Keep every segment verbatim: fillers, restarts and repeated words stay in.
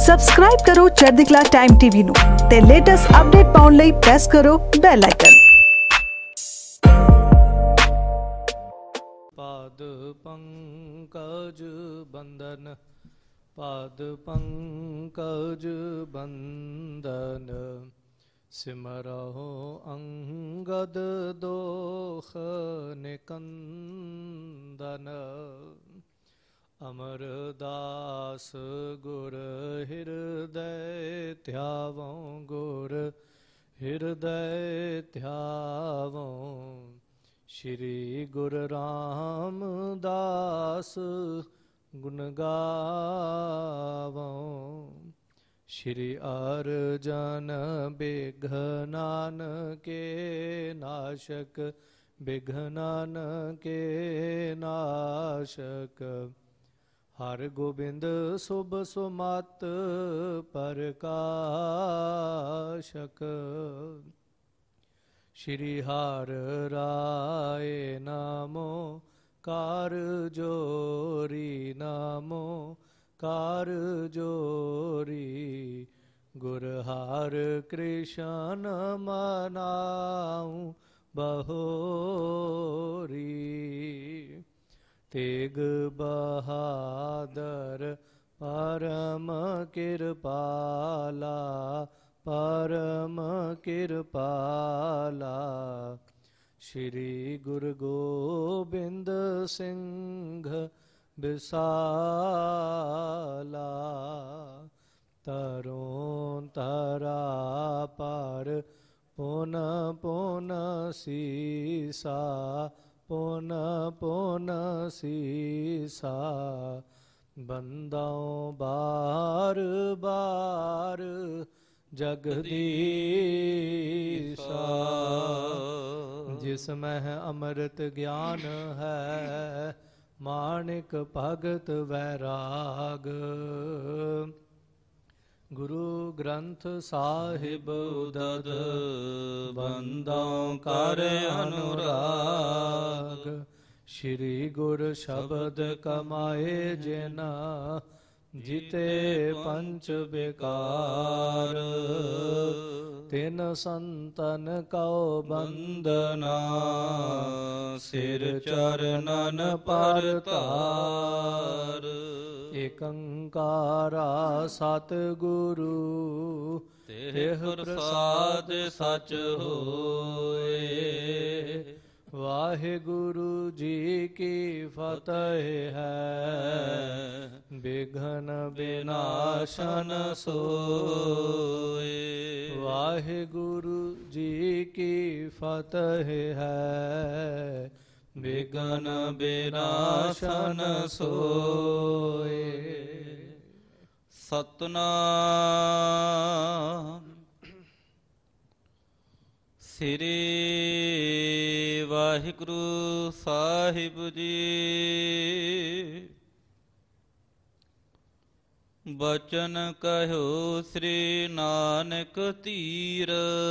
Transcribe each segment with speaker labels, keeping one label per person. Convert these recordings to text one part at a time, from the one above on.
Speaker 1: Subscribe ਕਰੋ ਚੜ੍ਹਦੀ ਕਲਾ ਟਾਈਮ ਟੀਵੀ ਨੂੰ ਤੇ ਲੇਟੈਸਟ ਅਪਡੇਟ ਪਾਉਣ ਲਈ ਪ੍ਰੈਸ ਕਰੋ ਬੈਲ ਆਈਕਨ।
Speaker 2: पाद पंकज बंदन पाद पंकज बंदन सिमरहो अंगद दोख निकंदन। अमरदास गुर हृदय ध्यावों गुर हृदय ध्यावों। श्री गुरु रामदास गुण गावों। श्री अर्जन बिघ्नान के नाशक बिघ्नान के नाशक। हर गोबिंद शुभ सुमत प्रकाशक। श्री हर राय नामो कार जोरी नामो कार जोरी। गुर हर कृष्ण मनाऊं बहोरी। तेग बहादुर परम कृपाला परम कृपाला। श्री गुरु गोबिंद सिंह बिसाला। तरों तरा पर पुन पुन सीसा पुन पुन सीसा। बंदाओं बार बार जगदीसा। जिसमें अमृत ज्ञान है माणिक भगत वैराग। गुरु ग्रंथ साहिब उदद बंदों कर अनुराग। श्री गुर शब्द कमाए जिना जिते पंच बेकार। तिन संतन कौ बंदना सिर चरणन पर तार। एकंकारा सतगुरु तेह प्रसाद सच होए। वाहिगुरु जी की फतेह है बिघ्न विनाशन सोए। वाहिगुरु जी की फतेह है बिघ्न विनाशन सोए। सतनाम श्री वाहिगुरु साहिब जी। बचन कहो श्री नानक तीर।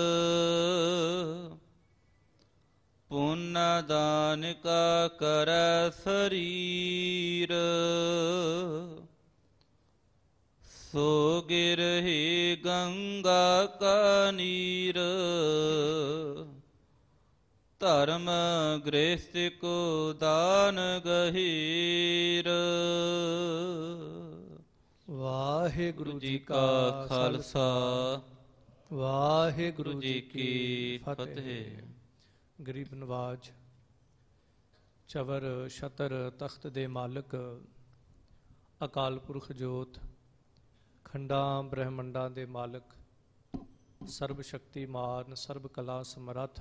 Speaker 2: पुण्य दान का कर शरीर। सो गिरहि गंगा का नीर। धर्म गृहस्थ को दान गहीर। वाहिगुरु जी का खालसा वाहिगुरु जी की फतेह। गरीब नवाज चवर छतर तख्त दे मालिक अकाल पुरख जोत खंडा ब्रह्मंडा दे मालिक सर्व शक्तिमान सर्व कला समर्थ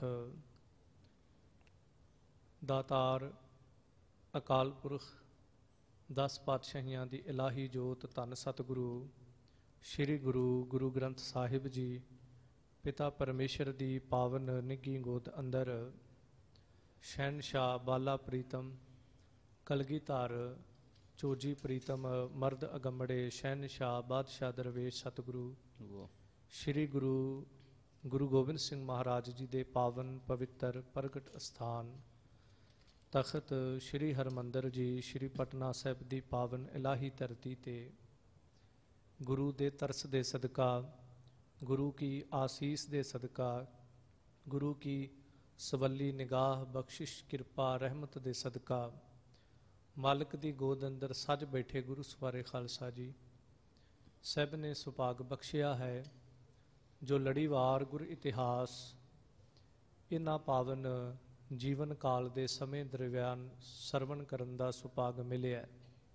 Speaker 2: दातार अकाल पुरख दस पातशाहियां दी इलाही जोत धन सतगुरु श्री गुरु गुरु ग्रंथ साहिब जी पिता परमेश्वर दी पावन निघी गोद अंदर शहनशाह बाला प्रीतम कलगीधर चोजी प्रीतम मर्द अगमड़े शहनशाह बादशाह दरवेश सतगुरु श्री गुरु गुरु गोबिंद सिंह महाराज जी दे पावन पवित्र प्रगट स्थान तख्त श्री हरमंदर जी श्री पटना साहिब दी पावन इलाही धरती ते गुरु दे तरस दे सदका, गुरु की आसीस दे सदका, गुरु की सवली निगाह बख्शिश किरपा रहमत दे सदका, मालिक दी गोद अंदर सज बैठे गुरु सवारे खालसा जी सब ने सुभाग बख्शिया है जो लड़ीवार गुर इतिहास इन्हां पावन जीवन काल दे समय दरम्यान सरवण करन दा सुभाग मिलिया।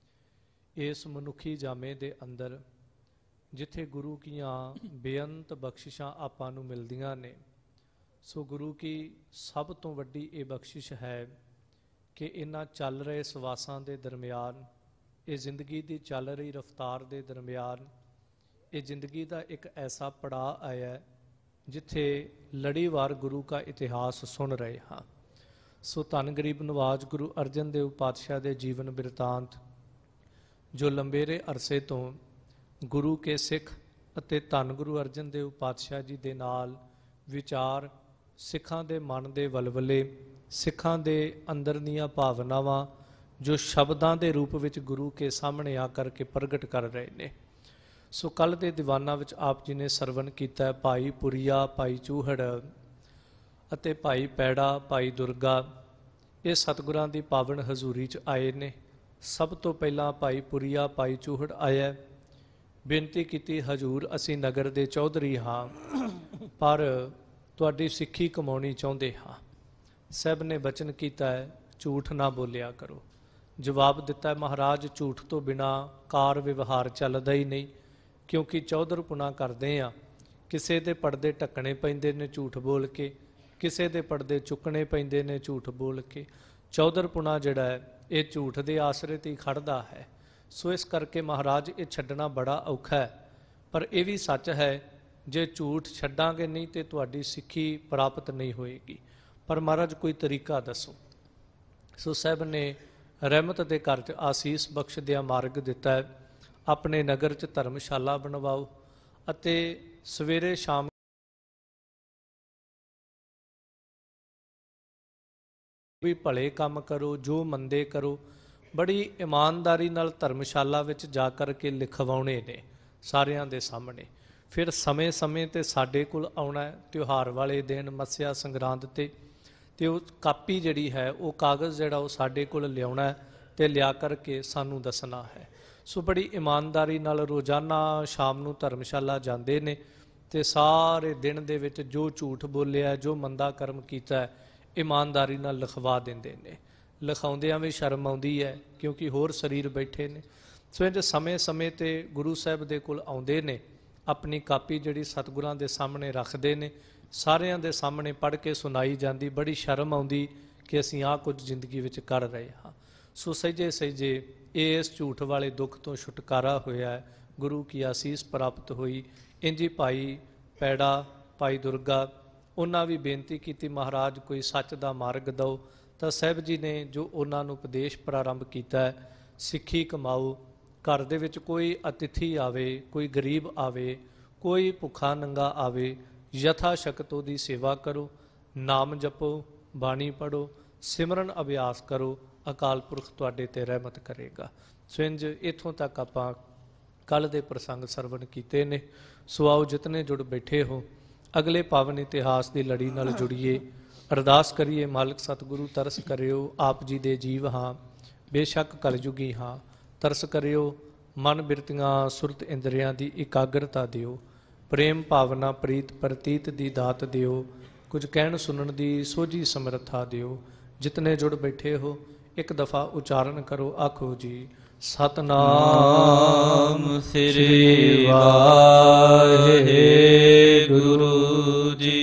Speaker 2: इस मनुखी जामे दे अंदर जिथे गुरु कीआं बेअंत बख्शिशां आपां नूं मिलदियां ने, सो गुरु की सब तो वड्डी ये बख्शिश है कि इन्हां चल रहे सवासां दे दरम्यान, ये जिंदगी दी चल रही रफ्तार दे दरम्यान, ये जिंदगी का एक ऐसा पड़ाव आया जिथे लड़ीवार गुरु का इतिहास सुन रहे हाँ। सो धन गरीब नवाज गुरु अर्जन देव पातशाह दे जीवन बिरतांत जो लंबेरे अरसे तो गुरु के सिख ਅਤੇ ਧੰਨ ਗੁਰੂ ਅਰਜਨ ਦੇਵ ਪਾਤਸ਼ਾਹ ਜੀ ਦੇ ਨਾਲ ਵਿਚਾਰ, ਸਿੱਖਾਂ ਦੇ ਮਨ ਦੇ ਵਲਵਲੇ, ਸਿੱਖਾਂ ਦੇ ਅੰਦਰ ਦੀਆਂ ਭਾਵਨਾਵਾਂ ਜੋ ਸ਼ਬਦਾਂ ਦੇ ਰੂਪ ਵਿੱਚ ਗੁਰੂ ਕੇ ਸਾਹਮਣੇ ਆ ਕਰਕੇ ਪ੍ਰਗਟ ਕਰ ਰਹੇ ਨੇ। ਸੋ ਕੱਲ ਦੇ ਦੀਵਾਨਾਂ ਵਿੱਚ ਆਪ ਜੀ ਨੇ ਸਰਵਣ ਕੀਤਾ ਭਾਈ ਪੁਰੀਆ, ਭਾਈ ਚੂਹੜ ਅਤੇ ਭਾਈ ਪੈੜਾ, ਭਾਈ ਦੁਰਗਾ, ਇਹ ਸਤਿਗੁਰਾਂ ਦੀ ਪਾਵਨ ਹਜ਼ੂਰੀ 'ਚ ਆਏ ਨੇ। ਸਭ ਤੋਂ ਪਹਿਲਾਂ ਭਾਈ ਪੁਰੀਆ, ਭਾਈ ਚੂਹੜ ਆਇਆ, ਬੇਨਤੀ ਕੀਤੀ ਹਜ਼ੂਰ ਅਸੀਂ ਨਗਰ ਦੇ ਚੌਧਰੀ ਹਾਂ ਪਰ ਤੁਹਾਡੀ ਸਿੱਖੀ ਕਮਾਉਣੀ ਚਾਹੁੰਦੇ ਹਾਂ। ਸਾਹਿਬ ਨੇ ਬਚਨ ਕੀਤਾ ਹੈ ਝੂਠ ਨਾ ਬੋਲਿਆ ਕਰੋ। ਜਵਾਬ ਦਿੱਤਾ ਮਹਾਰਾਜ ਝੂਠ ਤੋਂ ਬਿਨਾ ਕਾਰ ਵਿਵਹਾਰ ਚੱਲਦਾ ਹੀ ਨਹੀਂ, ਕਿਉਂਕਿ ਚੌਧਰਪੁਣਾ ਕਰਦੇ ਆ, ਕਿਸੇ ਦੇ ਪਰਦੇ ਢੱਕਣੇ ਪੈਂਦੇ ਨੇ ਝੂਠ ਬੋਲ ਕੇ, ਕਿਸੇ ਦੇ ਪਰਦੇ ਚੁੱਕਣੇ ਪੈਂਦੇ ਨੇ ਝੂਠ ਬੋਲ ਕੇ। ਚੌਧਰਪੁਣਾ ਜਿਹੜਾ ਹੈ ਇਹ ਝੂਠ ਦੇ ਆਸਰੇ 'ਤੇ ਹੀ ਖੜਦਾ ਹੈ। ਸੋ ਇਸ ਕਰਕੇ ਮਹਾਰਾਜ ਇਹ ਛੱਡਣਾ ਬੜਾ ਔਖਾ ਹੈ, ਪਰ ਇਹ ਵੀ ਸੱਚ ਹੈ ਜੇ ਝੂਠ ਛੱਡਾਂਗੇ ਨਹੀਂ ਤੇ ਤੁਹਾਡੀ ਸਿੱਖੀ ਪ੍ਰਾਪਤ ਨਹੀਂ ਹੋਏਗੀ। ਪਰ ਮਹਾਰਾਜ ਕੋਈ ਤਰੀਕਾ ਦੱਸੋ। ਸੋ ਸਾਹਿਬ ਨੇ ਰਹਿਮਤ ਦੇ ਘਰ 'ਚ ਆਸੀਸ ਬਖਸ਼ਦਿਆਂ ਮਾਰਗ ਦਿੱਤਾ ਹੈ, ਆਪਣੇ ਨਗਰ 'ਚ ਧਰਮਸ਼ਾਲਾ ਬਣਵਾਓ ਅਤੇ ਸਵੇਰੇ ਸ਼ਾਮ ਵੀ ਭਲੇ ਕੰਮ ਕਰੋ, ਜੋ ਮੰਦੇ ਕਰੋ। ਬੜੀ ਇਮਾਨਦਾਰੀ ਨਾਲ ਧਰਮਸ਼ਾਲਾ ਵਿੱਚ ਜਾ ਕਰ ਕੇ ਲਿਖਵਾਉਣੇ ਨੇ ਸਾਰਿਆਂ ਦੇ ਸਾਹਮਣੇ। ਫਿਰ ਸਮੇਂ ਸਮੇਂ 'ਤੇ ਸਾਡੇ ਕੋਲ ਆਉਣਾ ਹੈ, ਤਿਉਹਾਰ ਵਾਲੇ ਦਿਨ, ਮੱਸਿਆ ਸੰਗਰਾਂਦ 'ਤੇ, ਅਤੇ ਉਹ ਕਾਪੀ ਜਿਹੜੀ ਹੈ ਉਹ ਕਾਗਜ਼ ਜਿਹੜਾ ਉਹ ਸਾਡੇ ਕੋਲ ਲਿਆਉਣਾ ਅਤੇ ਲਿਆ ਕਰਕੇ ਸਾਨੂੰ ਦੱਸਣਾ ਹੈ। ਸੋ ਬੜੀ ਇਮਾਨਦਾਰੀ ਨਾਲ ਰੋਜ਼ਾਨਾ ਸ਼ਾਮ ਨੂੰ ਧਰਮਸ਼ਾਲਾ ਜਾਂਦੇ ਨੇ ਅਤੇ ਸਾਰੇ ਦਿਨ ਦੇ ਵਿੱਚ ਜੋ ਝੂਠ ਬੋਲਿਆ, ਜੋ ਮੰਦਾ ਕਰਮ ਕੀਤਾ ਹੈ, ਇਮਾਨਦਾਰੀ ਨਾਲ ਲਿਖਵਾ ਦਿੰਦੇ ਨੇ। ਲਿਖਾਉਂਦਿਆਂ ਵੀ ਸ਼ਰਮ ਆਉਂਦੀ ਹੈ ਕਿਉਂਕਿ ਹੋਰ ਸਰੀਰ ਬੈਠੇ ਨੇ। ਸੋ ਇੰਝ ਸਮੇਂ ਸਮੇਂ 'ਤੇ ਗੁਰੂ ਸਾਹਿਬ ਦੇ ਕੋਲ ਆਉਂਦੇ ਨੇ, ਆਪਣੀ ਕਾਪੀ ਜਿਹੜੀ ਸਤਿਗੁਰਾਂ ਦੇ ਸਾਹਮਣੇ ਰੱਖਦੇ ਨੇ, ਸਾਰਿਆਂ ਦੇ ਸਾਹਮਣੇ ਪੜ੍ਹ ਕੇ ਸੁਣਾਈ ਜਾਂਦੀ। ਬੜੀ ਸ਼ਰਮ ਆਉਂਦੀ ਕਿ ਅਸੀਂ ਆਹ ਕੁਝ ਜ਼ਿੰਦਗੀ ਵਿੱਚ ਕਰ ਰਹੇ ਹਾਂ। ਸੋ ਸਹਿਜੇ ਸਹਿਜੇ ਇਸ ਝੂਠ ਵਾਲੇ ਦੁੱਖ ਤੋਂ ਛੁਟਕਾਰਾ ਹੋਇਆ ਹੈ, ਗੁਰੂ ਕੀ ਆਸੀਸ ਪ੍ਰਾਪਤ ਹੋਈ। ਇੰਜੀ ਭਾਈ ਪੈੜਾ, ਭਾਈ ਦੁਰਗਾ, ਉਹਨਾਂ ਵੀ ਬੇਨਤੀ ਕੀਤੀ ਮਹਾਰਾਜ ਕੋਈ ਸੱਚ ਦਾ ਮਾਰਗ ਦਿਓ। ਤਾਂ ਸਾਹਿਬ ਜੀ ਨੇ ਜੋ ਉਹਨਾਂ ਨੂੰ ਉਪਦੇਸ਼ ਪ੍ਰਾਰੰਭ ਕੀਤਾ ਹੈ, ਸਿੱਖੀ ਕਮਾਓ, ਘਰ ਦੇ ਵਿੱਚ ਕੋਈ ਅਤਿਥੀ ਆਵੇ, ਕੋਈ ਗਰੀਬ ਆਵੇ, ਕੋਈ ਭੁੱਖਾ ਨੰਗਾ ਆਵੇ, ਯਥਾ ਸ਼ਕਤ ਉਹਦੀ ਸੇਵਾ ਕਰੋ, ਨਾਮ ਜਪੋ, ਬਾਣੀ ਪੜ੍ਹੋ, ਸਿਮਰਨ ਅਭਿਆਸ ਕਰੋ, ਅਕਾਲ ਪੁਰਖ ਤੁਹਾਡੇ 'ਤੇ ਰਹਿਮਤ ਕਰੇਗਾ। ਸੋ ਇੰਝ ਇੱਥੋਂ ਤੱਕ ਆਪਾਂ ਕੱਲ੍ਹ ਦੇ ਪ੍ਰਸੰਗ ਸਰਵਣ ਕੀਤੇ ਨੇ। ਸੋ ਆਓ ਜਿਤਨੇ ਜੁੜ ਬੈਠੇ ਹੋ ਅਗਲੇ ਪਾਵਨ ਇਤਿਹਾਸ ਦੀ ਲੜੀ ਨਾਲ ਜੁੜੀਏ, ਅਰਦਾਸ ਕਰੀਏ ਮਾਲਕ ਸਤਿਗੁਰੂ ਤਰਸ ਕਰਿਓ, ਆਪ ਜੀ ਦੇ ਜੀਵ ਹਾਂ, ਬੇਸ਼ੱਕ ਕਲਯੁਗੀ ਹਾਂ, ਤਰਸ ਕਰਿਓ, ਮਨ ਬਿਰਤੀਆਂ ਸੁਰਤ ਇੰਦਰੀਆਂ ਦੀ ਇਕਾਗਰਤਾ ਦਿਓ, ਪ੍ਰੇਮ ਭਾਵਨਾ ਪ੍ਰੀਤ ਪ੍ਰਤੀਤ ਦੀ ਦਾਤ ਦਿਓ, ਕੁਝ ਕਹਿਣ ਸੁਣਨ ਦੀ ਸੋਝੀ ਸਮਰੱਥਾ ਦਿਓ। ਜਿਤਨੇ ਜੁੜ ਬੈਠੇ ਹੋ ਇੱਕ ਦਫਾ ਉਚਾਰਨ ਕਰੋ, ਆਖੋ ਜੀ ਸਤਨਾਮ ਸ੍ਰੀ ਵਾਹਿਗੁਰੂ ਜੀ।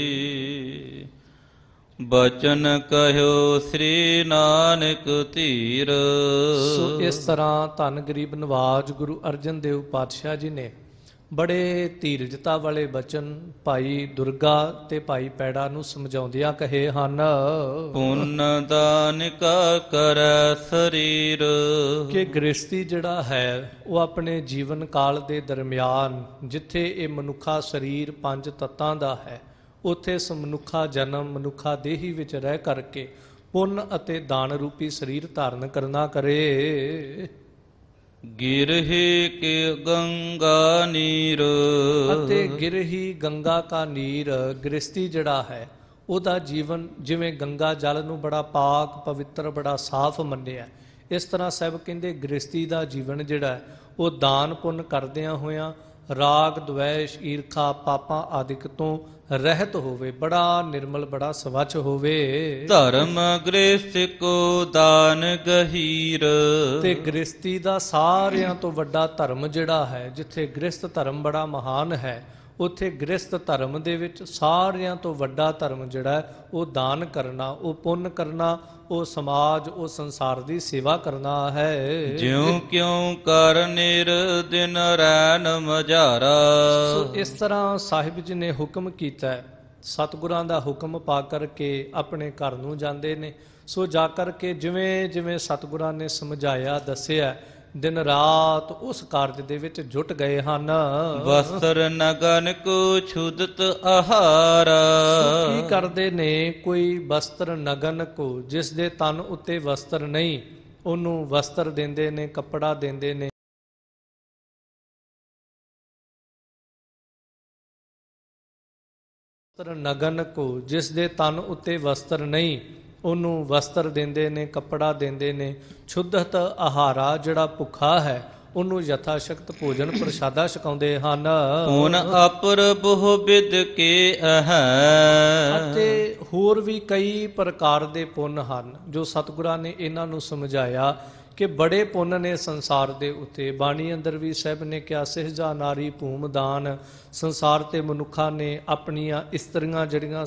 Speaker 2: ਬਚਨ ਕਹਿਓ ਸ੍ਰੀ ਨਾਨਕ ਧੀਰ। ਸੋ ਇਸ ਤਰ੍ਹਾਂ ਧੰਨ ਗਰੀਬ ਨਵਾਜ ਗੁਰੂ ਅਰਜਨ ਦੇਵ ਪਾਤਸ਼ਾਹ ਜੀ ਨੇ ਬੜੇ ਧੀਰਜਤਾ ਵਾਲੇ ਬਚਨ ਭਾਈ ਦੁਰਗਾ ਤੇ ਭਾਈ ਪੈੜਾ ਨੂੰ ਸਮਝਾਉਂਦਿਆਂ ਕਹੇ ਹਨ। ਪੁੰਨ ਦਾਨ ਕਾ ਕਰੈ ਸਰੀਰ, ਕਿ ਗ੍ਰਸਤੀ ਜਿਹੜਾ ਹੈ ਉਹ ਆਪਣੇ ਜੀਵਨ ਕਾਲ ਦੇ ਦਰਮਿਆਨ ਜਿੱਥੇ ਇਹ ਮਨੁੱਖਾ ਸਰੀਰ ਪੰਜ ਤੱਤਾਂ ਦਾ ਹੈ, ਉੱਥੇ ਇਸ ਮਨੁੱਖਾ ਜਨਮ ਮਨੁੱਖਾ ਦੇਹੀ ਵਿੱਚ ਰਹਿ ਕਰਕੇ ਪੁੰਨ ਅਤੇ ਦਾਨ ਰੂਪੀ ਸਰੀਰ ਧਾਰਨ ਕਰਨਾ ਕਰੇ।
Speaker 3: ਗਿਰਹਿ ਕੇ ਗੰਗਾ ਨੀਰ।
Speaker 2: ਅਤੇ ਗਿਰਹੀ ਗੰਗਾ ਕਾ ਨੀਰ, ਗ੍ਰਸਤੀ ਜਿਹੜਾ ਹੈ ਉਹਦਾ ਜੀਵਨ ਜਿਵੇਂ ਗੰਗਾ ਜਲ ਨੂੰ ਬੜਾ ਪਾਕ ਪਵਿੱਤਰ ਬੜਾ ਸਾਫ਼ ਮੰਨਿਆ, ਇਸ ਤਰ੍ਹਾਂ ਸਾਹਿਬ ਕਹਿੰਦੇ ਗ੍ਰਸਤੀ ਦਾ ਜੀਵਨ ਜਿਹੜਾ ਉਹ ਦਾਨ ਪੁੰਨ ਕਰਦਿਆਂ ਹੋਇਆਂ ਰਾਗ ਦਵੈਸ਼ ਈਰਖਾ ਪਾਪਾਂ ਆਦਿਕ ਤੋਂ ਰਹਿਤ ਹੋਵੇ, ਬੜਾ ਨਿਰਮਲ ਬੜਾ ਸਵੱਛ ਹੋਵੇ।
Speaker 3: ਧਰਮ ਗ੍ਰਸਤ ਕੋ ਦਾਨ ਗਹੀਰ।
Speaker 2: ਤੇ ਗ੍ਰਸਤੀ ਦਾ ਸਾਰਿਆਂ ਤੋਂ ਵੱਡਾ ਧਰਮ ਜਿਹੜਾ ਹੈ, ਜਿੱਥੇ ਗ੍ਰਸਤ ਧਰਮ ਬੜਾ ਮਹਾਨ ਹੈ, ਉੱਥੇ ਗ੍ਰਸਤ ਧਰਮ ਦੇ ਵਿੱਚ ਸਾਰਿਆਂ ਤੋਂ ਵੱਡਾ ਧਰਮ ਜਿਹੜਾ ਉਹ ਦਾਨ ਕਰਨਾ, ਉਹ ਪੁੰਨ ਕਰਨਾ, ਉਹ ਸਮਾਜ ਉਹ ਸੰਸਾਰ ਦੀ ਸੇਵਾ ਕਰਨਾ ਹੈ।
Speaker 3: ਜਿਉ ਕਿਉ ਕਰ ਨਿਰਦਿਨ ਰੈਨ ਮਝਾਰਾ।
Speaker 2: ਸੋ ਇਸ ਤਰ੍ਹਾਂ ਸਾਹਿਬ ਜੀ ਨੇ ਹੁਕਮ ਕੀਤਾ ਹੈ, ਸਤਿਗੁਰਾਂ ਦਾ ਹੁਕਮ ਪਾ ਕਰਕੇ ਆਪਣੇ ਘਰ ਨੂੰ ਜਾਂਦੇ ਨੇ। ਸੋ ਜਾ ਕਰਕੇ ਜਿਵੇਂ ਜਿਵੇਂ ਸਤਿਗੁਰਾਂ ਨੇ ਸਮਝਾਇਆ ਦੱਸਿਆ, ਦਿਨ ਰਾਤ ਉਸ ਕਾਰਜ ਦੇ ਵਿੱਚ ਜੁਟ ਗਏ ਹਨ।
Speaker 3: ਵਸਤਰ ਨਗਨ ਕੋ ਛੁਦਤ ਆਹਾਰਾ।
Speaker 2: ਕੀ ਕਰਦੇ ਨੇ? ਕੋਈ ਵਸਤਰ ਨਗਨ ਕੋ, ਜਿਸ ਦੇ ਤਨ ਉੱਤੇ ਵਸਤਰ ਨਹੀਂ, ਉਹਨੂੰ ਵਸਤਰ ਦਿੰਦੇ ਨੇ, ਕੱਪੜਾ ਦਿੰਦੇ ਨੇ। ਵਸਤਰ ਨਗਨ ਕੋ, ਜਿਸ ਦੇ ਤਨ ਉੱਤੇ ਵਸਤਰ ਨਹੀਂ, ਉਹਨੂੰ ਵਸਤਰ ਦਿੰਦੇ ਨੇ, ਕੱਪੜਾ ਦਿੰਦੇ ਨੇ। ਛੁੱਧਤ ਆਹਾਰਾ, ਜਿਹੜਾ ਭੁੱਖਾ ਹੈ ਉਹਨੂੰ ਯਥਾ ਸ਼ਕਤ ਭੋਜਨ ਪ੍ਰਸ਼ਾਦਾ ਛਕਾਉਂਦੇ ਹਨ।
Speaker 3: ਹੁਣ ਅਪਰ ਬਹੁ ਬਿਦ ਕੇ ਅਹੈ।
Speaker 2: ਅਤੇ ਹੋਰ ਵੀ ਕਈ ਪ੍ਰਕਾਰ ਦੇ ਪੁੰਨ ਹਨ ਜੋ ਸਤਿਗੁਰਾਂ ਨੇ ਇਹਨਾਂ ਨੂੰ ਸਮਝਾਇਆ ਕਿ ਬੜੇ ਪੁੰਨ ਨੇ ਸੰਸਾਰ ਦੇ ਉੱਤੇ। ਬਾਣੀ ਅੰਦਰ ਵੀ ਸਾਹਿਬ ਨੇ ਕਿਹਾ, ਸਿਹਜਾ ਨਾਰੀ ਭੂਮ ਦਾਨ। ਸੰਸਾਰ ਤੇ ਮਨੁੱਖਾਂ ਨੇ ਆਪਣੀਆਂ ਇਸਤਰੀਆਂ ਜਿਹੜੀਆਂ,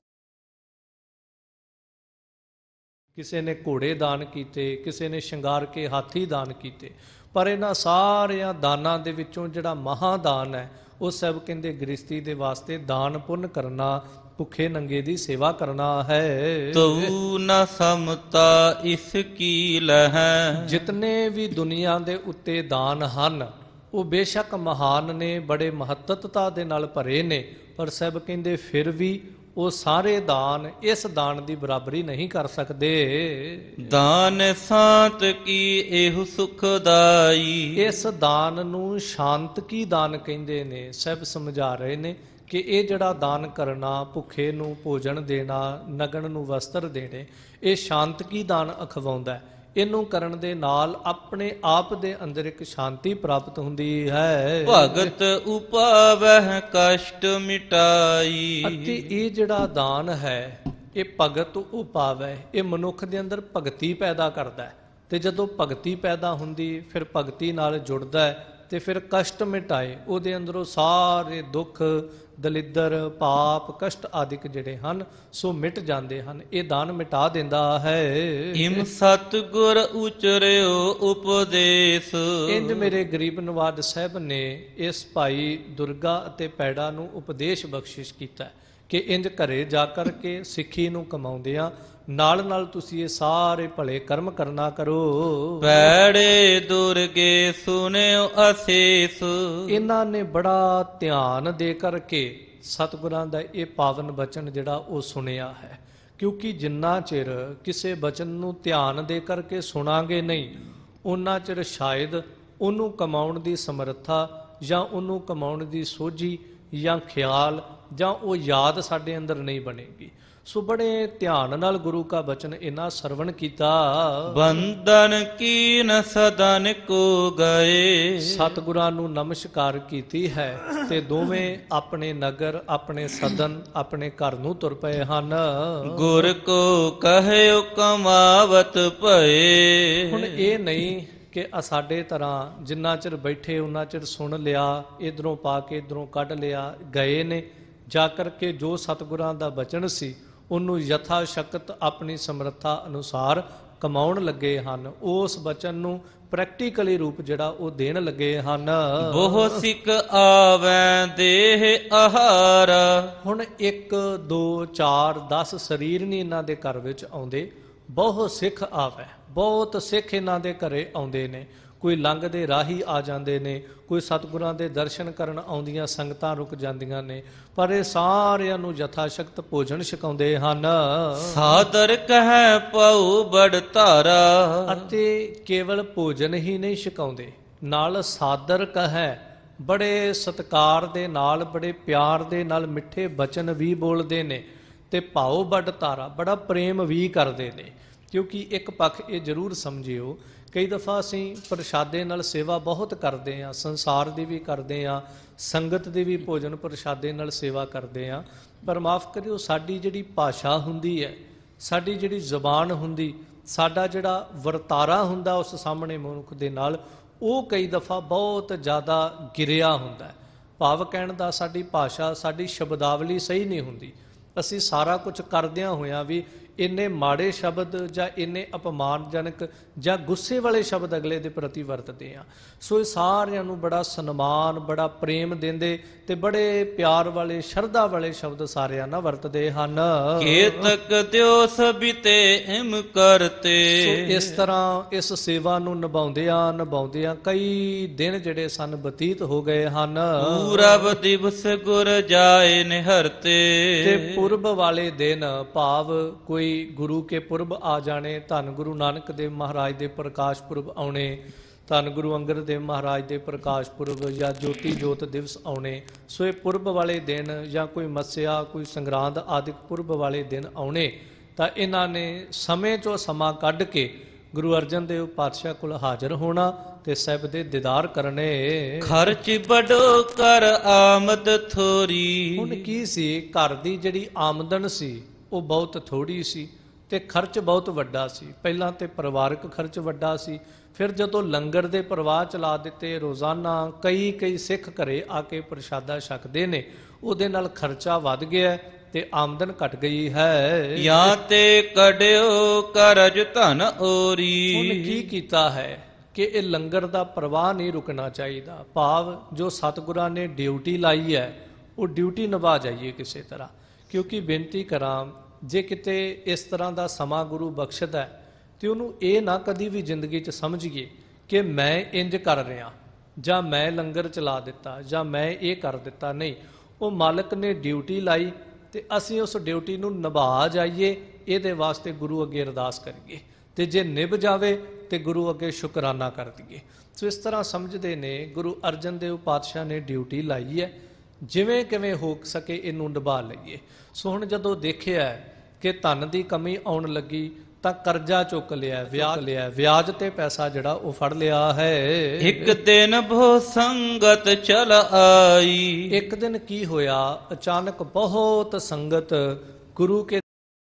Speaker 2: ਕਿਸੇ ਨੇ ਘੋੜੇ ਦਾਨ ਕੀਤੇ, ਕਿਸੇ ਨੇ ਸ਼ਿੰਗਾਰ ਕੇ ਹਾਥੀ ਦਾਨ ਕੀਤੇ, ਪਰ ਇਹਨਾਂ ਸਾਰਿਆਂ ਦਾਨਾਂ ਦੇ ਵਿੱਚੋਂ ਜਿਹੜਾ ਮਹਾਦਾਨ ਹੈ ਉਹ ਸਭ ਕਹਿੰਦੇ ਗ੍ਰਸਤੀ ਦੇ ਵਾਸਤੇ ਦਾਨ ਪੁੰਨ ਕਰਨਾ, ਭੁੱਖੇ ਨੰਗੇ ਦੀ ਸੇਵਾ ਕਰਨਾ ਹੈ।
Speaker 3: ਤਉ ਨ ਸਮਤਾ ਇਸ ਕੀ ਲਹੈ।
Speaker 2: ਜਿਤਨੇ ਵੀ ਦੁਨੀਆ ਦੇ ਉੱਤੇ ਦਾਨ ਹਨ ਉਹ ਬੇਸ਼ੱਕ ਮਹਾਨ ਨੇ, ਬੜੇ ਮਹੱਤਤਾ ਦੇ ਨਾਲ ਭਰੇ ਨੇ, ਪਰ ਸਭ ਕਹਿੰਦੇ ਫਿਰ ਵੀ ਉਹ ਸਾਰੇ ਦਾਨ ਇਸ ਦਾਨ ਦੀ ਬਰਾਬਰੀ ਨਹੀਂ ਕਰ ਸਕਦੇ।
Speaker 3: ਦਾਨ ਸ਼ਾਂਤ ਕੀ ਇਹੋ ਸੁਖਦਾਈ।
Speaker 2: ਇਸ ਦਾਨ ਨੂੰ ਸ਼ਾਂਤ ਕੀ ਦਾਨ ਕਹਿੰਦੇ ਨੇ। ਸਭ ਸਮਝਾ ਰਹੇ ਨੇ ਕਿ ਇਹ ਜਿਹੜਾ ਦਾਨ ਕਰਨਾ, ਭੁੱਖੇ ਨੂੰ ਭੋਜਨ ਦੇਣਾ, ਨਗਨ ਨੂੰ ਵਸਤਰ ਦੇਣੇ, ਇਹ ਸ਼ਾਂਤ ਕੀ ਦਾਨ ਅਖਵਾਉਂਦਾ। ਇਹਨੂੰ ਕਰਨ ਦੇ ਨਾਲ ਆਪਣੇ ਆਪ ਦੇ ਅੰਦਰ ਇੱਕ ਸ਼ਾਂਤੀ ਪ੍ਰਾਪਤ ਹੁੰਦੀ ਹੈ।
Speaker 3: ਭਗਤ ਉਪਾਵਹਿ ਕਸ਼ਟ ਮਿਟਾਈ।
Speaker 2: ਅਤੇ ਇਹ ਜਿਹੜਾ ਦਾਨ ਹੈ ਇਹ ਭਗਤ ਉਪਾਵੈ, ਇਹ ਮਨੁੱਖ ਦੇ ਅੰਦਰ ਭਗਤੀ ਪੈਦਾ ਕਰਦਾ ਹੈ। ਤੇ ਜਦੋਂ ਭਗਤੀ ਪੈਦਾ ਹੁੰਦੀ ਫਿਰ ਭਗਤੀ ਨਾਲ ਜੁੜਦਾ ਹੈ ਤੇ ਫਿਰ ਕਸ਼ਟ ਮਿਟਾਏ, ਉਹਦੇ ਅੰਦਰੋਂ ਸਾਰੇ ਦੁੱਖ ਦਲਿੱਦਰ ਪਾਪ ਕਸ਼ਟ ਆਦਿਕ ਜਿਹੜੇ ਹਨ ਸੋ ਮਿਟ ਜਾਂਦੇ ਹਨ। ਇਹ ਦਾਨ ਮਿਟਾ ਦਿੰਦਾ ਹੈ।
Speaker 3: ਇਮ ਸਤਿਗੁਰ ਉਚਰਿਓ ਉਪਦੇਸ਼।
Speaker 2: ਇੰਜ ਮੇਰੇ ਗਰੀਬ ਨਵਾਜ ਸਾਹਿਬ ਨੇ ਇਸ ਭਾਈ ਦੁਰਗਾ ਅਤੇ ਪੈੜਾ ਨੂੰ ਉਪਦੇਸ਼ ਬਖਸ਼ਿਸ਼ ਕੀਤਾ ਕਿ ਇੰਜ ਘਰੇ ਜਾ ਕਰਕੇ ਸਿੱਖੀ ਨੂੰ ਕਮਾਉਂਦਿਆਂ ਨਾਲ ਨਾਲ ਤੁਸੀਂ ਇਹ ਸਾਰੇ ਭਲੇ ਕਰਮ ਕਰਨਾ ਕਰੋ।
Speaker 3: ਪੈੜੇ ਦੁਰਗੇ ਸੁਨਿਓ ਅਸੀਸ।
Speaker 2: ਇਹਨਾਂ ਨੇ ਬੜਾ ਧਿਆਨ ਦੇ ਕਰਕੇ ਸਤਿਗੁਰਾਂ ਦਾ ਇਹ ਪਾਵਨ ਬਚਨ ਜਿਹੜਾ ਉਹ ਸੁਣਿਆ ਹੈ, ਕਿਉਂਕਿ ਜਿੰਨਾ ਚਿਰ ਕਿਸੇ ਬਚਨ ਨੂੰ ਧਿਆਨ ਦੇ ਕਰਕੇ ਸੁਣਾਂਗੇ ਨਹੀਂ, ਉਹਨਾਂ ਚਿਰ ਸ਼ਾਇਦ ਉਹਨੂੰ ਕਮਾਉਣ ਦੀ ਸਮਰੱਥਾ ਜਾਂ ਉਹਨੂੰ ਕਮਾਉਣ ਦੀ ਸੋਝੀ ਜਾਂ ਖਿਆਲ ਜਾਂ ਉਹ ਯਾਦ ਸਾਡੇ ਅੰਦਰ ਨਹੀਂ ਬਣੇਗੀ। ਸੋ ਬੜੇ ਧਿਆਨ ਨਾਲ ਗੁਰੂ ਕਾ ਬਚਨ ਇਹਨਾਂ ਸਰਵਣ ਕੀਤਾ।
Speaker 3: ਬੰਧਨ ਕੀਨ ਸਦਨ ਕੋ ਗਏ।
Speaker 2: ਸਤਿਗੁਰਾਂ ਨੂੰ ਨਮਸਕਾਰ ਕੀਤੀ ਹੈ ਤੇ ਦੋਵੇਂ ਆਪਣੇ ਨਗਰ ਆਪਣੇ ਸਦਨ ਆਪਣੇ ਘਰ ਨੂੰ ਤੁਰ ਪਏ ਹਨ।
Speaker 3: ਗੁਰ ਕੋ ਕਹਿਓ ਕਮਾਵਤ ਭਏ।
Speaker 2: ਹੁਣ ਇਹ ਨਹੀਂ ਕਿ ਸਾਡੇ ਤਰ੍ਹਾਂ ਜਿੰਨਾ ਚਿਰ ਬੈਠੇ ਉਹਨਾਂ ਚਿਰ ਸੁਣ ਲਿਆ, ਇਧਰੋਂ ਪਾ ਕੇ ਇਧਰੋਂ ਕੱਢ ਲਿਆ, ਗਏ ਨੇ ਜਾ ਕਰਕੇ ਜੋ ਸਤਿਗੁਰਾਂ ਦਾ ਬਚਨ ਸੀ ਉਹਨੂੰ ਯਥਾ ਸ਼ਕਤ ਆਪਣੀ ਸਮਰੱਥਾ ਅਨੁਸਾਰ ਕਮਾਉਣ ਲੱਗੇ ਹਨ। ਉਸ ਬਚਨ ਨੂੰ ਪ੍ਰੈਕਟੀਕਲੀ ਰੂਪ ਜਿਹੜਾ ਉਹ ਦੇਣ ਲੱਗੇ ਹਨ।
Speaker 3: ਬਹੁ ਸਿੱਖ ਆਵੈ ਦੇਹ ਆਹਾਰਾ।
Speaker 2: ਹੁਣ ਇੱਕ ਦੋ ਚਾਰ ਦਸ ਸਰੀਰ ਨਹੀਂ ਇਹਨਾਂ ਦੇ ਘਰ ਵਿੱਚ ਆਉਂਦੇ, ਬਹੁ ਸਿੱਖ ਆਵੈ, ਬਹੁਤ ਸਿੱਖ ਇਹਨਾਂ ਦੇ ਘਰੇ ਆਉਂਦੇ ਨੇ। ਕੋਈ ਲੰਘਦੇ ਰਾਹੀ ਆ ਜਾਂਦੇ ਨੇ, ਕੋਈ ਸਤਿਗੁਰਾਂ ਦੇ ਦਰਸ਼ਨ ਕਰਨ ਆਉਂਦੀਆਂ ਸੰਗਤਾਂ ਰੁਕ ਜਾਂਦੀਆਂ ਨੇ, ਪਰ ਇਹ ਸਾਰਿਆਂ ਨੂੰ ਯਥਾ ਸ਼ਕਤ ਭੋਜਨ ਛਕਾਉਂਦੇ ਹਨ।
Speaker 3: ਸਾਦਰ ਕਹਿ ਪਾਉ ਬੜ ਧਾਰਾ।
Speaker 2: ਅਤੇ ਕੇਵਲ ਭੋਜਨ ਹੀ ਨਹੀਂ ਛਕਾਉਂਦੇ, ਨਾਲ ਸਾਦਰ ਕਹੈ। ਬੜੇ ਸਤਿਕਾਰ ਦੇ ਨਾਲ, ਬੜੇ ਪਿਆਰ ਦੇ ਨਾਲ ਮਿੱਠੇ ਬਚਨ ਵੀ ਬੋਲਦੇ ਨੇ ਤੇ ਭਾਉ ਵੱਡ ਧਾਰਾ, ਬੜਾ ਪ੍ਰੇਮ ਵੀ ਕਰਦੇ ਨੇ। ਕਿਉਂਕਿ ਇੱਕ ਪੱਖ ਇਹ ਜ਼ਰੂਰ ਸਮਝਿਓ, ਕਈ ਦਫਾ ਅਸੀਂ ਪ੍ਰਸ਼ਾਦੇ ਨਾਲ ਸੇਵਾ ਬਹੁਤ ਕਰਦੇ ਹਾਂ, ਸੰਸਾਰ ਦੀ ਵੀ ਕਰਦੇ ਹਾਂ, ਸੰਗਤ ਦੀ ਵੀ ਭੋਜਨ ਪ੍ਰਸ਼ਾਦੇ ਨਾਲ ਸੇਵਾ ਕਰਦੇ ਹਾਂ, ਪਰ ਮਾਫ ਕਰਿਓ ਸਾਡੀ ਜਿਹੜੀ ਭਾਸ਼ਾ ਹੁੰਦੀ ਹੈ, ਸਾਡੀ ਜਿਹੜੀ ਜ਼ੁਬਾਨ ਹੁੰਦੀ, ਸਾਡਾ ਜਿਹੜਾ ਵਰਤਾਰਾ ਹੁੰਦਾ ਉਸ ਸਾਹਮਣੇ ਮਨੁੱਖ ਦੇ ਨਾਲ, ਉਹ ਕਈ ਦਫਾ ਬਹੁਤ ਜ਼ਿਆਦਾ ਗਿਰਿਆ ਹੁੰਦਾ। ਭਾਵ ਕਹਿਣ ਦਾ ਸਾਡੀ ਭਾਸ਼ਾ, ਸਾਡੀ ਸ਼ਬਦਾਵਲੀ ਸਹੀ ਨਹੀਂ ਹੁੰਦੀ। ਅਸੀਂ ਸਾਰਾ ਕੁਝ ਕਰਦਿਆਂ ਹੋਇਆਂ ਵੀ ਇੰਨੇ ਮਾੜੇ ਸ਼ਬਦ ਜਾਂ ਇੰਨੇ ਅਪਮਾਨਜਨਕ ਜਾਂ ਗੁੱਸੇ ਵਾਲੇ ਸ਼ਬਦ ਅਗਲੇ ਦੇ ਪ੍ਰਤੀ ਵਰਤਦੇ ਆ। ਸੋ ਇਹ ਸਾਰਿਆਂ ਨੂੰ ਬੜਾ ਸਨਮਾਨ, ਬੜਾ ਪ੍ਰੇਮ ਦਿੰਦੇ ਤੇ ਬੜੇ ਪਿਆਰ ਵਾਲੇ, ਸ਼ਰਧਾ ਵਾਲੇ ਸ਼ਬਦ ਸਾਰਿਆਂ ਨਾਲ ਵਰਤਦੇ ਹਨ।
Speaker 3: ਕੇਤਕ ਦਿਓ ਸਭਿਤੇ ਹਿਮ ਕਰਤੇ।
Speaker 2: ਸੋ ਇਸ ਤਰ੍ਹਾਂ ਇਸ ਸੇਵਾ ਨੂੰ ਨਿਭਾਉਂਦਿਆਂ ਨਿਭਾਉਂਦਿਆਂ ਕਈ ਦਿਨ ਜਿਹੜੇ ਸਨ ਬਤੀਤ ਹੋ ਗਏ ਹਨ।
Speaker 3: ਪੂਰਬ ਦਿਵਸ ਗੁਰ ਜਾਏ ਨਿਹਰਤੇ।
Speaker 2: ਤੇ ਪੁਰਬ ਵਾਲੇ ਦਿਨ ਭਾਵ ਕੋਈ ਗੁਰੂ ਕੇ ਪੁਰਬ ਆ ਜਾਣੇ, ਧੰਨ ਗੁਰੂ ਨਾਨਕ ਦੇਵ ਮਹਾਰਾਜ ਦੇ ਪ੍ਰਕਾਸ਼ ਪੁਰਬ ਆਉਣੇ, ਧੰਨ ਗੁਰੂ ਅੰਗਦ ਦੇਵ ਮਹਾਰਾਜ ਦੇ ਪ੍ਰਕਾਸ਼ ਪੁਰਬ ਜਾਂ ਜੋਤੀ ਜੋਤ ਦਿਵਸ ਆਉਣੇ। ਸੋ ਇਹ ਪੁਰਬ ਵਾਲੇ ਦਿਨ ਜਾਂ ਕੋਈ ਮੱਸਿਆ, ਕੋਈ ਸੰਗਰਾਂਦ ਆਦਿਕ ਪੁਰਬ ਵਾਲੇ ਦਿਨ ਆਉਣੇ ਤਾਂ ਇਹਨਾਂ ਨੇ ਸਮੇਂ ਚੋਂ ਸਮਾਂ ਕੱਢ ਕੇ ਗੁਰੂ ਅਰਜਨ ਦੇਵ ਪਾਤਸ਼ਾਹ ਕੋਲ ਹਾਜ਼ਰ ਹੋਣਾ ਤੇ ਸਾਹਿਬ ਦੇ ਦੀਦਾਰ ਕਰਨੇ।
Speaker 3: ਖਰਚ ਬੜੋ ਕਰ ਆਮਦ ਥੋਰੀ।
Speaker 2: ਹੁਣ ਕੀ ਸੀ, ਘਰ ਦੀ ਜਿਹੜੀ ਆਮਦਨ ਸੀ ਉਹ ਬਹੁਤ ਥੋੜੀ ਸੀ ਤੇ ਖਰਚ ਬਹੁਤ ਵੱਡਾ ਸੀ। ਪਹਿਲਾਂ ਤੇ ਪਰਿਵਾਰਕ ਖਰਚ ਵੱਡਾ ਸੀ, ਫਿਰ ਜਦੋਂ ਲੰਗਰ ਦੇ ਪ੍ਰਵਾਹ ਚਲਾ ਦਿੱਤੇ, ਰੋਜ਼ਾਨਾ ਕਈ ਕਈ ਸਿੱਖ ਘਰੇ ਆ ਕੇ ਪ੍ਰਸ਼ਾਦਾ ਛਕਦੇ ਨੇ, ਉਹਦੇ ਨਾਲ ਖਰਚਾ ਵੱਧ ਗਿਆ ਤੇ ਆਮਦਨ ਘਟ ਗਈ ਹੈ।
Speaker 3: ਜਾਂ ਤੇ ਕਢਿਓ ਕਰਜ ਧਨ ਓਰੀ।
Speaker 2: ਹੁਣ ਕੀ ਕੀਤਾ ਹੈ ਕਿ ਇਹ ਲੰਗਰ ਦਾ ਪ੍ਰਵਾਹ ਨਹੀਂ ਰੁਕਣਾ ਚਾਹੀਦਾ। ਭਾਵ ਜੋ ਸਤਿਗੁਰਾਂ ਨੇ ਡਿਊਟੀ ਲਾਈ ਹੈ ਉਹ ਡਿਊਟੀ ਨਿਭਾ ਜਾਈਏ ਕਿਸੇ ਤਰ੍ਹਾਂ। ਕਿਉਂਕਿ ਬੇਨਤੀ ਕਰਾਂ, ਜੇ ਕਿਤੇ ਇਸ ਤਰ੍ਹਾਂ ਦਾ ਸਮਾਂ ਗੁਰੂ ਬਖਸ਼ਦਾ ਹੈ ਤੇ ਉਹਨੂੰ ਇਹ ਨਾ ਕਦੀ ਵੀ ਜ਼ਿੰਦਗੀ 'ਚ ਸਮਝੀਏ ਕਿ ਮੈਂ ਇੰਜ ਕਰ ਰਿਹਾ ਜਾਂ ਮੈਂ ਲੰਗਰ ਚਲਾ ਦਿੱਤਾ ਜਾਂ ਮੈਂ ਇਹ ਕਰ ਦਿੱਤਾ। ਨਹੀਂ, ਉਹ ਮਾਲਕ ਨੇ ਡਿਊਟੀ ਲਾਈ ਤੇ ਅਸੀਂ ਉਸ ਡਿਊਟੀ ਨੂੰ ਨਿਭਾ ਜਾਈਏ, ਇਹਦੇ ਵਾਸਤੇ ਗੁਰੂ ਅੱਗੇ ਅਰਦਾਸ ਕਰੀਏ ਤੇ ਜੇ ਨਿਭ ਜਾਵੇ ਤੇ ਗੁਰੂ ਅੱਗੇ ਸ਼ੁਕਰਾਨਾ ਕਰ ਦਈਏ। ਸੋ ਇਸ ਤਰ੍ਹਾਂ ਸਮਝਦੇ ਨੇ ਗੁਰੂ ਅਰਜਨ ਦੇਵ ਪਾਤਸ਼ਾਹ ਨੇ ਡਿਊਟੀ ਲਾਈ ਹੈ, ਜਿਵੇਂ ਕਿਵੇਂ ਹੋ ਸਕੇ ਇਹਨੂੰ ਨਿਭਾ ਲਈਏ। ਸੋ ਹੁਣ ਜਦੋਂ ਦੇਖਿਆ ਕਿ ਧਨ ਦੀ ਕਮੀ ਆਉਣ ਲੱਗੀ ਤਾਂ ਕਰਜ਼ਾ ਚੁੱਕ ਲਿਆ, ਵਿਆਜ ਲਿਆ, ਵਿਆਜ ਤੇ ਪੈਸਾ ਜਿਹੜਾ ਉਹ ਫੜ ਲਿਆ ਹੈ।
Speaker 3: ਇੱਕ ਦਿਨ ਬਹੁ ਸੰਗਤ ਚਲ ਆਈ।
Speaker 2: ਇੱਕ ਦਿਨ ਕੀ ਹੋਇਆ, ਅਚਾਨਕ ਬਹੁਤ ਸੰਗਤ ਗੁਰੂ ਕੇ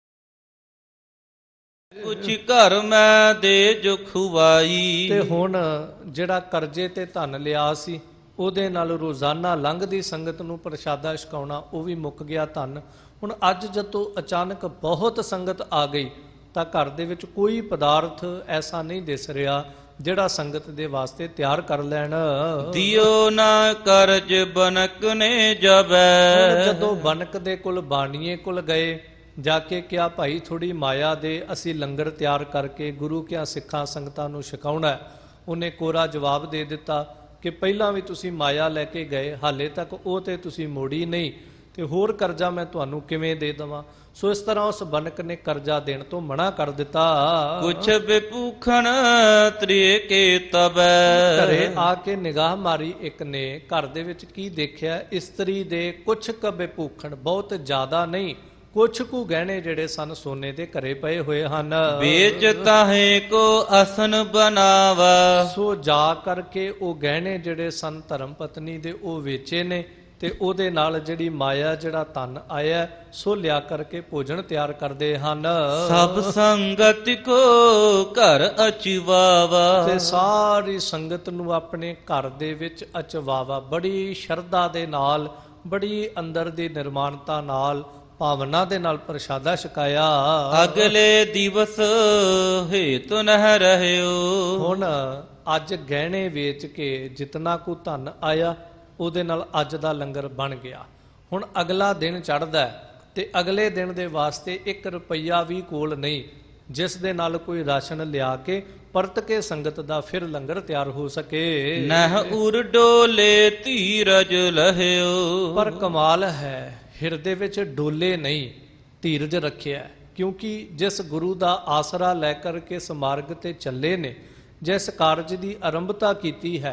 Speaker 3: ਕੁਛ ਘਰ ਮੈਂ ਦੇ ਜੋ ਖੁਵਾਈ।
Speaker 2: ਤੇ ਹੁਣ ਜਿਹੜਾ ਕਰਜ਼ੇ ਤੇ ਧਨ ਲਿਆ ਸੀ ਉਹਦੇ ਨਾਲ ਰੋਜ਼ਾਨਾ ਲੰਘਦੀ ਸੰਗਤ ਨੂੰ ਪ੍ਰਸ਼ਾਦਾ ਛਕਾਉਣਾ ਉਹ ਵੀ ਮੁੱਕ ਗਿਆ ਧਨ। ਹੁਣ ਅੱਜ ਜਦੋਂ ਅਚਾਨਕ ਬਹੁਤ ਸੰਗਤ ਆ ਗਈ ਤਾਂ ਘਰ ਦੇ ਵਿੱਚ ਕੋਈ ਪਦਾਰਥ ਐਸਾ ਨਹੀਂ ਦਿਸ ਰਿਹਾ ਜਿਹੜਾ ਸੰਗਤ ਦੇ ਵਾਸਤੇ ਤਿਆਰ ਕਰ ਲੈਣ।
Speaker 3: ਦਿਓ ਨਾ ਕਰਜ ਬਨਕ ਨੇ ਜਬੈ।
Speaker 2: ਜਦੋਂ ਬਨਕ ਦੇ ਕੋਲ ਬਾਣੀਏ ਕੋਲ ਗਏ, ਜਾ ਕੇ ਕਿਹਾ ਭਾਈ ਥੋੜੀ ਮਾਇਆ ਦੇ, ਅਸੀਂ ਲੰਗਰ ਤਿਆਰ ਕਰਕੇ ਗੁਰੂ ਕਿਆਂ ਸਿੱਖਾਂ ਸੰਗਤਾਂ ਨੂੰ ਛਕਾਉਣਾ। ਉਹਨੇ ਕੋਰਾ ਜਵਾਬ ਦੇ ਦਿੱਤਾ ਕਿ ਪਹਿਲਾਂ ਵੀ ਤੁਸੀਂ ਮਾਇਆ ਲੈ ਕੇ ਗਏ, ਹਾਲੇ ਤੱਕ ਉਹ ਤੇ ਤੁਸੀਂ ਮੋੜੀ ਨਹੀਂ, ਤੇ ਹੋਰ ਕਰਜ਼ਾ ਮੈਂ ਤੁਹਾਨੂੰ ਕਿਵੇਂ ਦੇ ਦੇਵਾਂ। ਸੋ ਇਸ ਤਰ੍ਹਾਂ ਉਸ ਬਨਕ ਨੇ ਕਰਜ਼ਾ ਦੇਣ ਤੋਂ ਮਨਾ ਕਰ ਦਿੱਤਾ।
Speaker 3: ਕੁਛ ਬੇਪੂਖਣ ਤ੍ਰਿਏ ਕੇ ਤਬੈ।
Speaker 2: ਘਰੇ ਆ ਕੇ ਨਿਗਾਹ ਮਾਰੀ ਇੱਕ ਨੇ, ਘਰ ਦੇ ਵਿੱਚ ਕੀ ਦੇਖਿਆ, ਇਸਤਰੀ ਦੇ ਕੁਛ ਕ ਬੇਪੂਖਣ, ਬਹੁਤ ਜ਼ਿਆਦਾ ਨਹੀਂ, ਕੁਛ ਕੁ ਗਹਿਣੇ ਜਿਹੜੇ ਸਨ ਸੋਨੇ ਦੇ ਘਰੇ ਪਏ ਹੋਏ ਹਨ।
Speaker 3: ਵੇਚ ਤਾਹੇ ਕੋ ਅਸਨ ਬਨਾਵਾ।
Speaker 2: ਸੋ ਜਾ ਕਰਕੇ ਉਹ ਗਹਿਣੇ ਜਿਹੜੇ ਸਨ ਧਰਮ ਪਤਨੀ ਦੇ ਉਹ ਵੇਚੇ ਨੇ ਤੇ ਉਹਦੇ ਨਾਲ ਜਿਹੜੀ ਮਾਇਆ, ਜਿਹੜਾ ਧਨ ਆਇਆ, ਸੋ ਲਿਆ ਕਰਕੇ ਭੋਜਨ ਤਿਆਰ ਕਰਦੇ ਹਨ।
Speaker 3: ਸਭ ਸੰਗਤ ਕੋ ਘਰ ਅਚਵਾਵਾ।
Speaker 2: ਤੇ ਸਾਰੀ ਸੰਗਤ ਨੂੰ ਆਪਣੇ ਘਰ ਦੇ ਵਿੱਚ ਅਚਵਾਵਾ, ਬੜੀ ਸ਼ਰਧਾ ਦੇ ਨਾਲ, ਬੜੀ ਅੰਦਰ ਦੀ ਨਿਰਮਾਨਤਾ ਨਾਲ, ਭਾਵਨਾ ਦੇ ਨਾਲ ਪ੍ਰਸ਼ਾਦਾ ਛਕਾਇਆ।
Speaker 3: ਅਗਲੇ ਦਿਵਸ ਹੇਤੁ ਨਹਿ ਰਹਿਓ।
Speaker 2: ਹੁਣ ਅੱਜ ਗਹਿਣੇ ਵੇਚ ਕੇ ਜਿਤਨਾ ਕੁ ਧਨ ਆਇਆ ਉਹਦੇ ਨਾਲ ਅੱਜ ਦਾ ਲੰਗਰ ਬਣ ਗਿਆ। ਹੁਣ ਅਗਲਾ ਦਿਨ ਚੜ੍ਹਦਾ ਤੇ ਅਗਲੇ ਦਿਨ ਦੇ ਵਾਸਤੇ ਇੱਕ ਰੁਪਈਆ ਵੀ ਕੋਲ ਨਹੀਂ ਜਿਸ ਦੇ ਨਾਲ ਕੋਈ ਰਾਸ਼ਨ ਲਿਆ ਕੇ ਪਰਤ ਕੇ ਸੰਗਤ ਦਾ ਫਿਰ ਲੰਗਰ ਤਿਆਰ ਹੋ ਸਕੇ।
Speaker 3: ਨਹਿ ਉਰ ਡੋਲੇ ਧੀਰਜ ਲਹਿਓ।
Speaker 2: ਪਰ ਕਮਾਲ ਹੈ, ਹਿਰਦੇ ਵਿੱਚ ਡੋਲੇ ਨਹੀਂ, ਧੀਰਜ ਰੱਖਿਆ। ਕਿਉਂਕਿ ਜਿਸ ਗੁਰੂ ਦਾ ਆਸਰਾ ਲੈ ਕਰਕੇ ਇਸ ਮਾਰਗ ਤੇ ਚੱਲੇ ਨੇ, ਜਿਸ ਕਾਰਜ ਦੀ ਆਰੰਭਤਾ ਕੀਤੀ ਹੈ,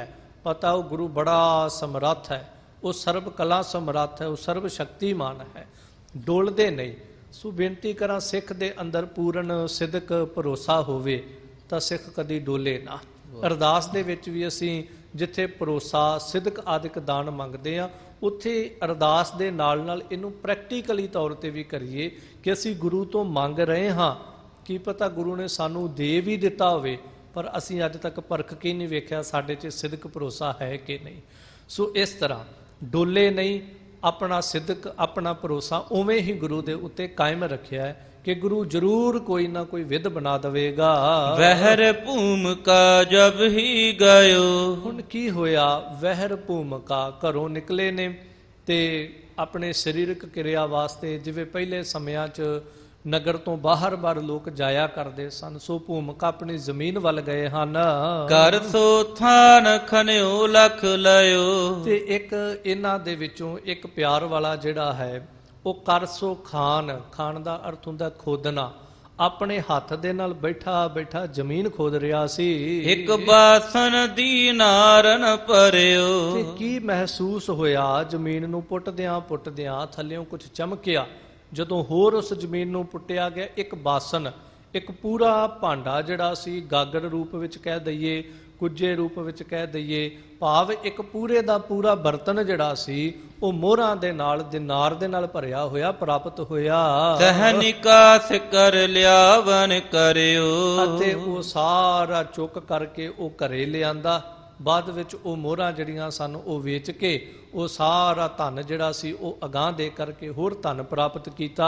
Speaker 2: ਪਤਾ ਉਹ ਗੁਰੂ ਬੜਾ ਸਮਰੱਥ ਹੈ, ਉਹ ਸਰਬ ਕਲਾ ਸਮਰੱਥ ਹੈ, ਉਹ ਸਰਬ ਸ਼ਕਤੀਮਾਨ ਹੈ, ਡੋਲਦੇ ਨਹੀਂ। ਸੋ ਬੇਨਤੀ ਕਰਾਂ, ਸਿੱਖ ਦੇ ਅੰਦਰ ਪੂਰਨ ਸਿਦਕ ਭਰੋਸਾ ਹੋਵੇ ਤਾਂ ਸਿੱਖ ਕਦੀ ਡੋਲੇ ਨਾ। ਅਰਦਾਸ ਦੇ ਵਿੱਚ ਵੀ ਅਸੀਂ ਜਿੱਥੇ ਭਰੋਸਾ ਸਿਦਕ ਆਦਿਕ ਦਾਨ ਮੰਗਦੇ ਹਾਂ, ਉੱਥੇ ਅਰਦਾਸ ਦੇ ਨਾਲ ਨਾਲ ਇਹਨੂੰ ਪ੍ਰੈਕਟੀਕਲੀ ਤੌਰ ਤੇ ਵੀ ਕਰੀਏ ਕਿ ਅਸੀਂ ਗੁਰੂ ਤੋਂ ਮੰਗ ਰਹੇ ਹਾਂ, ਕੀ ਪਤਾ ਗੁਰੂ ਨੇ ਸਾਨੂੰ ਦੇ ਵੀ ਦਿੱਤਾ ਹੋਵੇ, ਪਰ ਅਸੀਂ ਅੱਜ ਤੱਕ ਪਰਖ ਕੇ ਨਹੀਂ ਵੇਖਿਆ ਸਾਡੇ 'ਚ ਸਿਦਕ ਭਰੋਸਾ ਹੈ ਕਿ ਨਹੀਂ। ਸੋ ਇਸ ਤਰ੍ਹਾਂ ਡੋਲੇ ਨਹੀਂ, ਆਪਣਾ ਸਿਦਕ ਆਪਣਾ ਭਰੋਸਾ ਉਵੇਂ ਹੀ ਗੁਰੂ ਦੇ ਉੱਤੇ ਕਾਇਮ ਰੱਖਿਆ ਹੈ ਕਿ ਗੁਰੂ ਜ਼ਰੂਰ ਕੋਈ ਨਾ ਕੋਈ ਵਿਧ ਬਣਾ ਦੇਵੇਗਾ।
Speaker 3: ਵਹਿਰ ਭੂਮਿਕਾ ਜਬ ਹੀ ਗਇਓ।
Speaker 2: ਹੁਣ ਕੀ ਹੋਇਆ? ਵਹਿਰ ਭੂਮਿਕਾ, ਘਰੋਂ ਨਿਕਲੇ ਨੇ ਤੇ ਆਪਣੇ ਸਰੀਰਕ ਕਿਰਿਆ ਵਾਸਤੇ, ਜਿਵੇਂ ਪਹਿਲੇ ਸਮਿਆਂ 'ਚ ਨਗਰ ਤੋਂ ਬਾਹਰ ਬਾਹਰ ਲੋਕ ਜਾਇਆ ਕਰਦੇ ਸਨ, ਸੋ ਭੂਮਿਕਾ ਆਪਣੀ ਜ਼ਮੀਨ ਵੱਲ ਗਏ ਹਨ।
Speaker 3: ਕਰ ਸੋ ਥਾਨ ਖਨਿਓ ਲਖ ਲਿਓ।
Speaker 2: ਤੇ ਇੱਕ ਇਹਨਾਂ ਦੇ ਵਿੱਚੋਂ ਇੱਕ ਪਿਆਰ ਵਾਲਾ ਜਿਹੜਾ ਹੈ ਉਹ ਕਰ ਸੋ ਖਾਨ, ਖਾਨ ਦਾ ਅਰਥ ਹੁੰਦਾ ਖੋਦਣਾ, ਆਪਣੇ ਹੱਥ ਦੇ ਨਾਲ ਬੈਠਾ ਬੈਠਾ ਜ਼ਮੀਨ ਖੋਦ ਰਿਹਾ ਸੀ।
Speaker 3: ਇੱਕ ਬਾਸਨ ਦੀ ਨਾਰਨ ਭਰਿਓ।
Speaker 2: ਤੇ ਕੀ ਮਹਿਸੂਸ ਹੋਇਆ? ਜ਼ਮੀਨ ਨੂੰ ਪੁੱਟਦਿਆਂ ਪੁੱਟਦਿਆਂ ਥੱਲਿਓਂ ਕੁਝ ਚਮਕਿਆ। ਜਦੋਂ ਹੋਰ ਉਸ ਜ਼ਮੀਨ ਨੂੰ ਪੁੱਟਿਆ ਗਿਆ, ਇੱਕ ਬਾਸਨ, ਇੱਕ ਪੂਰਾ ਭਾਂਡਾ ਜਿਹੜਾ ਸੀ, ਗਾਗਰ ਰੂਪ ਵਿੱਚ ਕਹਿ ਦਈਏ, ਕੁੱਜੇ ਰੂਪ ਵਿੱਚ ਕਹਿ ਦਈਏ, ਭਾਵ ਇੱਕ ਪੂਰੇ ਦਾ ਪੂਰਾ ਬਰਤਨ ਜਿਹੜਾ ਸੀ ਉਹ ਮੋਹਰਾਂ ਦੇ ਨਾਲ, ਦਿਨਾਰ ਦੇ ਨਾਲ ਭਰਿਆ ਹੋਇਆ ਪ੍ਰਾਪਤ ਹੋਇਆ।
Speaker 3: ਤਹ ਨਿਕਾਸ ਕਰ ਲਿਆਵਨ ਕਰਿਓ।
Speaker 2: ਅਤੇ ਉਹ ਸਾਰਾ ਚੁੱਕ ਕਰਕੇ ਉਹ ਘਰੇ ਲਿਆਂਦਾ। ਬਾਅਦ ਵਿੱਚ ਉਹ ਮੋਹਰਾਂ ਜਿਹੜੀਆਂ ਸਨ ਉਹ ਵੇਚ ਕੇ ਉਹ ਸਾਰਾ ਧਨ ਜਿਹੜਾ ਸੀ ਉਹ ਅਗਾਂਹ ਦੇ ਕਰਕੇ ਹੋਰ ਧਨ ਪ੍ਰਾਪਤ ਕੀਤਾ।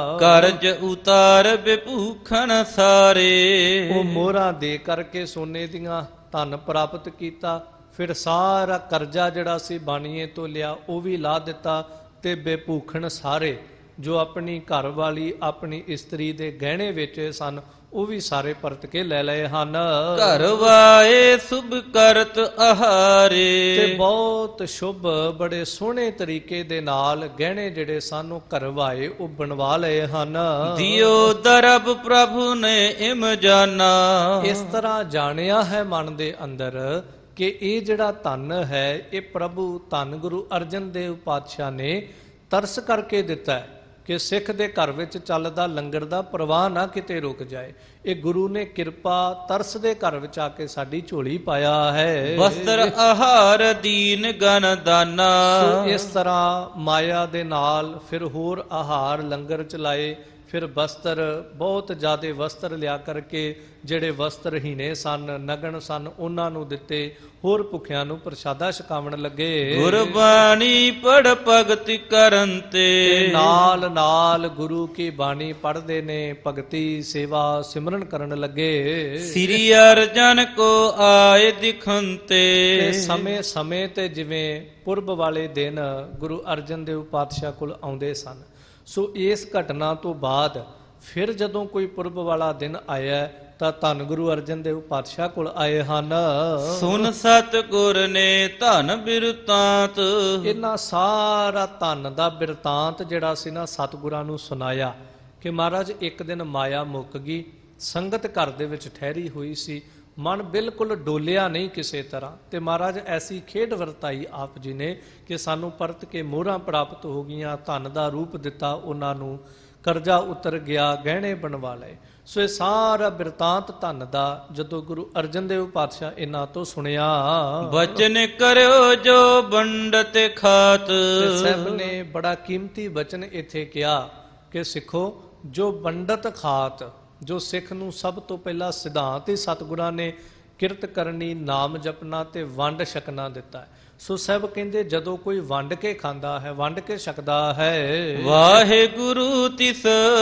Speaker 3: ਕਰਜ ਉਤਾਰ ਬਿਭੂਖਣ ਸਾਰੇ।
Speaker 2: ਉਹ ਮੋਹਰਾਂ ਦੇ ਕਰਕੇ ਸੋਨੇ ਦੀਆਂ ਧਨ ਪ੍ਰਾਪਤ ਕੀਤਾ। ਫਿਰ ਸਾਰਾ ਕਰਜ਼ਾ ਜਿਹੜਾ ਸੀ ਬਾਣੀਏ ਤੋਂ ਲਿਆ ਉਹ ਵੀ ਲਾ ਦਿੱਤਾ, ਤੇ ਬੇਭੂਖਣ ਸਾਰੇ ਜੋ ਆਪਣੀ ਘਰ ਵਾਲੀ ਆਪਣੀ ਇਸਤਰੀ ਦੇ ਗਹਿਣੇ ਵੇਚੇ ਸਨ ਉਹ ਵੀ ਸਾਰੇ ਪਰਤ ਕੇ ਲੈ ਲਏ ਹਨ।
Speaker 3: ਘਰ ਵਾਏ ਸੁਭ ਕਰਤ ਆਹਾਰੇ।
Speaker 2: ਤੇ ਬਹੁਤ ਸ਼ੁਭ, ਬੜੇ ਸੋਹਣੇ ਤਰੀਕੇ ਦੇ ਨਾਲ ਗਹਿਣੇ ਜਿਹੜੇ ਸਨ ਉਹ ਘਰਵਾਏ ਉਹ ਬਣਵਾ ਲਏ ਹਨ।
Speaker 3: ਦਿਓ ਦਰਬ ਪ੍ਰਭੂ ਨੇ ਇਮ ਜਾਨਾ।
Speaker 2: ਇਸ ਤਰ੍ਹਾਂ ਜਾਣਿਆ ਹੈ ਮਨ ਦੇ ਅੰਦਰ ਕਿ ਇਹ ਜਿਹੜਾ ਧਨ ਹੈ ਇਹ ਪ੍ਰਭੂ ਧੰਨ ਗੁਰੂ ਅਰਜਨ ਦੇਵ ਪਾਤਸ਼ਾਹ ਨੇ ਤਰਸ ਕਰਕੇ ਦਿੱਤਾ ਹੈ ਕਿ ਸਿੱਖ ਦੇ ਘਰ ਵਿੱਚ ਚੱਲਦਾ ਲੰਗਰ ਦਾ ਪ੍ਰਵਾਹ ਨਾ ਕਿਤੇ ਰੁਕ ਜਾਏ। ਇਹ ਗੁਰੂ ਨੇ ਕਿਰਪਾ ਤਰਸ ਦੇ ਘਰ ਵਿੱਚ ਆ ਕੇ ਸਾਡੀ ਝੋਲੀ ਪਾਇਆ ਹੈ।
Speaker 3: ਵਸਤਰ ਆਹਾਰ ਦੀਨ ਗਨ ਦਾਨਾ।
Speaker 2: ਸੋ ਇਸ ਤਰ੍ਹਾਂ ਮਾਇਆ ਦੇ ਨਾਲ ਫਿਰ ਹੋਰ ਆਹਾਰ ਲੰਗਰ ਚਲਾਏ, ਫਿਰ ਵਸਤਰ, ਬਹੁਤ ਜ਼ਿਆਦੇ ਵਸਤਰ ਲਿਆ ਕਰਕੇ ਜਿਹੜੇ ਵਸਤਰਹੀਣੇ ਸਨ, ਨਗਨ ਸਨ, ਉਹਨਾਂ ਨੂੰ ਦਿੱਤੇ। ਹੋਰ ਭੁੱਖਿਆਂ ਨੂੰ ਪ੍ਰਸ਼ਾਦਾ ਛਕਾਉਣ ਲੱਗੇ।
Speaker 3: ਗੁਰਬਾਣੀ ਪੜ ਭਗਤੀ ਕਰਨ ਤੇ।
Speaker 2: ਨਾਲ ਨਾਲ ਗੁਰੂ ਕੀ ਬਾਣੀ ਪੜ੍ਹਦੇ ਨੇ, ਭਗਤੀ ਸੇਵਾ ਸਿਮਰਨ ਕਰਨ ਲੱਗੇ।
Speaker 3: ਸ੍ਰੀ ਅਰਜਨ ਕੋ ਆਏ ਦਿਖਨ ਤੇ।
Speaker 2: ਸਮੇਂ ਸਮੇਂ ਤੇ ਜਿਵੇਂ ਪੁਰਬ ਵਾਲੇ ਦਿਨ ਗੁਰੂ ਅਰਜਨ ਦੇਵ ਪਾਤਸ਼ਾਹ ਕੋਲ ਆਉਂਦੇ ਸਨ, ਸੋ ਇਸ ਘਟਨਾ ਤੋਂ ਬਾਅਦ ਫਿਰ ਜਦੋਂ ਕੋਈ ਪੁਰਬ ਵਾਲਾ ਦਿਨ ਆਇਆ ਤਾਂ ਧੰਨ ਗੁਰੂ ਅਰਜਨ ਦੇਵ ਪਾਤਸ਼ਾਹ ਕੋਲ ਆਏ ਹਨ।
Speaker 3: ਸੁਨ ਸਤਿਗੁਰ ਨੇ ਧਨ ਬਿਰਤਾਂਤ।
Speaker 2: ਇਹਨਾਂ ਸਾਰਾ ਧਨ ਦਾ ਬਿਰਤਾਂਤ ਜਿਹੜਾ ਸੀ ਨਾ ਸਤਿਗੁਰਾਂ ਨੂੰ ਸੁਣਾਇਆ ਕਿ ਮਹਾਰਾਜ ਇੱਕ ਦਿਨ ਮਾਇਆ ਮੁੱਕ ਗਈ, ਸੰਗਤ ਘਰ ਦੇ ਵਿੱਚ ਠਹਿਰੀ ਹੋਈ ਸੀ, ਮਨ ਬਿਲਕੁਲ ਡੋਲਿਆ ਨਹੀਂ ਕਿਸੇ ਤਰ੍ਹਾਂ, ਤੇ ਮਹਾਰਾਜ ਐਸੀ ਖੇਡ ਵਰਤਾਈ ਆਪ ਜੀ ਨੇ ਕਿ ਸਾਨੂੰ ਪਰਤ ਕੇ ਮੋਹਰਾਂ ਪ੍ਰਾਪਤ ਹੋ ਗਈਆਂ, ਧਨ ਦਾ ਰੂਪ ਦਿੱਤਾ ਉਹਨਾਂ ਨੂੰ, ਕਰਜ਼ਾ ਉਤਰ ਗਿਆ, ਗਹਿਣੇ ਬਣਵਾ ਲਏ। ਸੋ ਇਹ ਸਾਰਾ ਬਿਰਤਾਂਤ ਧਨ ਦਾ ਜਦੋਂ ਗੁਰੂ ਅਰਜਨ ਦੇਵ ਪਾਤਸ਼ਾਹ ਇਹਨਾਂ ਤੋਂ ਸੁਣਿਆ,
Speaker 3: ਬਚਨ ਕਰਿਓ ਜੋ ਵੰਡਤ ਖਾਤ।
Speaker 2: ਤੇ ਸਾਹਿਬ ਨੇ ਬੜਾ ਕੀਮਤੀ ਬਚਨ ਇੱਥੇ ਕਿਹਾ ਕਿ ਸਿੱਖੋ, ਜੋ ਵੰਡਤ ਖਾਤ, ਜੋ ਸਿੱਖ ਨੂੰ ਸਭ ਤੋਂ ਪਹਿਲਾ ਸਿਧਾਂਤ ਹੀ ਸਤਿਗੁਰਾਂ ਨੇ ਕਿਰਤ ਕਰਨੀ, ਨਾਮ ਜਪਣਾ ਤੇ ਵੰਡ ਛਕਣਾ ਦਿੱਤਾ ਹੈ। ਸੋ ਸਾਹਿਬ ਕਹਿੰਦੇ ਜਦੋਂ ਕੋਈ ਵੰਡ ਕੇ ਖਾਂਦਾ ਹੈ, ਵੰਡ ਕੇ ਛਕਦਾ ਹੈ,
Speaker 3: ਵਾਹਿਗੁਰੂ ਤਿਸ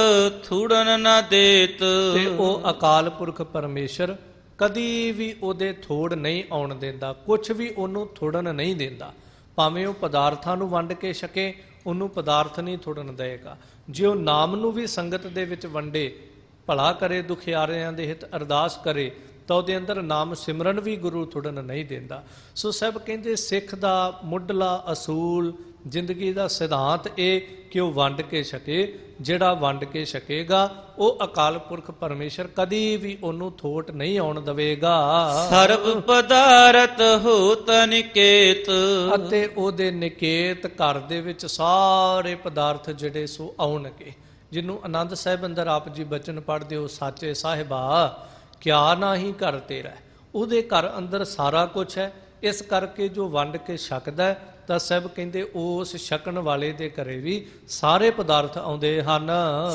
Speaker 3: ਥੁੜਨ ਨਾ ਦੇਤ।
Speaker 2: ਤੇ ਉਹ ਅਕਾਲ ਪੁਰਖ ਪਰਮੇਸ਼ਰ ਕਦੀ ਵੀ ਉਹਦੇ ਥੋੜ ਨਹੀਂ ਆਉਣ ਦਿੰਦਾ, ਕੁਛ ਵੀ ਉਹਨੂੰ ਥੋੜਨ ਨਹੀਂ ਦਿੰਦਾ। ਭਾਵੇਂ ਉਹ ਪਦਾਰਥਾਂ ਨੂੰ ਵੰਡ ਕੇ ਛਕੇ, ਉਹਨੂੰ ਪਦਾਰਥ ਨਹੀਂ ਥੋੜਨ ਦੇਗਾ। ਜੇ ਉਹ ਨਾਮ ਨੂੰ ਵੀ ਸੰਗਤ ਦੇ ਵਿੱਚ ਵੰਡੇ, ਭਲਾ ਕਰੇ, ਦੁਖਿਆਰਿਆਂ ਦੇ ਹਿੱਤ ਅਰਦਾਸ ਕਰੇ, ਤਾਂ ਉਹਦੇ ਅੰਦਰ ਨਾਮ ਸਿਮਰਨ ਵੀ ਗੁਰੂ ਤੁੜਨ ਨਹੀਂ ਦਿੰਦਾ। ਸੋ ਸਭ ਕਹਿੰਦੇ ਸਿੱਖ ਦਾ ਮੁੱਢਲਾ ਅਸੂਲ, ਜ਼ਿੰਦਗੀ ਦਾ ਸਿਧਾਂਤ ਇਹ ਕਿ ਉਹ ਵੰਡ ਕੇ ਛਕੇ। ਜਿਹੜਾ ਵੰਡ ਕੇ ਛਕੇਗਾ ਉਹ ਅਕਾਲ ਪੁਰਖ ਪਰਮੇਸ਼ਰ ਕਦੀ ਵੀ ਉਹਨੂੰ ਥੋਟ ਨਹੀਂ ਆਉਣ ਦੇਵੇਗਾ।
Speaker 3: ਸਰਬ ਪਦਾਰਥ ਹੋਤ ਨਿਕੇਤ,
Speaker 2: ਅਤੇ ਉਹਦੇ ਨਿਕੇਤ ਘਰ ਦੇ ਵਿੱਚ ਸਾਰੇ ਪਦਾਰਥ ਜਿਹੜੇ ਸੋ ਆਉਣਗੇ। ਜਿਹਨੂੰ ਆਨੰਦ ਸਾਹਿਬ ਅੰਦਰ ਆਪ ਜੀ ਬਚਨ ਪੜ੍ਹਦੇ ਹੋ, ਸਾਚੇ ਸਾਹਿਬਾ ਕਿਆ ਨਾਹੀ ਘਰ ਤੇਰਾ, ਉਹਦੇ ਘਰ ਅੰਦਰ ਸਾਰਾ ਕੁਝ ਹੈ। ਇਸ ਕਰਕੇ ਜੋ ਵੰਡ ਕੇ ਛਕਦਾ ਤਾਂ ਸਭ ਕਹਿੰਦੇ ਉਸ ਛਕਣ ਵਾਲੇ ਦੇ ਘਰੇ ਵੀ ਸਾਰੇ ਪਦਾਰਥ ਆਉਂਦੇ ਹਨ।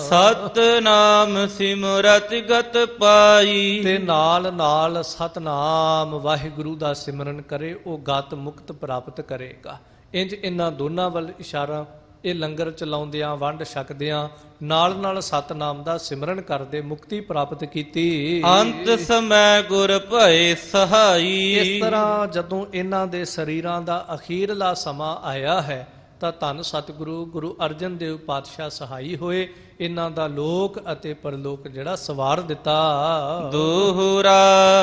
Speaker 3: ਸਤਨਾਮ ਸਿਮਰਤ ਗਤ ਪਾਈ,
Speaker 2: ਤੇ ਨਾਲ ਨਾਲ ਸਤਨਾਮ ਵਾਹਿਗੁਰੂ ਦਾ ਸਿਮਰਨ ਕਰੇ, ਉਹ ਗਤ ਮੁਕਤ ਪ੍ਰਾਪਤ ਕਰੇਗਾ। ਇੰਜ ਇਹਨਾਂ ਦੋਨਾਂ ਵੱਲ ਇਸ਼ਾਰਾ, ਇਹ ਲੰਗਰ ਚਲਾਉਂਦਿਆਂ ਵੰਡ ਛਕਦਿਆਂ ਨਾਲ ਨਾਲ ਸਤਨਾਮ ਦਾ ਸਿਮਰਨ ਕਰਦੇ ਮੁਕਤੀ ਪ੍ਰਾਪਤ ਕੀਤੀ।
Speaker 3: ਅੰਤ ਸਮੈ ਗੁਰ ਭਏ ਸਹਾਈ,
Speaker 2: ਇਸ ਤਰ੍ਹਾਂ ਜਦੋਂ ਇਹਨਾਂ ਦੇ ਸਰੀਰਾਂ ਦਾ ਅਖੀਰਲਾ ਸਮਾਂ ਆਇਆ ਹੈ ਤਾਂ ਧੰਨ ਸਤਿਗੁਰੂ ਗੁਰੂ ਅਰਜਨ ਦੇਵ ਪਾਤਸ਼ਾਹ ਸਹਾਈ ਹੋਏ, ਇਹਨਾਂ ਦਾ ਲੋਕ ਅਤੇ ਪਰਲੋਕ ਜਿਹੜਾ ਸਵਾਰ ਦਿੱਤਾ।
Speaker 3: ਦੋਹਰਾ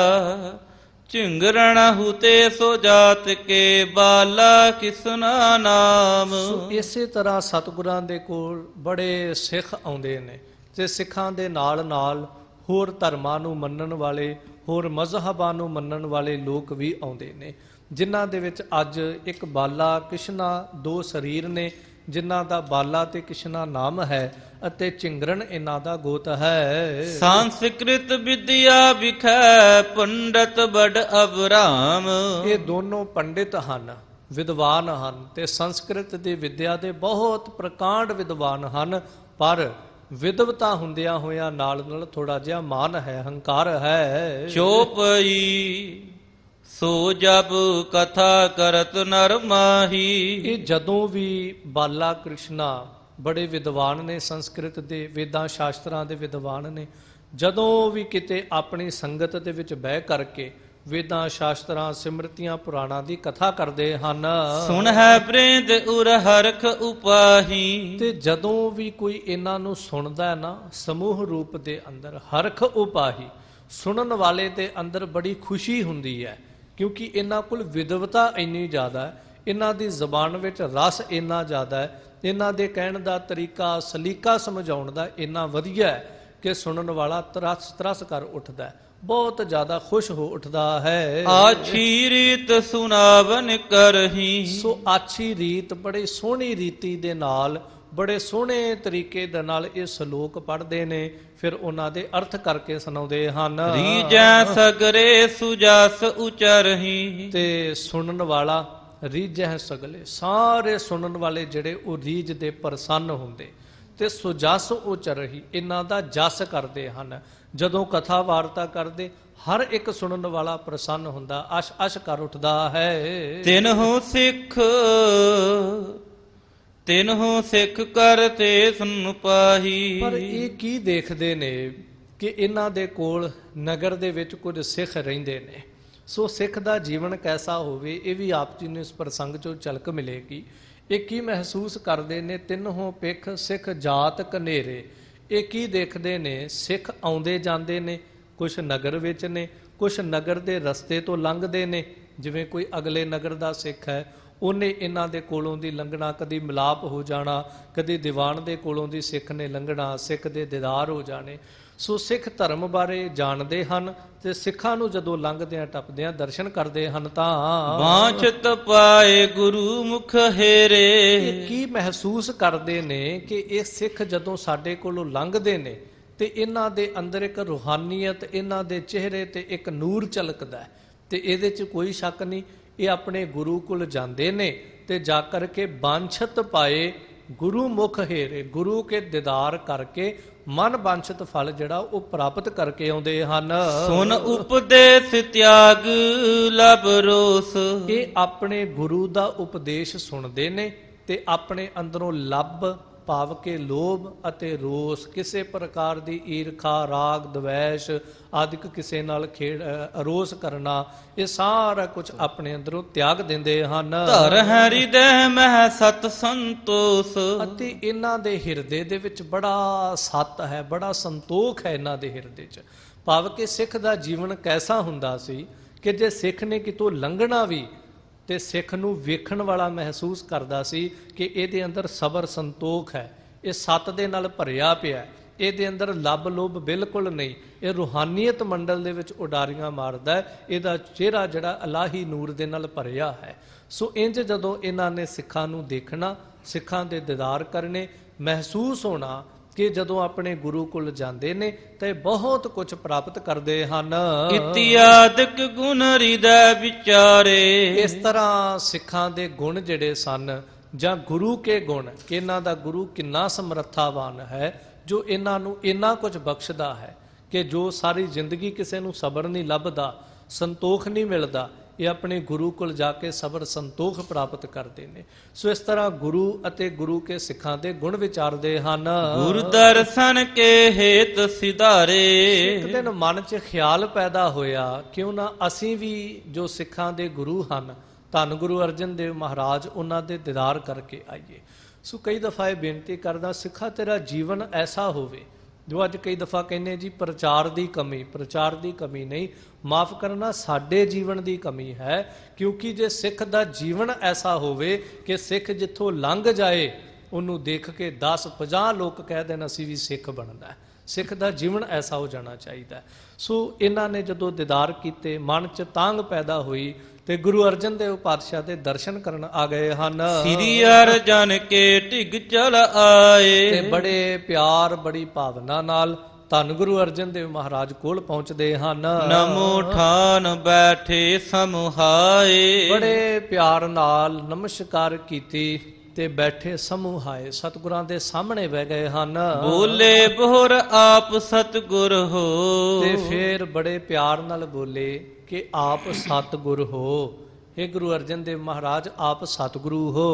Speaker 3: ਝਿੰਗਰਣ ਹੁਤੇ ਸੋ ਜਾਤ ਕੇ ਬਾਲਾ ਕਿਸਨਾ ਨਾਮ।
Speaker 2: ਸੋ ਇਸੇ ਤਰ੍ਹਾਂ ਸਤਿਗੁਰਾਂ ਦੇ ਕੋਲ ਬੜੇ ਸਿੱਖ ਆਉਂਦੇ ਨੇ ਤੇ ਸਿੱਖਾਂ ਦੇ ਨਾਲ ਨਾਲ ਹੋਰ ਧਰਮਾਂ ਨੂੰ ਮੰਨਣ ਵਾਲੇ, ਹੋਰ ਮਜ਼ਹਬਾਂ ਨੂੰ ਮੰਨਣ ਵਾਲੇ ਲੋਕ ਵੀ ਆਉਂਦੇ ਨੇ, ਜਿਨ੍ਹਾਂ ਦੇ ਵਿੱਚ ਅੱਜ ਇੱਕ ਬਾਲਾ ਕਿਸ਼ਨਾ ਦੋ ਸਰੀਰ ਨੇ, ਜਿਨ੍ਹਾਂ ਦਾ ਬਾਲਾ ਤੇ ਕਿਸ਼ਨਾ ਨਾਮ ਹੈ ਅਤੇ ਝਿੰਗਰਨ ਇਹਨਾਂ ਦਾ ਗੋਤ ਹੈ।
Speaker 3: ਸੰਸਕ੍ਰਿਤ ਵਿਦਿਆ ਵਿਖੈ ਪੰਡਤ ਬੜ ਅਬਰਾਮ,
Speaker 2: ਇਹ ਦੋਨੋਂ ਪੰਡਿਤ ਹਨ, ਵਿਦਵਾਨ ਹਨ ਤੇ ਸੰਸਕ੍ਰਿਤ ਦੀ ਵਿਦਿਆ ਦੇ ਬਹੁਤ ਪ੍ਰਕਾਂਡ ਵਿਦਵਾਨ ਹਨ, ਪਰ ਵਿਦਵਤਾ ਹੁੰਦਿਆਂ ਹੋਇਆਂ ਨਾਲ ਨਾਲ ਥੋੜਾ ਜਿਹਾ ਮਾਨ ਹੈ, ਹੰਕਾਰ ਹੈ।
Speaker 3: ਚੋਪਈ ਸੋ ਜਬ ਕਥਾ ਕਰਤ ਨਰ ਮਾਹੀ,
Speaker 2: ਇਹ ਜਦੋਂ ਵੀ ਬਾਲਾ ਕ੍ਰਿਸ਼ਨਾ ਬੜੇ ਵਿਦਵਾਨ ਨੇ, ਸੰਸਕ੍ਰਿਤ ਦੇ ਵੇਦਾਂ ਸ਼ਾਸਤਰਾਂ ਦੇ ਵਿਦਵਾਨ ਨੇ, ਜਦੋਂ ਵੀ ਕਿਤੇ ਆਪਣੀ ਸੰਗਤ ਦੇ ਵਿੱਚ ਬਹਿ ਕਰਕੇ ਵੇਦਾਂ ਸ਼ਾਸਤਰਾਂ ਸਿਮਰਤੀਆਂ ਪੁਰਾਣਾਂ ਦੀ ਕਥਾ ਕਰਦੇ ਹਨ।
Speaker 3: ਸੁਣ ਹੈ ਬ੍ਰਿੰਦ ਉਰ ਹਰਖ ਉਪਾਹੀ,
Speaker 2: ਤੇ ਜਦੋਂ ਵੀ ਕੋਈ ਇਹਨਾਂ ਨੂੰ ਸੁਣਦਾ ਨਾ ਸਮੂਹ ਰੂਪ ਦੇ ਅੰਦਰ, ਹਰਖ ਉਪਾਹੀ, ਸੁਣਨ ਵਾਲੇ ਦੇ ਅੰਦਰ ਬੜੀ ਖੁਸ਼ੀ ਹੁੰਦੀ ਹੈ, ਕਿਉਂਕਿ ਇਹਨਾਂ ਕੋਲ ਵਿਦਵਤਾ ਇੰਨੀ ਜ਼ਿਆਦਾ ਹੈ, ਇਹਨਾਂ ਦੀ ਜ਼ਬਾਨ ਵਿੱਚ ਰਸ ਇੰਨਾ ਜ਼ਿਆਦਾ ਹੈ, ਇਹਨਾਂ ਦੇ ਕਹਿਣ ਦਾ ਤਰੀਕਾ, ਸਲੀਕਾ ਸਮਝਾਉਣ ਦਾ ਇੰਨਾ ਵਧੀਆ ਹੈ ਕਿ ਸੁਣਨ ਵਾਲਾ ਤਰਸ ਤਰਸ ਕਰ ਉੱਠਦਾ, ਬਹੁਤ ਜ਼ਿਆਦਾ ਖੁਸ਼ ਹੋ ਉੱਠਦਾ ਹੈ।
Speaker 3: ਆਛੀ ਰੀਤ ਸੁਨਾਵਨ ਕਰਹੀ,
Speaker 2: ਸੋ ਆਛੀ ਰੀਤ, ਬੜੇ ਸੋਹਣੀ ਰੀਤੀ ਦੇ ਨਾਲ, ਬੜੇ ਸੋਹਣੇ ਤਰੀਕੇ ਦੇ ਨਾਲ ਇਹ ਸ਼ਲੋਕ ਪੜ੍ਹਦੇ ਨੇ, ਫਿਰ ਉਹਨਾਂ ਦੇ ਅਰਥ ਕਰਕੇ ਸੁਣਾਉਂਦੇ ਹਨ।
Speaker 3: ਰੀਜੈ ਸਗਰੇ ਸੁਜਸ ਉਚਰਹੀ,
Speaker 2: ਤੇ ਸੁਣਨ ਵਾਲਾ ਰੀਜੈ ਸਗਲੇ, ਸਾਰੇ ਸੁਣਨ ਵਾਲੇ ਜਿਹੜੇ ਉਹ ਰੀਜ ਦੇ ਪ੍ਰਸੰਨ ਹੁੰਦੇ, ਤੇ ਸੁਜਸ ਉਚਰਹੀ, ਇਹਨਾਂ ਦਾ ਜਸ ਕਰਦੇ ਹਨ। ਜਦੋਂ ਕਥਾ ਵਾਰਤਾ ਕਰਦੇ ਹਰ ਇੱਕ ਸੁਣਨ ਵਾਲਾ ਪ੍ਰਸੰਨ ਹੁੰਦਾ, ਅਸ਼ ਅਸ਼ ਕਰ ਉੱਠਦਾ ਹੈ।
Speaker 3: ਤਿਨਹੁ ਸਿੱਖ ਤਿਨਹੁ ਸਿੱਖ ਕਰਤੇ ਸੁਨ ਪਾਹੀ,
Speaker 2: ਪਰ ਇਹ ਕੀ ਦੇਖਦੇ ਨੇ ਕਿ ਇਹਨਾਂ ਦੇ ਕੋਲ ਨਗਰ ਦੇ ਵਿੱਚ ਕੁਝ ਸਿੱਖ ਰਹਿੰਦੇ ਨੇ। ਸੋ ਸਿੱਖ ਦਾ ਜੀਵਨ ਕੈਸਾ ਹੋਵੇ, ਇਹ ਵੀ ਆਪ ਜੀ ਨੂੰ ਇਸ ਪ੍ਰਸੰਗ ਚੋਂ ਝਲਕ ਮਿਲੇਗੀ। ਇਹ ਕੀ ਮਹਿਸੂਸ ਕਰਦੇ ਨੇ? ਤਿੰਨੋਂ ਪਿੱਖ ਸਿੱਖ ਜਾਤ ਕਨੇਰੇ, ਇਹ ਕੀ ਦੇਖਦੇ ਨੇ? ਸਿੱਖ ਆਉਂਦੇ ਜਾਂਦੇ ਨੇ, ਕੁਛ ਨਗਰ ਵਿੱਚ ਨੇ, ਕੁਛ ਨਗਰ ਦੇ ਰਸਤੇ ਤੋਂ ਲੰਘਦੇ ਨੇ। ਜਿਵੇਂ ਕੋਈ ਅਗਲੇ ਨਗਰ ਦਾ ਸਿੱਖ ਹੈ, ਉਹਨੇ ਇਹਨਾਂ ਦੇ ਕੋਲੋਂ ਦੀ ਲੰਘਣਾ, ਕਦੀ ਮਿਲਾਪ ਹੋ ਜਾਣਾ, ਕਦੀ ਦੀਵਾਨ ਦੇ ਕੋਲੋਂ ਦੀ ਸਿੱਖ ਨੇ ਲੰਘਣਾ, ਸਿੱਖ ਦੇ ਦੀਦਾਰ ਹੋ ਜਾਣੇ। ਸੋ ਸਿੱਖ ਧਰਮ ਬਾਰੇ ਜਾਣਦੇ ਹਨ ਤੇ ਸਿੱਖਾਂ ਨੂੰ ਜਦੋਂ ਲੰਘਦਿਆਂ ਟੱਪਦਿਆਂ ਦਰਸ਼ਨ ਕਰਦੇ ਹਨ ਤਾਂ
Speaker 3: ਬਾਂਛਤ ਪਾਏ ਗੁਰੂ ਮੁਖ ਹੇਰੇ।
Speaker 2: ਕੀ ਮਹਿਸੂਸ ਕਰਦੇ ਨੇ ਕਿ ਇਹ ਸਿੱਖ ਜਦੋਂ ਸਾਡੇ ਕੋਲੋਂ ਲੰਘਦੇ ਨੇ ਤੇ ਇਹਨਾਂ ਦੇ ਅੰਦਰ ਇੱਕ ਰੂਹਾਨੀਅਤ, ਇਹਨਾਂ ਦੇ ਚਿਹਰੇ ਤੇ ਇੱਕ ਨੂਰ ਝਲਕਦਾ ਹੈ, ਤੇ ਇਹਦੇ 'ਚ ਕੋਈ ਸ਼ੱਕ ਨਹੀਂ ਇਹ ਆਪਣੇ ਗੁਰੂ ਕੋਲ ਜਾਂਦੇ ਨੇ ਤੇ ਜਾ ਕਰਕੇ ਬਾਂਛਤ ਪਾਏ ਗੁਰੂ ਮੁਖ ਹੇਰੇ, ਗੁਰੂ ਕੇ ਦੀਦਾਰ ਕਰਕੇ ਮਨ ਬਾਂਛਤ ਫਲ ਜਿਹੜਾ ਉਹ ਪ੍ਰਾਪਤ ਕਰਕੇ ਆਉਂਦੇ ਹਨ।
Speaker 3: ਸੁਨ ਉਪਦੇਸ਼ ਤਿਆਗ ਲਬ ਰੋਸ,
Speaker 2: ਇਹ ਆਪਣੇ ਗੁਰੂ ਦਾ ਉਪਦੇਸ਼ ਸੁਣਦੇ ਨੇ ਤੇ ਆਪਣੇ ਅੰਦਰੋਂ ਲੱਭ ਭਾਵ ਕੇ ਲੋਭ ਅਤੇ ਰੋਸ, ਕਿਸੇ ਪ੍ਰਕਾਰ ਦੀ ਈਰਖਾ, ਰਾਗ, ਦਵੈਸ਼ ਆਦਿਕ ਕਿਸੇ ਨਾਲ ਖੇਡ ਰੋਸ ਕਰਨਾ, ਇਹ ਸਾਰਾ ਕੁਝ ਆਪਣੇ ਅੰਦਰੋਂ ਤਿਆਗ ਦਿੰਦੇ ਹਨ।
Speaker 3: ਧਰ ਹਿਰਦੈ ਮਹਿ ਸਤ ਸੰਤੋਖ,
Speaker 2: ਅਤੇ ਇਹਨਾਂ ਦੇ ਹਿਰਦੇ ਦੇ ਵਿੱਚ ਬੜਾ ਸਤ ਹੈ, ਬੜਾ ਸੰਤੋਖ ਹੈ ਇਹਨਾਂ ਦੇ ਹਿਰਦੇ 'ਚ, ਭਾਵ ਕਿ ਸਿੱਖ ਦਾ ਜੀਵਨ ਕੈਸਾ ਹੁੰਦਾ ਸੀ ਕਿ ਜੇ ਸਿੱਖ ਨੇ ਕਿਤੋਂ ਲੰਘਣਾ ਵੀ ਤੇ ਸਿੱਖ ਨੂੰ ਵੇਖਣ ਵਾਲਾ ਮਹਿਸੂਸ ਕਰਦਾ ਸੀ ਕਿ ਇਹਦੇ ਅੰਦਰ ਸਬਰ ਸੰਤੋਖ ਹੈ, ਇਹ ਸੱਤ ਦੇ ਨਾਲ ਭਰਿਆ ਪਿਆ, ਇਹਦੇ ਅੰਦਰ ਲੱਭ ਲੋਭ ਬਿਲਕੁਲ ਨਹੀਂ, ਇਹ ਰੂਹਾਨੀਅਤ ਮੰਡਲ ਦੇ ਵਿੱਚ ਉਡਾਰੀਆਂ ਮਾਰਦਾ, ਇਹਦਾ ਚਿਹਰਾ ਜਿਹੜਾ ਇਲਾਹੀ ਨੂਰ ਦੇ ਨਾਲ ਭਰਿਆ ਹੈ। ਸੋ ਇੰਜ ਜਦੋਂ ਇਹਨਾਂ ਨੇ ਸਿੱਖਾਂ ਨੂੰ ਦੇਖਣਾ, ਸਿੱਖਾਂ ਦੇ ਦੀਦਾਰ ਕਰਨੇ, ਮਹਿਸੂਸ ਹੋਣਾ ਕਿ ਜਦੋਂ ਆਪਣੇ ਗੁਰੂ ਕੋਲ ਜਾਂਦੇ ਨੇ ਤੇ ਬਹੁਤ ਕੁਝ ਪ੍ਰਾਪਤ ਕਰਦੇ ਹਨ।
Speaker 3: ਇਤਿਆਦਿਕ ਗੁਣ ਹਿਰਦੈ ਵਿਚਾਰੇ।
Speaker 2: ਇਸ ਤਰ੍ਹਾਂ ਸਿੱਖਾਂ ਦੇ ਗੁਣ ਜਿਹੜੇ ਸਨ ਜਾਂ ਗੁਰੂ ਕੇ ਗੁਣ, ਕਿ ਇਹਨਾਂ ਦਾ ਗੁਰੂ ਕਿੰਨਾ ਸਮਰੱਥਾਵਾਨ ਹੈ ਜੋ ਇਹਨਾਂ ਨੂੰ ਇੰਨਾ ਕੁਝ ਬਖਸ਼ਦਾ ਹੈ ਕਿ ਜੋ ਸਾਰੀ ਜ਼ਿੰਦਗੀ ਕਿਸੇ ਨੂੰ ਸਬਰ ਨਹੀਂ ਲੱਭਦਾ, ਸੰਤੋਖ ਨਹੀਂ ਮਿਲਦਾ, ਇਹ ਆਪਣੇ ਗੁਰੂ ਕੋਲ ਜਾ ਕੇ ਸਬਰ ਸੰਤੋਖ ਪ੍ਰਾਪਤ ਕਰਦੇ ਨੇ। ਸੋ ਇਸ ਤਰ੍ਹਾਂ ਗੁਰੂ ਅਤੇ ਗੁਰੂ ਕੇ ਸਿੱਖਾਂ ਦੇ ਗੁਣ ਵਿਚਾਰਦੇ ਹਨ।
Speaker 3: ਗੁਰ ਦਰਸ਼ਨ ਕੇ ਹੇਤ ਸਿਧਾਰੇ।
Speaker 2: ਇੱਕ ਦਿਨ ਮਨ 'ਚ ਖਿਆਲ ਪੈਦਾ ਹੋਇਆ ਕਿਉਂ ਨਾ ਅਸੀਂ ਵੀ ਜੋ ਸਿੱਖਾਂ ਦੇ ਗੁਰੂ ਹਨ, ਧੰਨ ਗੁਰੂ ਅਰਜਨ ਦੇਵ ਮਹਾਰਾਜ, ਉਹਨਾਂ ਦੇ ਦੀਦਾਰ ਕਰਕੇ ਆਈਏ। ਸੋ ਕਈ ਦਫਾ ਇਹ ਬੇਨਤੀ ਕਰਦਾ, ਸਿੱਖਾ ਤੇਰਾ ਜੀਵਨ ਐਸਾ ਹੋਵੇ ਜੋ ਅੱਜ ਕਈ ਦਫਾ ਕਹਿੰਦੇ ਜੀ ਪ੍ਰਚਾਰ ਦੀ ਕਮੀ, ਪ੍ਰਚਾਰ ਦੀ ਕਮੀ ਨਹੀਂ, ਮਾਫ ਕਰਨਾ, ਸਾਡੇ ਜੀਵਨ ਦੀ ਕਮੀ ਹੈ। ਕਿਉਂਕਿ ਜੇ ਸਿੱਖ ਦਾ ਜੀਵਨ ਐਸਾ ਹੋਵੇ ਕਿ ਸਿੱਖ ਜਿੱਥੋਂ ਲੰਘ ਜਾਏ ਉਹਨੂੰ ਦੇਖ ਕੇ ਦਸ ਪੰਜਾਹ ਲੋਕ ਕਹਿ ਦੇਣ ਅਸੀਂ ਵੀ ਸਿੱਖ ਬਣਨਾ ਹੈ, ਸਿੱਖ ਦਾ ਜੀਵਨ ਐਸਾ ਹੋ ਜਾਣਾ ਚਾਹੀਦਾ। ਸੋ ਇਹਨਾਂ ਨੇ ਜਦੋਂ ਦੀਦਾਰ ਕੀਤੇ, ਮਨ 'ਚ ਤਾਂਘ ਪੈਦਾ ਹੋਈ ਤੇ ਗੁਰੂ ਅਰਜਨ ਦੇਵ ਪਾਤਸ਼ਾਹ ਦੇ ਦਰਸ਼ਨ ਕਰਨ ਆ ਗਏ ਹਨ।
Speaker 3: ਸ੍ਰੀ ਅਰਜਨ ਕੇ ਢਿਗ ਚਲ ਆਏ।
Speaker 2: ਤੇ ਬੜੇ ਪਿਆਰ, ਬੜੀ ਭਾਵਨਾ ਨਾਲ ਧੰਨ ਗੁਰੂ ਅਰਜਨ ਦੇਵ ਮਹਾਰਾਜ ਕੋਲ ਪਹੁੰਚਦੇ ਹਨ।
Speaker 3: ਨਮੋ ਠਾਨ ਬੈਠੇ ਸਮੁਹਾਏ।
Speaker 2: ਬੜੇ ਪਿਆਰ ਨਾਲ ਨਮਸਕਾਰ ਕੀਤੀ ਤੇ ਬੈਠੇ ਸਮੂਹਾਏ, ਸਤਿਗੁਰਾਂ ਦੇ ਸਾਹਮਣੇ ਬਹਿ ਗਏ ਹਨ।
Speaker 3: ਬੋਲੇ ਬੋਰ ਆਪ ਸਤਿਗੁਰ ਹੋ।
Speaker 2: ਤੇ ਫਿਰ ਬੜੇ ਪਿਆਰ ਨਾਲ ਬੋਲੇ ਕਿ ਆਪ ਸਤਿਗੁਰ ਹੋ। हे ਗੁਰੂ ਅਰਜਨ ਦੇਵ ਮਹਾਰਾਜ, ਆਪ ਸਤਿਗੁਰੂ ਹੋ।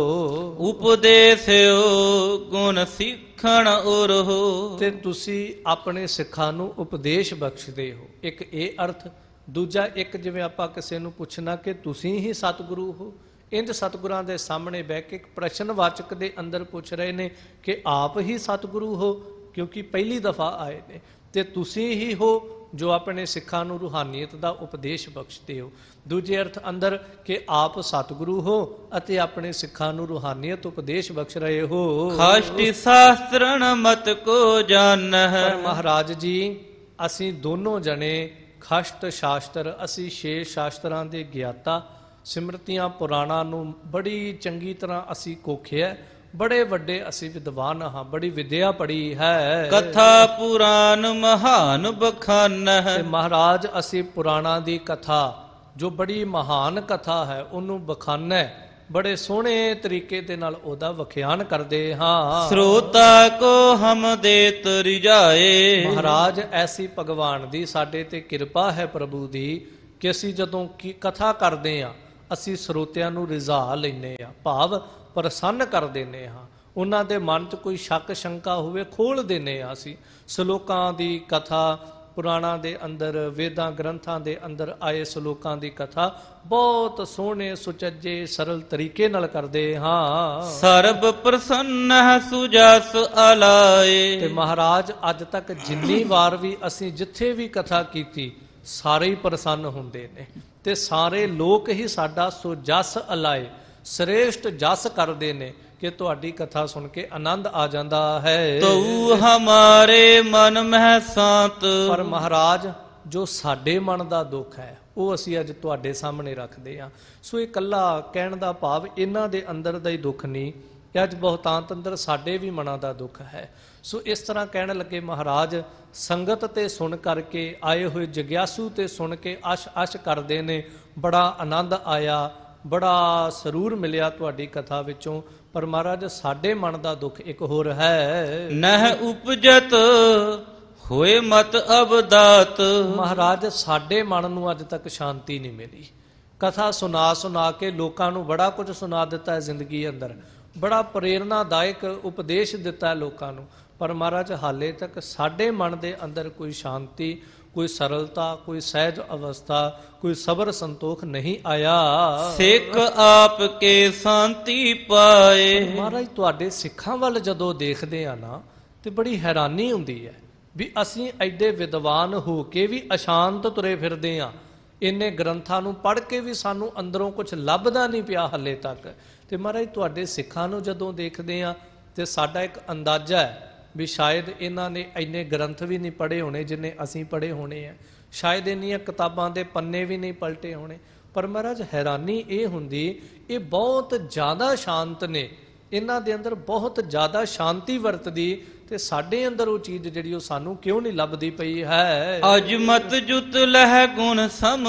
Speaker 3: ਉਪਦੇਸਿਓ ਗੁਣ ਸਿੱਖਣ ਉਰ ਹੋ।
Speaker 2: ਤੇ ਤੁਸੀਂ ਆਪਣੇ ਸਿੱਖਾਂ ਨੂੰ ਉਪਦੇਸ਼ ਬਖਸ਼ਦੇ ਹੋ। ਇੱਕ ਇਹ ਅਰਥ। ਦੂਜਾ, ਇੱਕ ਜਿਵੇਂ ਆਪਾਂ ਕਿਸੇ ਨੂੰ ਪੁੱਛਣਾ ਕਿ ਤੁਸੀਂ ਹੀ ਸਤਿਗੁਰੂ ਹੋ, ਇੰਜ ਸਤਿਗੁਰਾਂ ਦੇ ਸਾਹਮਣੇ ਬਹਿ ਕੇ ਇੱਕ ਪ੍ਰਸ਼ਨਵਾਚਕ ਦੇ ਅੰਦਰ ਪੁੱਛ ਰਹੇ ਨੇ ਕਿ ਆਪ ਹੀ ਸਤਿਗੁਰੂ ਹੋ, ਕਿਉਂਕਿ ਪਹਿਲੀ ਦਫਾ ਆਏ ਨੇ, ਤੇ ਤੁਸੀਂ ਹੀ ਹੋ ਜੋ ਆਪਣੇ ਸਿੱਖਾਂ ਨੂੰ ਰੂਹਾਨੀਅਤ ਦਾ ਉਪਦੇਸ਼ ਬਖਸ਼ਦੇ ਹੋ। ਦੂਜੇ ਅਰਥ ਅੰਦਰ ਕਿ ਆਪ ਸਤਿਗੁਰੂ ਹੋ ਅਤੇ ਆਪਣੇ ਸਿੱਖਾਂ ਨੂੰ ਰੂਹਾਨੀਅਤ ਉਪਦੇਸ਼ ਬਖਸ਼ ਰਹੇ ਹੋ।
Speaker 3: ਖਸ਼ਟੀ ਸ਼ਾਸਤਰਨ ਮਤ ਕੋ ਜਾਣਹਿ।
Speaker 2: ਪਰ ਮਹਾਰਾਜ ਜੀ, ਅਸੀਂ ਦੋਨੋਂ ਜਣੇ ਖਸ਼ਟ ਸ਼ਾਸਤਰ, ਅਸੀਂ ਛੇ ਸ਼ਾਸਤਰਾਂ ਦੇ ਗਿਆਤਾ, ਸਿਮਰਤੀਆਂ ਪੁਰਾਣਾਂ ਨੂੰ ਬੜੀ ਚੰਗੀ ਤਰ੍ਹਾਂ ਅਸੀਂ ਕੋਖਿਆ, ਬੜੇ ਵੱਡੇ ਅਸੀਂ ਵਿਦਵਾਨ ਹਾਂ, ਬੜੀ ਵਿਦਿਆ ਪੜੀ ਹੈ।
Speaker 3: ਕਥਾ ਪੁਰਾਨ ਮਹਾਨ ਬਖਾਨਹਿ।
Speaker 2: ਤੇ ਮਹਾਰਾਜ, ਅਸੀਂ ਪੁਰਾਣਾਂ ਦੀ ਕਥਾ ਜੋ ਬੜੀ ਮਹਾਨ ਕਥਾ ਹੈ ਉਹਨੂੰ ਬਖਾਨਾ, ਬੜੇ ਸੋਹਣੇ ਤਰੀਕੇ ਦੇ ਨਾਲ ਉਹਦਾ ਵਖਿਆਨ ਕਰਦੇ ਹਾਂ।
Speaker 3: ਸਰੋਤਾ ਕੋ ਹਮ ਦੇਤ ਰਿਝਾਏ।
Speaker 2: ਮਹਾਰਾਜ, ਐਸੀ ਭਗਵਾਨ ਦੀ ਸਾਡੇ ਤੇ ਕਿਰਪਾ ਹੈ ਪ੍ਰਭੂ ਦੀ ਕਿ ਅਸੀਂ ਜਦੋਂ ਕੀ ਕਥਾ ਕਰਦੇ ਹਾਂ ਅਸੀਂ ਸਰੋਤਿਆਂ ਨੂੰ ਰਿਝਾ ਲੈਂਦੇ ਹਾਂ, ਭਾਵ ਪ੍ਰਸੰਨ ਕਰ ਦਿੰਦੇ ਹਾਂ। ਉਹਨਾਂ ਦੇ ਮਨ 'ਚ ਕੋਈ ਸ਼ੱਕ ਸ਼ੰਕਾ ਹੋਵੇ ਖੋਲ ਦਿੰਦੇ ਹਾਂ ਅਸੀਂ। ਸਲੋਕਾਂ ਦੀ ਕਥਾ, ਪੁਰਾਣਾਂ ਦੇ ਅੰਦਰ, ਵੇਦਾਂ ਗ੍ਰੰਥਾਂ ਦੇ ਅੰਦਰ ਆਏ ਸਲੋਕਾਂ ਦੀ ਕਥਾ ਬਹੁਤ ਸੋਹਣੇ ਸੁਚੱਜੇ ਸਰਲ ਤਰੀਕੇ ਨਾਲ ਕਰਦੇ ਹਾਂ।
Speaker 3: ਸਰਬ ਪ੍ਰਸੰਨ ਸੁਜਸ ਅਲਾਏ।
Speaker 2: ਤੇ ਮਹਾਰਾਜ, ਅੱਜ ਤੱਕ ਜਿੰਨੀ ਵਾਰ ਵੀ ਅਸੀਂ ਜਿੱਥੇ ਵੀ ਕਥਾ ਕੀਤੀ ਸਾਰੇ ਹੀ ਪ੍ਰਸੰਨ ਹੁੰਦੇ ਨੇ ਤੇ ਸਾਰੇ ਲੋਕ ਹੀ ਸਾਡਾ ਸੁਜਸ ਅਲਾਏ, ਸ੍ਰੇਸ਼ਟ ਜਸ ਕਰਦੇ ਨੇ ਕਿ ਤੁਹਾਡੀ ਕਥਾ ਸੁਣ ਕੇ ਆਨੰਦ ਆ ਜਾਂਦਾ ਹੈ।
Speaker 3: ਤਉ ਹਮਾਰੇ ਮਨ ਮਹਿ ਸਾਤ।
Speaker 2: ਪਰ ਮਹਾਰਾਜ, ਜੋ ਸਾਡੇ ਮਨ ਦਾ ਦੁੱਖ ਹੈ ਉਹ ਅਸੀਂ ਅੱਜ ਤੁਹਾਡੇ ਸਾਹਮਣੇ ਰੱਖਦੇ ਹਾਂ। ਸੋ ਇਹ ਇਕੱਲਾ ਕਹਿਣ ਦਾ ਭਾਵ ਇਹਨਾਂ ਦੇ ਅੰਦਰ ਦਾ ਹੀ ਦੁੱਖ ਨਹੀਂ ਕਿ ਅੱਜ ਬਹੁਤਾਂਤ ਅੰਦਰ ਸਾਡੇ ਵੀ ਮਨਾਂ ਦਾ ਦੁੱਖ ਹੈ। ਸੋ ਇਸ ਤਰ੍ਹਾਂ ਕਹਿਣ ਲੱਗੇ ਮਹਾਰਾਜ, ਸੰਗਤ ਤੇ ਸੁਣ ਕਰਕੇ, ਆਏ ਹੋਏ ਜਗਿਆਸੂ ਤੇ ਸੁਣ ਕੇ ਅਸ਼ ਅਸ਼ ਕਰਦੇ ਨੇ, ਬੜਾ ਆਨੰਦ ਆਇਆ, ਬੜਾ ਸਰੂਰ ਮਿਲਿਆ ਤੁਹਾਡੀ ਕਥਾ ਵਿੱਚੋਂ। ਪਰ ਮਹਾਰਾਜ, ਸਾਡੇ ਮਨ ਦਾ ਦੁੱਖ ਇੱਕ ਹੋਰ ਹੈ।
Speaker 3: ਨਹਿ ਉਪਜਤ ਹੋਏ ਮਤ ਅਬਦਾਤ।
Speaker 2: ਮਹਾਰਾਜ, ਸਾਡੇ ਮਨ ਨੂੰ ਅੱਜ ਤੱਕ ਸ਼ਾਂਤੀ ਨਹੀਂ ਮਿਲੀ। ਕਥਾ ਸੁਣਾ ਸੁਣਾ ਕੇ ਲੋਕਾਂ ਨੂੰ ਬੜਾ ਕੁਝ ਸੁਣਾ ਦਿੱਤਾ ਹੈ ਜ਼ਿੰਦਗੀ ਅੰਦਰ, ਬੜਾ ਪ੍ਰੇਰਨਾਦਾਇਕ ਉਪਦੇਸ਼ ਦਿੱਤਾ ਹੈ ਲੋਕਾਂ ਨੂੰ, ਪਰ ਮਹਾਰਾਜ ਹਾਲੇ ਤੱਕ ਸਾਡੇ ਮਨ ਦੇ ਅੰਦਰ ਕੋਈ ਸ਼ਾਂਤੀ, ਕੋਈ ਸਰਲਤਾ, ਕੋਈ ਸਹਿਜ ਅਵਸਥਾ, ਕੋਈ ਸਬਰ ਸੰਤੋਖ ਨਹੀਂ ਆਇਆ।
Speaker 3: ਸਿੱਖ ਆਪ ਕੇ ਸ਼ਾਂਤੀ ਪਾਏ।
Speaker 2: ਮਹਾਰਾਜ, ਤੁਹਾਡੇ ਸਿੱਖਾਂ ਵੱਲ ਜਦੋਂ ਦੇਖਦੇ ਆ ਨਾ ਤੇ ਬੜੀ ਹੈਰਾਨੀ ਹੁੰਦੀ ਹੈ ਵੀ ਅਸੀਂ ਐਡੇ ਵਿਦਵਾਨ ਹੋ ਕੇ ਵੀ ਅਸ਼ਾਂਤ ਤੁਰੇ ਫਿਰਦੇ ਹਾਂ, ਇੰਨੇ ਗ੍ਰੰਥਾਂ ਨੂੰ ਪੜ੍ਹ ਕੇ ਵੀ ਸਾਨੂੰ ਅੰਦਰੋਂ ਕੁਝ ਲੱਭਦਾ ਨਹੀਂ ਪਿਆ ਹੱਲੇ ਤੱਕ। ਤੇ ਮਹਾਰਾਜ ਤੁਹਾਡੇ ਸਿੱਖਾਂ ਨੂੰ ਜਦੋਂ ਦੇਖਦੇ ਹਾਂ ਤੇ ਸਾਡਾ ਇੱਕ ਅੰਦਾਜ਼ਾ ਹੈ ਵੀ ਸ਼ਾਇਦ ਇਹਨਾਂ ਨੇ ਇੰਨੇ ਗ੍ਰੰਥ ਵੀ ਨਹੀਂ ਪੜ੍ਹੇ ਹੋਣੇ ਜਿੰਨੇ ਅਸੀਂ ਪੜ੍ਹੇ ਹੋਣੇ ਆ, ਸ਼ਾਇਦ ਇੰਨੀਆਂ ਕਿਤਾਬਾਂ ਦੇ ਪੰਨੇ ਵੀ ਨਹੀਂ ਪਲਟੇ ਹੋਣੇ। ਪਰ ਮਹਾਰਾਜ ਹੈਰਾਨੀ ਇਹ ਹੁੰਦੀ, ਇਹ ਬਹੁਤ ਜ਼ਿਆਦਾ ਸ਼ਾਂਤ ਨੇ, ਇਹਨਾਂ ਦੇ ਅੰਦਰ ਬਹੁਤ ਜ਼ਿਆਦਾ ਸ਼ਾਂਤੀ ਵਰਤਦੀ, ਤੇ ਸਾਡੇ ਅੰਦਰ ਉਹ ਚੀਜ਼ ਜਿਹੜੀ ਉਹ ਸਾਨੂੰ ਕਿਉਂ ਨਹੀਂ ਲੱਭਦੀ ਪਈ ਹੈ।
Speaker 3: ਅਜਮਤ ਜੁਤ ਲਹਿ ਗੁਣ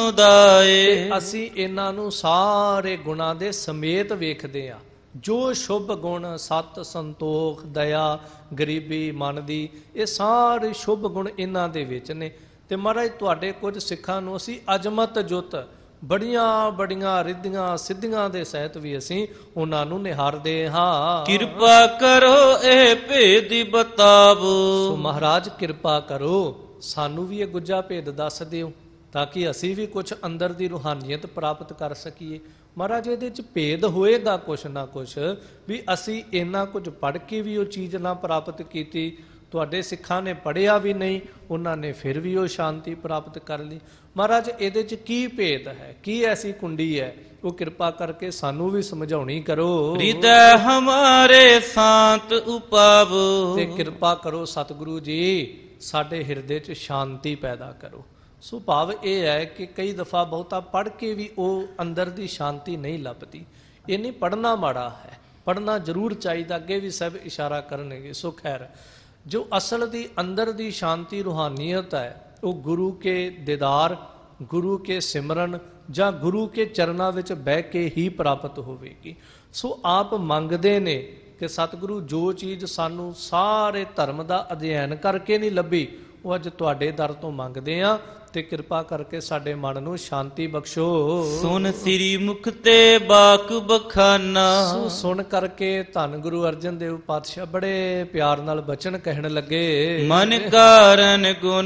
Speaker 3: ਸਮੁਦਾਏ।
Speaker 2: ਅਸੀਂ ਇਹਨਾਂ ਨੂੰ ਸਾਰੇ ਗੁਣਾਂ ਦੇ ਸਮੇਤ ਵੇਖਦੇ ਹਾਂ, ਜੋ ਸ਼ੁਭ ਗੁਣ ਸਤ ਸੰਤੋਖ ਦਇਆ ਗਰੀਬੀ ਮਨ ਦੀ, ਇਹ ਸਾਰੇ ਸ਼ੁਭ ਗੁਣ ਇਹਨਾਂ ਦੇ ਵਿੱਚ ਨੇ। ਤੇ ਮਹਾਰਾਜ ਤੁਹਾਡੇ ਕੁਝ ਸਿੱਖਾਂ ਨੂੰ ਅਸੀਂ ਅਜਮਤ ਜੁਤ ਬੜੀਆਂ ਬੜੀਆਂ ਰਿੱਧੀਆਂ ਸਿੱਧੀਆਂ ਦੇ ਸਹਿਤ ਵੀ ਅਸੀਂ ਉਹਨਾਂ ਨੂੰ ਨਿਹਾਰਦੇ ਹਾਂ।
Speaker 3: ਕਿਰਪਾ ਕਰੋ ਇਹ ਭੇਦ ਬਤਾਵੋ।
Speaker 2: ਸੋ ਮਹਾਰਾਜ ਕਿਰਪਾ ਕਰੋ, ਸਾਨੂੰ ਵੀ ਇਹ ਗੁੱਜਾ ਭੇਦ ਦੱਸ ਦਿਓ ਤਾਂ ਕਿ ਅਸੀਂ ਵੀ ਕੁਝ ਅੰਦਰ ਦੀ ਰੂਹਾਨੀਅਤ ਪ੍ਰਾਪਤ ਕਰ ਸਕੀਏ। ਮਹਾਰਾਜ ਇਹਦੇ ਚ ਭੇਦ ਹੋਏਗਾ ਕੁਛ ਨਾ ਕੁਛ, ਵੀ ਅਸੀਂ ਇੰਨਾ ਕੁਝ ਪੜ੍ਹ ਕੇ ਵੀ ਉਹ ਚੀਜ਼ ਨਾ ਪ੍ਰਾਪਤ ਕੀਤੀ। ਤੁਹਾਡੇ ਸਿੱਖਾਂ ਨੇ ਪੜ੍ਹਿਆ ਵੀ ਨਹੀਂ, ਉਹਨਾਂ ਨੇ ਫਿਰ ਵੀ ਉਹ ਸ਼ਾਂਤੀ ਪ੍ਰਾਪਤ ਕਰ ਲਈ। ਮਹਾਰਾਜ ਇਹਦੇ ਚ ਕੀ ਭੇਦ ਹੈ, ਕੀ ਐਸੀ ਕੁੰਡੀ ਹੈ, ਉਹ ਕਿਰਪਾ ਕਰਕੇ ਸਾਨੂੰ ਵੀ ਸਮਝਾਉਣੀ ਕਰੋ।
Speaker 3: ਹਿਰਦੈ ਹਮਾਰੇ ਸ਼ਾਂਤ ਉਪਾਵੋ।
Speaker 2: ਤੇ ਕਿਰਪਾ ਕਰੋ ਸਤਿਗੁਰੂ ਜੀ, ਸਾਡੇ ਹਿਰਦੇ ਚ ਸ਼ਾਂਤੀ ਪੈਦਾ ਕਰੋ। ਸੋ ਭਾਵ ਇਹ ਹੈ ਕਿ ਕਈ ਦਫਾ ਬਹੁਤਾ ਪੜ੍ਹ ਕੇ ਵੀ ਉਹ ਅੰਦਰ ਦੀ ਸ਼ਾਂਤੀ ਨਹੀਂ ਲੱਭਦੀ। ਇਹ ਨਹੀਂ ਪੜ੍ਹਨਾ ਮਾੜਾ ਹੈ, ਪੜ੍ਹਨਾ ਜ਼ਰੂਰ ਚਾਹੀਦਾ, ਅੱਗੇ ਵੀ ਸਭ ਇਸ਼ਾਰਾ ਕਰਨਗੇ। ਸੋ ਖੈਰ, ਜੋ ਅਸਲ ਦੀ ਅੰਦਰ ਦੀ ਸ਼ਾਂਤੀ ਰੂਹਾਨੀਅਤ ਹੈ, ਉਹ ਗੁਰੂ ਕੇ ਦੀਦਾਰ, ਗੁਰੂ ਕੇ ਸਿਮਰਨ ਜਾਂ ਗੁਰੂ ਕੇ ਚਰਨਾਂ ਵਿੱਚ ਬਹਿ ਕੇ ਹੀ ਪ੍ਰਾਪਤ ਹੋਵੇਗੀ। ਸੋ ਆਪ ਮੰਗਦੇ ਨੇ ਕਿ ਸਤਿਗੁਰੂ ਜੋ ਚੀਜ਼ ਸਾਨੂੰ ਸਾਰੇ ਧਰਮ ਦਾ ਅਧਿਐਨ ਕਰਕੇ ਨਹੀਂ ਲੱਭੀ, ਉਹ ਅੱਜ ਤੁਹਾਡੇ ਦਰ ਤੋਂ ਮੰਗਦੇ ਆ, ਤੇ ਕਿਰਪਾ ਕਰਕੇ ਸਾਡੇ ਮਨ ਨੂੰ ਸ਼ਾਂਤੀ ਬਖਸ਼ੋ।
Speaker 3: ਸੁਨ ਸ੍ਰੀ ਮੁਖ ਤੇ ਬਾਕ ਬਖਾਨਾ।
Speaker 2: ਸੋ ਸੁਣ ਕਰਕੇ ਧੰਨ ਗੁਰੂ ਅਰਜਨ ਦੇਵ ਪਾਤਸ਼ਾਹ ਬੜੇ ਪਿਆਰ ਨਾਲ ਬਚਨ ਕਹਿਣ ਲੱਗੇ,
Speaker 3: ਮਨ ਕਾਰਨ ਗੁਣ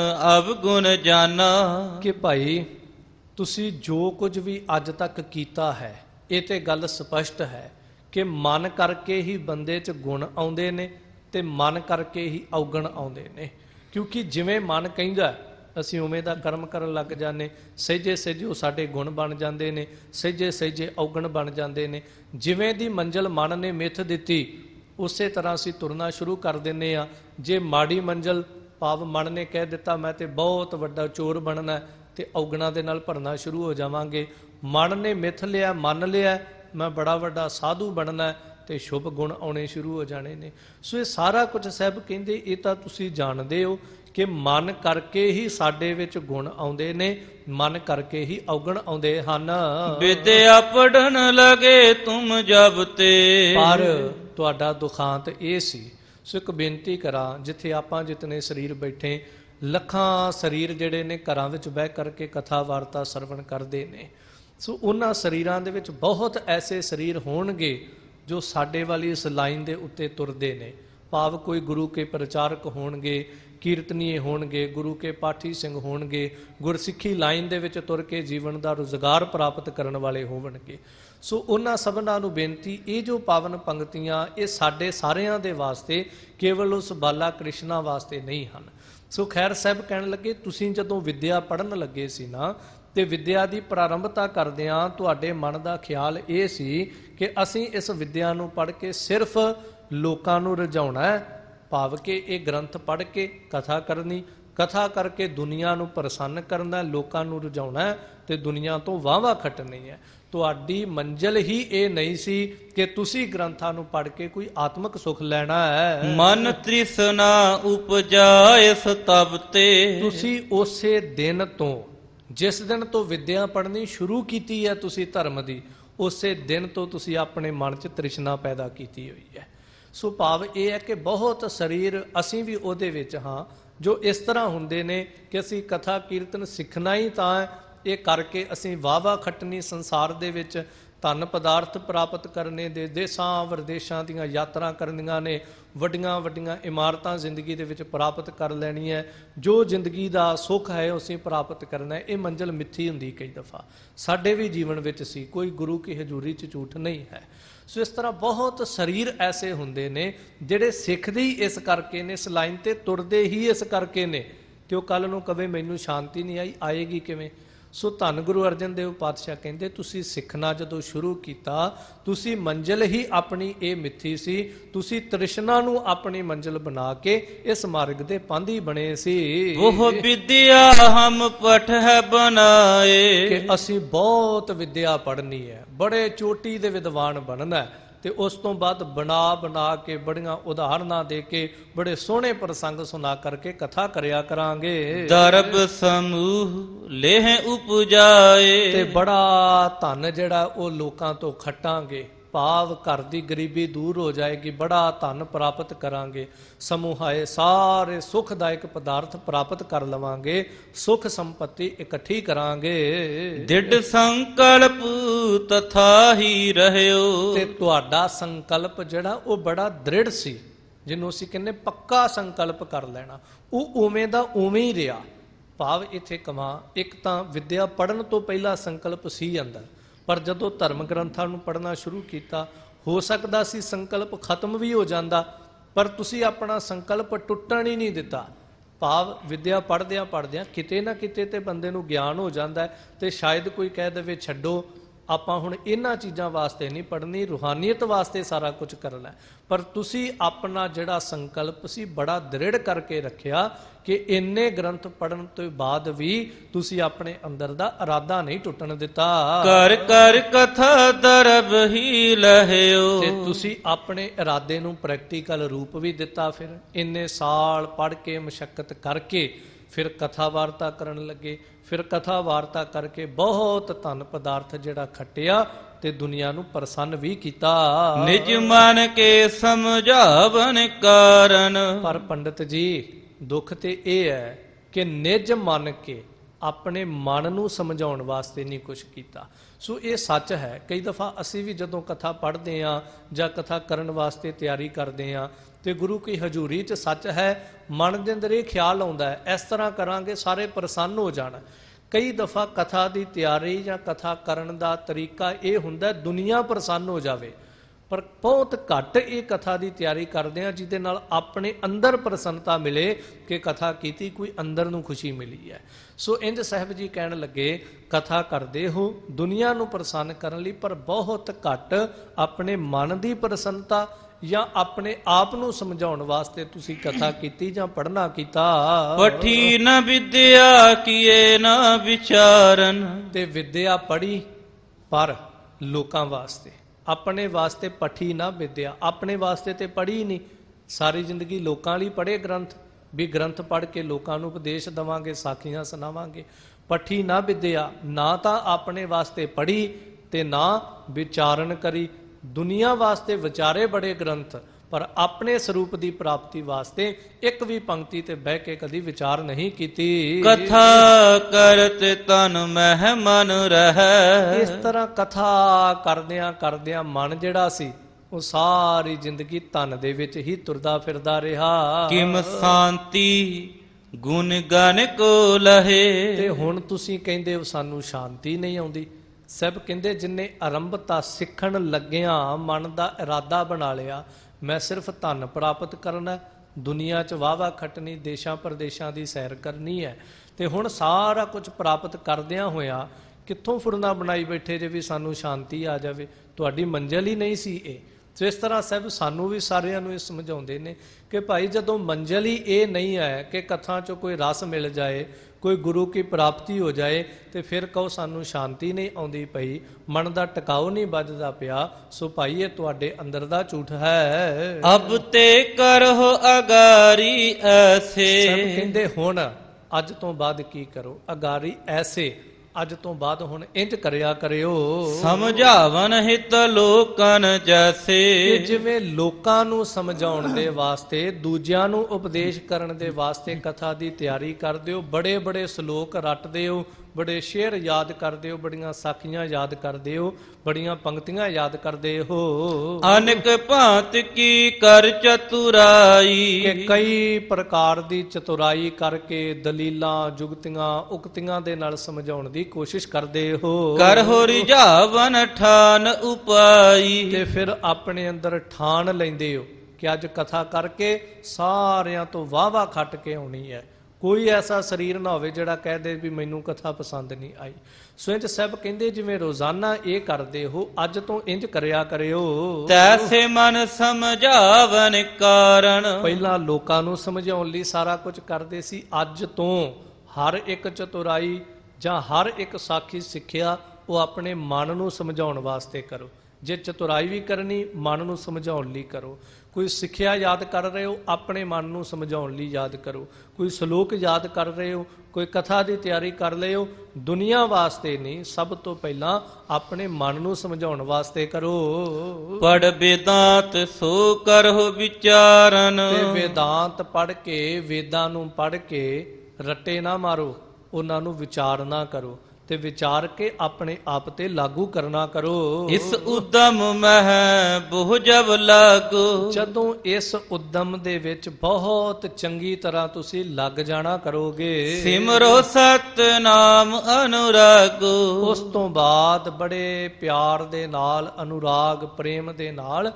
Speaker 3: ਅਵਗੁਣ ਜਾਨਾ।
Speaker 2: ਕਿ ਭਾਈ ਤੁਸੀਂ ਜੋ ਕੁਝ ਵੀ ਅੱਜ ਤੱਕ ਕੀਤਾ ਹੈ, ਇਹ ਤੇ ਗੱਲ ਸਪਸ਼ਟ ਹੈ ਕਿ ਮਨ ਕਰਕੇ ਹੀ ਬੰਦੇ 'ਚ ਗੁਣ ਆਉਂਦੇ ਨੇ ਤੇ ਮਨ ਕਰਕੇ ਹੀ ਔਗਣ ਆਉਂਦੇ ਨੇ। ਕਿਉਂਕਿ ਜਿਵੇਂ ਮਨ ਕਹਿੰਦਾ ਅਸੀਂ ਉਵੇਂ ਦਾ ਕਰਮ ਕਰਨ ਲੱਗ ਜਾਂਦੇ, ਸਹਿਜੇ ਸਹਿਜੇ ਉਹ ਸਾਡੇ ਗੁਣ ਬਣ ਜਾਂਦੇ ਨੇ, ਸਹਿਜੇ ਸਹਿਜੇ ਔਗਣ ਬਣ ਜਾਂਦੇ ਨੇ। ਜਿਵੇਂ ਦੀ ਮੰਜ਼ਿਲ ਮਨ ਨੇ ਮਿੱਥ ਦਿੱਤੀ, ਉਸੇ ਤਰ੍ਹਾਂ ਅਸੀਂ ਤੁਰਨਾ ਸ਼ੁਰੂ ਕਰ ਦਿੰਦੇ ਹਾਂ। ਜੇ ਮਾੜੀ ਮੰਜ਼ਿਲ ਭਾਵ ਮਨ ਨੇ ਕਹਿ ਦਿੱਤਾ ਮੈਂ ਤੇ ਬਹੁਤ ਵੱਡਾ ਚੋਰ ਬਣਨਾ, ਤੇ ਔਗਣਾਂ ਦੇ ਨਾਲ ਭਰਨਾ ਸ਼ੁਰੂ ਹੋ ਜਾਵਾਂਗੇ। ਮਨ ਨੇ ਮਿੱਥ ਲਿਆ, ਮੰਨ ਲਿਆ ਮੈਂ ਬੜਾ ਵੱਡਾ ਸਾਧੂ ਬਣਨਾ, ਤੇ ਸ਼ੁਭ ਗੁਣ ਆਉਣੇ ਸ਼ੁਰੂ ਹੋ ਜਾਣੇ ਨੇ। ਸੋ ਇਹ ਸਾਰਾ ਕੁਝ ਸਾਹਿਬ ਕਹਿੰਦੇ ਇਹ ਤਾਂ ਤੁਸੀਂ ਜਾਣਦੇ ਹੋ ਕਿ ਮਨ ਕਰਕੇ ਹੀ ਸਾਡੇ ਵਿੱਚ ਗੁਣ ਆਉਂਦੇ ਨੇ, ਮਨ ਕਰਕੇ ਹੀ ਔਗਣ ਆਉਂਦੇ ਹਨ।
Speaker 3: ਵਿਦਿਆ ਪੜਨ ਲਗੇ ਤੁਮ ਜਬ ਤੇ।
Speaker 2: ਪਰ ਤੁਹਾਡਾ ਦੁਖਾਂਤ ਇਹ ਸੀ। ਸੋ ਇੱਕ ਬੇਨਤੀ ਕਰਾਂ, ਜਿੱਥੇ ਆਪਾਂ ਜਿਤਨੇ ਸਰੀਰ ਬੈਠੇ, ਲੱਖਾਂ ਸਰੀਰ ਜਿਹੜੇ ਨੇ ਘਰਾਂ ਵਿੱਚ ਬਹਿ ਕਰਕੇ ਕਥਾ ਵਾਰਤਾ ਸਰਵਣ ਕਰਦੇ ਨੇ। ਸੋ ਉਹਨਾਂ ਸਰੀਰਾਂ ਦੇ ਵਿੱਚ ਬਹੁਤ ਐਸੇ ਸਰੀਰ ਹੋਣਗੇ ਜੋ ਸਾਡੇ ਵਾਲੀ ਇਸ ਲਾਈਨ ਦੇ ਉੱਤੇ ਤੁਰਦੇ ਨੇ। ਭਾਵ ਕੋਈ ਗੁਰੂ ਕੇ ਪ੍ਰਚਾਰਕ ਹੋਣਗੇ, ਕੀਰਤਨੀਏ ਹੋਣਗੇ, ਗੁਰੂ ਕੇ ਪਾਠੀ ਸਿੰਘ ਹੋਣਗੇ, ਗੁਰਸਿੱਖੀ ਲਾਈਨ ਦੇ ਵਿੱਚ ਤੁਰ ਕੇ ਜੀਵਨ ਦਾ ਰੁਜ਼ਗਾਰ ਪ੍ਰਾਪਤ ਕਰਨ ਵਾਲੇ ਹੋਣਗੇ। ਸੋ ਉਹਨਾਂ ਸਭਨਾਂ ਨੂੰ ਬੇਨਤੀ, ਇਹ ਜੋ ਪਾਵਨ ਪੰਕਤੀਆਂ ਇਹ ਸਾਡੇ ਸਾਰਿਆਂ ਦੇ ਵਾਸਤੇ, ਕੇਵਲ ਉਸ ਬਾਲਾ ਕ੍ਰਿਸ਼ਨਾ ਵਾਸਤੇ ਨਹੀਂ ਹਨ। ਸੋ ਖੈਰ ਸਾਹਿਬ ਕਹਿਣ ਲੱਗੇ, ਤੁਸੀਂ ਜਦੋਂ ਵਿਦਿਆ ਪੜ੍ਹਨ ਲੱਗੇ ਸੀ ਨਾ, ਤੇ ਵਿਦਿਆ ਦੀ ਪ੍ਰਾਰੰਭਤਾ ਕਰਦਿਆਂ ਤੁਹਾਡੇ ਮਨ ਦਾ ਖਿਆਲ ਇਹ ਸੀ ਕਿ ਅਸੀਂ ਇਸ ਵਿਦਿਆ ਨੂੰ ਪੜ੍ਹ ਕੇ ਸਿਰਫ ਲੋਕਾਂ ਨੂੰ ਰਝਾਉਣਾ ਹੈ, ਭਾਵ ਕਿ ਇਹ ਗ੍ਰੰਥ ਪੜ੍ਹ ਕੇ ਕਥਾ ਕਰਨੀ, ਕਥਾ ਕਰਕੇ ਦੁਨੀਆ ਨੂੰ ਪ੍ਰਸੰਨ ਕਰਨਾ, ਲੋਕਾਂ ਨੂੰ ਰਝਾਉਣਾ ਤੇ ਦੁਨੀਆ ਤੋਂ ਵਾਹਵਾ ਖੱਟਣੀ ਹੈ। ਤੁਹਾਡੀ ਮੰਜ਼ਿਲ ਹੀ ਇਹ ਨਹੀਂ ਸੀ ਕਿ ਤੁਸੀਂ ਗ੍ਰੰਥਾਂ ਨੂੰ ਪੜ੍ਹ ਕੇ ਕੋਈ ਆਤਮਿਕ ਸੁਖ ਲੈਣਾ ਹੈ।
Speaker 3: ਮਨ ਤ੍ਰਿਸ਼ਨਾ ਉਪਜਾਏ ਸਤਬ ਤੇ।
Speaker 2: ਤੁਸੀਂ ਉਸੇ ਦਿਨ ਤੋਂ, ਜਿਸ ਦਿਨ ਤੋਂ ਵਿਦਿਆ ਪੜ੍ਹਨੀ ਸ਼ੁਰੂ ਕੀਤੀ ਹੈ ਤੁਸੀਂ ਧਰਮ ਦੀ, ਉਸੇ ਦਿਨ ਤੋਂ ਤੁਸੀਂ ਆਪਣੇ ਮਨ 'ਚ ਤ੍ਰਿਸ਼ਨਾ ਪੈਦਾ ਕੀਤੀ ਹੋਈ ਹੈ। ਸੋ ਭਾਵ ਇਹ ਹੈ ਕਿ ਬਹੁਤ ਸਰੀਰ ਅਸੀਂ ਵੀ ਉਹਦੇ ਵਿੱਚ ਹਾਂ, ਜੋ ਇਸ ਤਰ੍ਹਾਂ ਹੁੰਦੇ ਨੇ ਕਿ ਅਸੀਂ ਕਥਾ ਕੀਰਤਨ ਸਿੱਖਣਾ ਹੀ ਤਾਂ ਇਹ ਕਰਕੇ ਅਸੀਂ ਵਾਹਵਾ ਖੱਟਣੀ ਸੰਸਾਰ ਦੇ ਵਿੱਚ, ਧਨ ਪਦਾਰਥ ਪ੍ਰਾਪਤ ਕਰਨੇ ਦੇ, ਦੇਸ਼ਾਂ ਵਿਦੇਸ਼ਾਂ ਦੀਆਂ ਯਾਤਰਾ ਕਰਨੀਆਂ ਨੇ, ਵੱਡੀਆਂ ਵੱਡੀਆਂ ਇਮਾਰਤਾਂ ਜ਼ਿੰਦਗੀ ਦੇ ਵਿੱਚ ਪ੍ਰਾਪਤ ਕਰ ਲੈਣੀ ਹੈ, ਜੋ ਜ਼ਿੰਦਗੀ ਦਾ ਸੁੱਖ ਹੈ ਅਸੀਂ ਪ੍ਰਾਪਤ ਕਰਨਾ ਹੈ। ਇਹ ਮੰਜ਼ਿਲ ਮਿੱਥੀ ਹੁੰਦੀ ਕਈ ਦਫਾ, ਸਾਡੇ ਵੀ ਜੀਵਨ ਵਿੱਚ ਸੀ, ਕੋਈ ਗੁਰੂ ਕੀ ਹਜ਼ੂਰੀ 'ਚ ਝੂਠ ਨਹੀਂ ਹੈ। ਸੋ ਇਸ ਤਰ੍ਹਾਂ ਬਹੁਤ ਸਰੀਰ ਐਸੇ ਹੁੰਦੇ ਨੇ ਜਿਹੜੇ ਸਿੱਖਦੇ ਹੀ ਇਸ ਕਰਕੇ ਨੇ, ਇਸ ਲਾਈਨ ਤੇ ਤੁਰਦੇ ਹੀ ਇਸ ਕਰਕੇ ਨੇ ਕਿ ਉਹ ਕੱਲ ਨੂੰ ਕਵੇ ਮੈਨੂੰ ਸ਼ਾਂਤੀ ਨਹੀਂ ਆਈ, ਆਏਗੀ ਕਿਵੇਂ? ਸੋ ਧੰਨ ਗੁਰੂ ਅਰਜਨ ਦੇਵ ਪਾਤਸ਼ਾਹ ਕਹਿੰਦੇ ਤੁਸੀਂ ਸਿੱਖਣਾ ਜਦੋਂ ਸ਼ੁਰੂ ਕੀਤਾ, ਤੁਸੀਂ ਮੰਜ਼ਿਲ ਹੀ ਆਪਣੀ ਇਹ ਮਿੱਥੀ ਸੀ, ਤੁਸੀਂ ਤ੍ਰਿਸ਼ਨਾ ਨੂੰ ਆਪਣੀ ਮੰਜ਼ਿਲ ਬਣਾ ਕੇ ਇਸ ਮਾਰਗ ਦੇ ਪਾਂਧੀ ਬਣੇ ਸੀ।
Speaker 3: ਉਹ ਵਿਦਿਆ ਹਮ ਪਠ ਹੈ ਬਣਾਏ,
Speaker 2: ਕਿ ਅਸੀਂ ਬਹੁਤ ਵਿਦਿਆ ਪੜ੍ਹਨੀ ਹੈ, ਬੜੇ ਚੋਟੀ ਦੇ ਵਿਦਵਾਨ ਬਣਨਾ, ਤੇ ਉਸ ਤੋਂ ਬਾਅਦ ਬਣਾ ਬਣਾ ਕੇ ਬੜੀਆਂ ਉਦਾਹਰਨਾਂ ਦੇ ਕੇ ਬੜੇ ਸੋਹਣੇ ਪ੍ਰਸੰਗ ਸੁਣਾ ਕਰਕੇ ਕਥਾ ਕਰਿਆ ਕਰਾਂਗੇ।
Speaker 3: ਦਰਬ ਸਮੂਹ ਲੇਹ ਉਪਜਾਏ, ਤੇ
Speaker 2: ਬੜਾ ਧਨ ਜਿਹੜਾ ਉਹ ਲੋਕਾਂ ਤੋਂ ਖੱਟਾਂਗੇ, ਭਾਵ ਘਰ ਦੀ ਗਰੀਬੀ ਦੂਰ ਹੋ ਜਾਏਗੀ, ਬੜਾ ਧਨ ਪ੍ਰਾਪਤ ਕਰਾਂਗੇ, ਸਮੂਹਾਏ ਸਾਰੇ ਸੁਖਦਾਇਕ ਪਦਾਰਥ ਪ੍ਰਾਪਤ ਕਰ ਲਵਾਂਗੇ, ਸੁਖ ਸੰਪਤੀ ਇਕੱਠੀ ਕਰਾਂਗੇ।
Speaker 3: ਦਿੜ ਸੰਕਲਪ ਤਥਾ ਹੀ ਰਹਿਓ,
Speaker 2: ਤੇ ਤੁਹਾਡਾ ਸੰਕਲਪ ਜਿਹੜਾ ਉਹ ਬੜਾ ਦ੍ਰਿੜ ਸੀ, ਜਿਹਨੂੰ ਅਸੀਂ ਕਹਿੰਦੇ ਪੱਕਾ ਸੰਕਲਪ ਕਰ ਲੈਣਾ, ਉਹ ਉਵੇਂ ਦਾ ਉਵੇਂ ਹੀ ਰਿਹਾ। ਭਾਵ ਇੱਥੇ ਕਮਾਂ, ਇੱਕ ਤਾਂ ਵਿਦਿਆ ਪੜ੍ਹਨ ਤੋਂ ਪਹਿਲਾਂ ਸੰਕਲਪ ਸੀ ਅੰਦਰ, ਪਰ ਜਦੋਂ ਧਰਮ ਗ੍ਰੰਥਾਂ ਨੂੰ ਪੜ੍ਹਨਾ ਸ਼ੁਰੂ ਕੀਤਾ, ਹੋ ਸਕਦਾ ਸੀ ਸੰਕਲਪ ਖਤਮ ਵੀ ਹੋ ਜਾਂਦਾ, ਪਰ ਤੁਸੀਂ ਆਪਣਾ ਸੰਕਲਪ ਟੁੱਟਣ ਹੀ ਨਹੀਂ ਦਿੱਤਾ। ਭਾਵ ਵਿਦਿਆ ਪੜ੍ਹਦਿਆਂ ਪੜ੍ਹਦਿਆਂ ਕਿਤੇ ਨਾ ਕਿਤੇ ਤੇ ਬੰਦੇ ਨੂੰ ਗਿਆਨ ਹੋ ਜਾਂਦਾ ਹੈ, ਤੇ ਸ਼ਾਇਦ ਕੋਈ ਕਹਿ ਦੇਵੇ ਛੱਡੋ ਆਪਾਂ ਹੁਣ ਇਹਨਾਂ ਚੀਜ਼ਾਂ ਵਾਸਤੇ ਨਹੀਂ ਪੜ੍ਹਨੀ, ਰੂਹਾਨੀਅਤ ਵਾਸਤੇ ਸਾਰਾ ਕੁਝ ਕਰਨਾ, ਪਰ ਤੁਸੀਂ ਆਪਣਾ ਜਿਹੜਾ ਸੰਕਲਪ ਸੀ ਬੜਾ ਦ੍ਰਿੜ ਕਰਕੇ ਰੱਖਿਆ ਕਿ ਇੰਨੇ ਗ੍ਰੰਥ ਪੜ੍ਹਨ ਤੋਂ ਬਾਅਦ ਵੀ ਤੁਸੀਂ ਆਪਣੇ ਅੰਦਰ ਦਾ ਇਰਾਦਾ ਨਹੀਂ ਟੁੱਟਣ ਦਿੱਤਾ।
Speaker 3: ਕਰ ਕਰ ਕਥਾ ਦਰਬ ਹੀ ਲਹਿਓ,
Speaker 2: ਤੇ ਤੁਸੀਂ ਆਪਣੇ ਇਰਾਦੇ ਨੂੰ ਪ੍ਰੈਕਟੀਕਲ ਰੂਪ ਵੀ ਦਿੱਤਾ। ਫਿਰ ਇੰਨੇ ਸਾਲ ਪੜ੍ਹ ਕੇ ਮੁਸ਼ੱਕਤ ਕਰਕੇ ਫਿਰ ਕਥਾ ਵਾਰਤਾ ਕਰਨ ਲੱਗੇ, ਫਿਰ ਕਥਾ ਵਾਰਤਾ ਕਰਕੇ ਬਹੁਤ ਧਨ ਪਦਾਰਥ ਜਿਹੜਾ ਖੱਟਿਆ ਤੇ ਦੁਨੀਆ ਨੂੰ ਪ੍ਰਸੰਨ ਵੀ ਕੀਤਾ।
Speaker 3: ਨਿਜ ਮਨ ਕੇ ਸਮਝਾਵਨ ਕਾਰਨ,
Speaker 2: ਪਰ ਪੰਡਤ ਜੀ ਦੁੱਖ ਤੇ ਇਹ ਹੈ ਕਿ ਨਿਜ ਮਨ ਕੇ ਆਪਣੇ ਮਨ ਨੂੰ ਸਮਝਾਉਣ ਵਾਸਤੇ ਨਹੀਂ ਕੁਛ ਕੀਤਾ। ਸੋ ਇਹ ਸੱਚ ਹੈ, ਕਈ ਦਫਾ ਅਸੀਂ ਵੀ ਜਦੋਂ ਕਥਾ ਪੜ੍ਹਦੇ ਹਾਂ ਜਾਂ ਕਥਾ ਕਰਨ ਵਾਸਤੇ ਤਿਆਰੀ ਕਰਦੇ ਹਾਂ ਤੇ ਗੁਰੂ ਕੀ ਹਜ਼ੂਰੀ 'ਚ ਸੱਚ ਹੈ ਮਨ ਦੇ ਅੰਦਰ ਇਹ ਖਿਆਲ ਆਉਂਦਾ ਹੈ ਇਸ ਤਰ੍ਹਾਂ ਕਰਾਂਗੇ ਸਾਰੇ ਪ੍ਰਸੰਨ ਹੋ ਜਾਣ। ਕਈ ਦਫਾ ਕਥਾ ਦੀ ਤਿਆਰੀ ਜਾਂ ਕਥਾ ਕਰਨ ਦਾ ਤਰੀਕਾ ਇਹ ਹੁੰਦਾ ਦੁਨੀਆ ਪ੍ਰਸੰਨ ਹੋ ਜਾਵੇ, ਪਰ ਬਹੁਤ ਘੱਟ ਇਹ ਕਥਾ ਦੀ ਤਿਆਰੀ ਕਰਦੇ ਹਾਂ ਜਿਹਦੇ ਨਾਲ ਆਪਣੇ ਅੰਦਰ ਪ੍ਰਸੰਨਤਾ ਮਿਲੇ ਕਿ ਕਥਾ ਕੀਤੀ, ਕੋਈ ਅੰਦਰ ਨੂੰ ਖੁਸ਼ੀ ਮਿਲੀ ਹੈ। ਸੋ ਇੰਜ ਸਾਹਿਬ ਜੀ ਕਹਿਣ ਲੱਗੇ ਕਥਾ ਕਰਦੇ ਹੋ ਦੁਨੀਆ ਨੂੰ ਪ੍ਰਸੰਨ ਕਰਨ ਲਈ, ਪਰ ਬਹੁਤ ਘੱਟ ਆਪਣੇ ਮਨ ਦੀ ਪ੍ਰਸੰਨਤਾ ਜਾਂ ਆਪਣੇ ਆਪ ਨੂੰ ਸਮਝਾਉਣ ਵਾਸਤੇ ਤੁਸੀਂ ਕਥਾ ਕੀਤੀ ਜਾਂ ਪੜ੍ਹਨਾ ਕੀਤਾ।
Speaker 3: ਪਠੀ ਨ ਵਿਦਿਆ ਕੀਏ ਨਾ ਵਿਚਾਰਨ,
Speaker 2: ਤੇ ਵਿਦਿਆ ਪੜ੍ਹੀ ਪਰ ਲੋਕਾਂ ਵਾਸਤੇ, ਆਪਣੇ ਵਾਸਤੇ ਪਠੀ ਨਾ ਵਿਦਿਆ, ਆਪਣੇ ਵਾਸਤੇ ਤੇ ਪੜ੍ਹੀ ਨਹੀਂ, ਸਾਰੀ ਜ਼ਿੰਦਗੀ ਲੋਕਾਂ ਲਈ ਪੜ੍ਹੇ ਗ੍ਰੰਥ, ਵੀ ਗ੍ਰੰਥ ਪੜ੍ਹ ਕੇ ਲੋਕਾਂ ਨੂੰ ਉਪਦੇਸ਼ ਦੇਵਾਂਗੇ, ਸਾਖੀਆਂ ਸੁਣਾਵਾਂਗੇ। ਪਠੀ ਨਾ ਵਿਦਿਆ, ਨਾ ਤਾਂ ਆਪਣੇ ਵਾਸਤੇ ਪੜ੍ਹੀ ਤੇ ਨਾ ਵਿਚਾਰਨ ਕਰੀ। ਦੁਨੀਆ ਵਾਸਤੇ ਵਿਚਾਰੇ ਬੜੇ ਗ੍ਰੰਥ, ਪਰ ਆਪਣੇ ਸਰੂਪ ਦੀ ਪ੍ਰਾਪਤੀ ਵਾਸਤੇ ਇੱਕ ਵੀ ਪੰਕਤੀ ਤੇ ਬਹਿ ਕੇ ਕਦੀ ਵਿਚਾਰ ਨਹੀਂ ਕੀਤੀ।
Speaker 3: ਕਥਾ ਕਰਤ ਤਨ ਮਹਿ ਮਨ ਰਹਿ,
Speaker 2: ਇਸ ਤਰ੍ਹਾਂ ਕਥਾ ਕਰਦਿਆਂ ਕਰਦਿਆਂ ਮਨ ਜਿਹੜਾ ਸੀ ਉਹ ਸਾਰੀ ਜ਼ਿੰਦਗੀ ਧਨ ਦੇ ਵਿੱਚ ਹੀ ਤੁਰਦਾ ਫਿਰਦਾ ਰਿਹਾ।
Speaker 3: ਕਿਮ ਸ਼ਾਂਤੀ ਗੁਣ ਗਨ ਕੋ ਲਹੇ,
Speaker 2: ਤੇ ਹੁਣ ਤੁਸੀਂ ਕਹਿੰਦੇ ਹੋ ਸਾਨੂੰ ਸ਼ਾਂਤੀ ਨਹੀਂ ਆਉਂਦੀ। ਸਭ ਕਹਿੰਦੇ ਜਿੰਨੇ ਆਰੰਭਤਾ ਸਿੱਖਣ ਲੱਗਿਆਂ ਮਨ ਦਾ ਇਰਾਦਾ ਬਣਾ ਲਿਆ ਮੈਂ ਸਿਰਫ ਧਨ ਪ੍ਰਾਪਤ ਕਰਨਾ, ਦੁਨੀਆ 'ਚ ਵਾਹਵਾ ਖੱਟਣੀ, ਦੇਸ਼ਾਂ ਪ੍ਰਦੇਸ਼ਾਂ ਦੀ ਸੈਰ ਕਰਨੀ ਹੈ, ਤੇ ਹੁਣ ਸਾਰਾ ਕੁਝ ਪ੍ਰਾਪਤ ਕਰਦਿਆਂ ਹੋਇਆ ਕਿੱਥੋਂ ਫੁਰਨਾ ਬਣਾਈ ਬੈਠੇ ਜੇ ਵੀ ਸਾਨੂੰ ਸ਼ਾਂਤੀ ਆ ਜਾਵੇ, ਤੁਹਾਡੀ ਮੰਜ਼ਿਲ ਹੀ ਨਹੀਂ ਸੀ ਇਹ। ਸੋ ਇਸ ਤਰ੍ਹਾਂ ਸਾਹਿਬ ਸਾਨੂੰ ਵੀ ਸਾਰਿਆਂ ਨੂੰ ਇਹ ਸਮਝਾਉਂਦੇ ਨੇ ਕਿ ਭਾਈ ਜਦੋਂ ਮੰਜ਼ਿਲ ਹੀ ਇਹ ਨਹੀਂ ਹੈ ਕਿ ਕਥਾ 'ਚੋਂ ਕੋਈ ਰਸ ਮਿਲ ਜਾਏ, ਕੋਈ ਗੁਰੂ ਕੀ ਪ੍ਰਾਪਤੀ ਹੋ ਜਾਏ, ਤੇ ਫਿਰ ਕਹੋ ਸਾਨੂੰ ਸ਼ਾਂਤੀ ਨਹੀਂ ਆਉਂਦੀ ਪਈ, ਮਨ ਦਾ ਟਿਕਾਓ ਨਹੀਂ ਵੱਜਦਾ ਪਿਆ। ਸੋ ਭਾਈ ਇਹ ਤੁਹਾਡੇ ਅੰਦਰ ਦਾ ਝੂਠ ਹੈ।
Speaker 3: ਅਬ ਤੇ ਕਰੋ ਅਗਾਰੀ ਐਸੇ,
Speaker 2: ਸਭ ਕਹਿੰਦੇ ਹੁਣ ਅੱਜ ਤੋਂ ਬਾਅਦ ਕੀ ਕਰੋ, ਅਗਾਰੀ ਐਸੇ, ਅੱਜ ਤੋਂ ਬਾਅਦ ਹੁਣ ਇੰਜ ਕਰਿਆ ਕਰਿਓ।
Speaker 3: ਸਮਝਾਵਨ ਹਿਤ ਲੋਕਨ ਜੈਸੇ,
Speaker 2: ਜਿਵੇਂ ਲੋਕਾਂ ਨੂੰ ਸਮਝਾਉਣ ਦੇ ਵਾਸਤੇ, ਦੂਜਿਆਂ ਨੂੰ ਉਪਦੇਸ਼ ਕਰਨ ਦੇ ਵਾਸਤੇ ਕਥਾ ਦੀ ਤਿਆਰੀ ਕਰਦੇ ਹੋ, ਬੜੇ ਬੜੇ ਸ਼ਲੋਕ ਰੱਟਦੇ ਹੋ, बड़े शेर याद करते हो, बड़ियां साखियां याद करते हो, बड़ियां पंक्तियां याद करते हो।
Speaker 3: अनेक भांत की कर चतुराई,
Speaker 2: कि कई प्रकार दी चतुराई करके दलीलां जुगतियां उक्तियां दे नाल समझाउण दी कोशिश करते हो।
Speaker 3: करहो रिझावन ठान उपाई,
Speaker 2: ते फिर अपने अंदर ठान लैंदे हो कि अज कथा करके सारियां तो वाह वाह खट के आउणी है। कोई ऐसा शरीर ना होवे जिहड़ा कह दे भी मैनू कथा पसंद नहीं आई। सो इंज साहब कहंदे जिवें रोजाना ये करदे हो, अज तो इंज करिया करियो।
Speaker 3: तैसे मन समझावन कारण,
Speaker 2: ਪਹਿਲਾਂ ਲੋਕਾਂ ਨੂੰ ਸਮਝਾਉਣ ਲਈ ਸਾਰਾ ਕੁਝ ਕਰਦੇ ਸੀ, ਅੱਜ ਤੋਂ ਹਰ ਇੱਕ ਚਤੁਰਾਈ ਜਾਂ ਹਰ ਇੱਕ ਸਾਖੀ ਸਿੱਖਿਆ ਉਹ ਆਪਣੇ ਮਨ ਨੂੰ ਸਮਝਾਉਣ ਵਾਸਤੇ ਕਰੋ। ਜੇ ਚਤੁਰਾਈ ਵੀ ਕਰਨੀ ਮਨ ਨੂੰ ਸਮਝਾਉਣ ਲਈ ਕਰੋ। ਕੋਈ ਸਿੱਖਿਆ ਯਾਦ ਕਰ ਰਹੇ ਹੋ ਆਪਣੇ ਮਨ ਨੂੰ ਸਮਝਾਉਣ ਲਈ ਯਾਦ ਕਰੋ। ਕੋਈ ਸ਼ਲੋਕ ਯਾਦ ਕਰ ਰਹੇ ਹੋ, ਕੋਈ ਕਥਾ ਦੀ ਤਿਆਰੀ ਕਰ ਰਹੇ ਹੋ, ਦੁਨੀਆ ਵਾਸਤੇ ਨਹੀਂ, ਸਭ ਤੋਂ ਪਹਿਲਾਂ ਆਪਣੇ ਮਨ ਨੂੰ ਸਮਝਾਉਣ ਵਾਸਤੇ ਕਰੋ।
Speaker 3: ਪੜ ਵੇਦਾਂਤ ਸੋ ਕਰਹੁ ਵਿਚਾਰਨ,
Speaker 2: ਤੇ ਵੇਦਾਂਤ ਪੜ੍ਹ ਕੇ, ਵੇਦਾਂ ਨੂੰ ਪੜ੍ਹ ਕੇ ਰੱਟੇ ਨਾ ਮਾਰੋ, ਉਹਨਾਂ ਨੂੰ ਵਿਚਾਰ ਨਾ ਕਰੋ ਤੇ ਵਿਚਾਰ ਕੇ ਆਪਣੇ ਆਪ ਤੇ ਲਾਗੂ ਕਰਨਾ ਕਰੋ।
Speaker 3: ਇਸ ਉਦਮ ਮਹਿ ਬਹੁ ਜਬ ਲਾਗੋ,
Speaker 2: ਜਦੋਂ ਇਸ ਉਦਮ ਦੇ ਵਿੱਚ ਬਹੁਤ ਚੰਗੀ ਤਰ੍ਹਾਂ ਤੁਸੀਂ ਲੱਗ ਜਾਣਾ ਕਰੋਗੇ।
Speaker 3: ਸਿਮਰੋ ਸਤਿਨਾਮ ਅਨੁਰਾਗੋ,
Speaker 2: ਉਸ ਤੋਂ ਬਾਅਦ ਬੜੇ ਪਿਆਰ ਦੇ ਨਾਲ, ਅਨੁਰਾਗ ਪ੍ਰੇਮ ਦੇ ਨਾਲ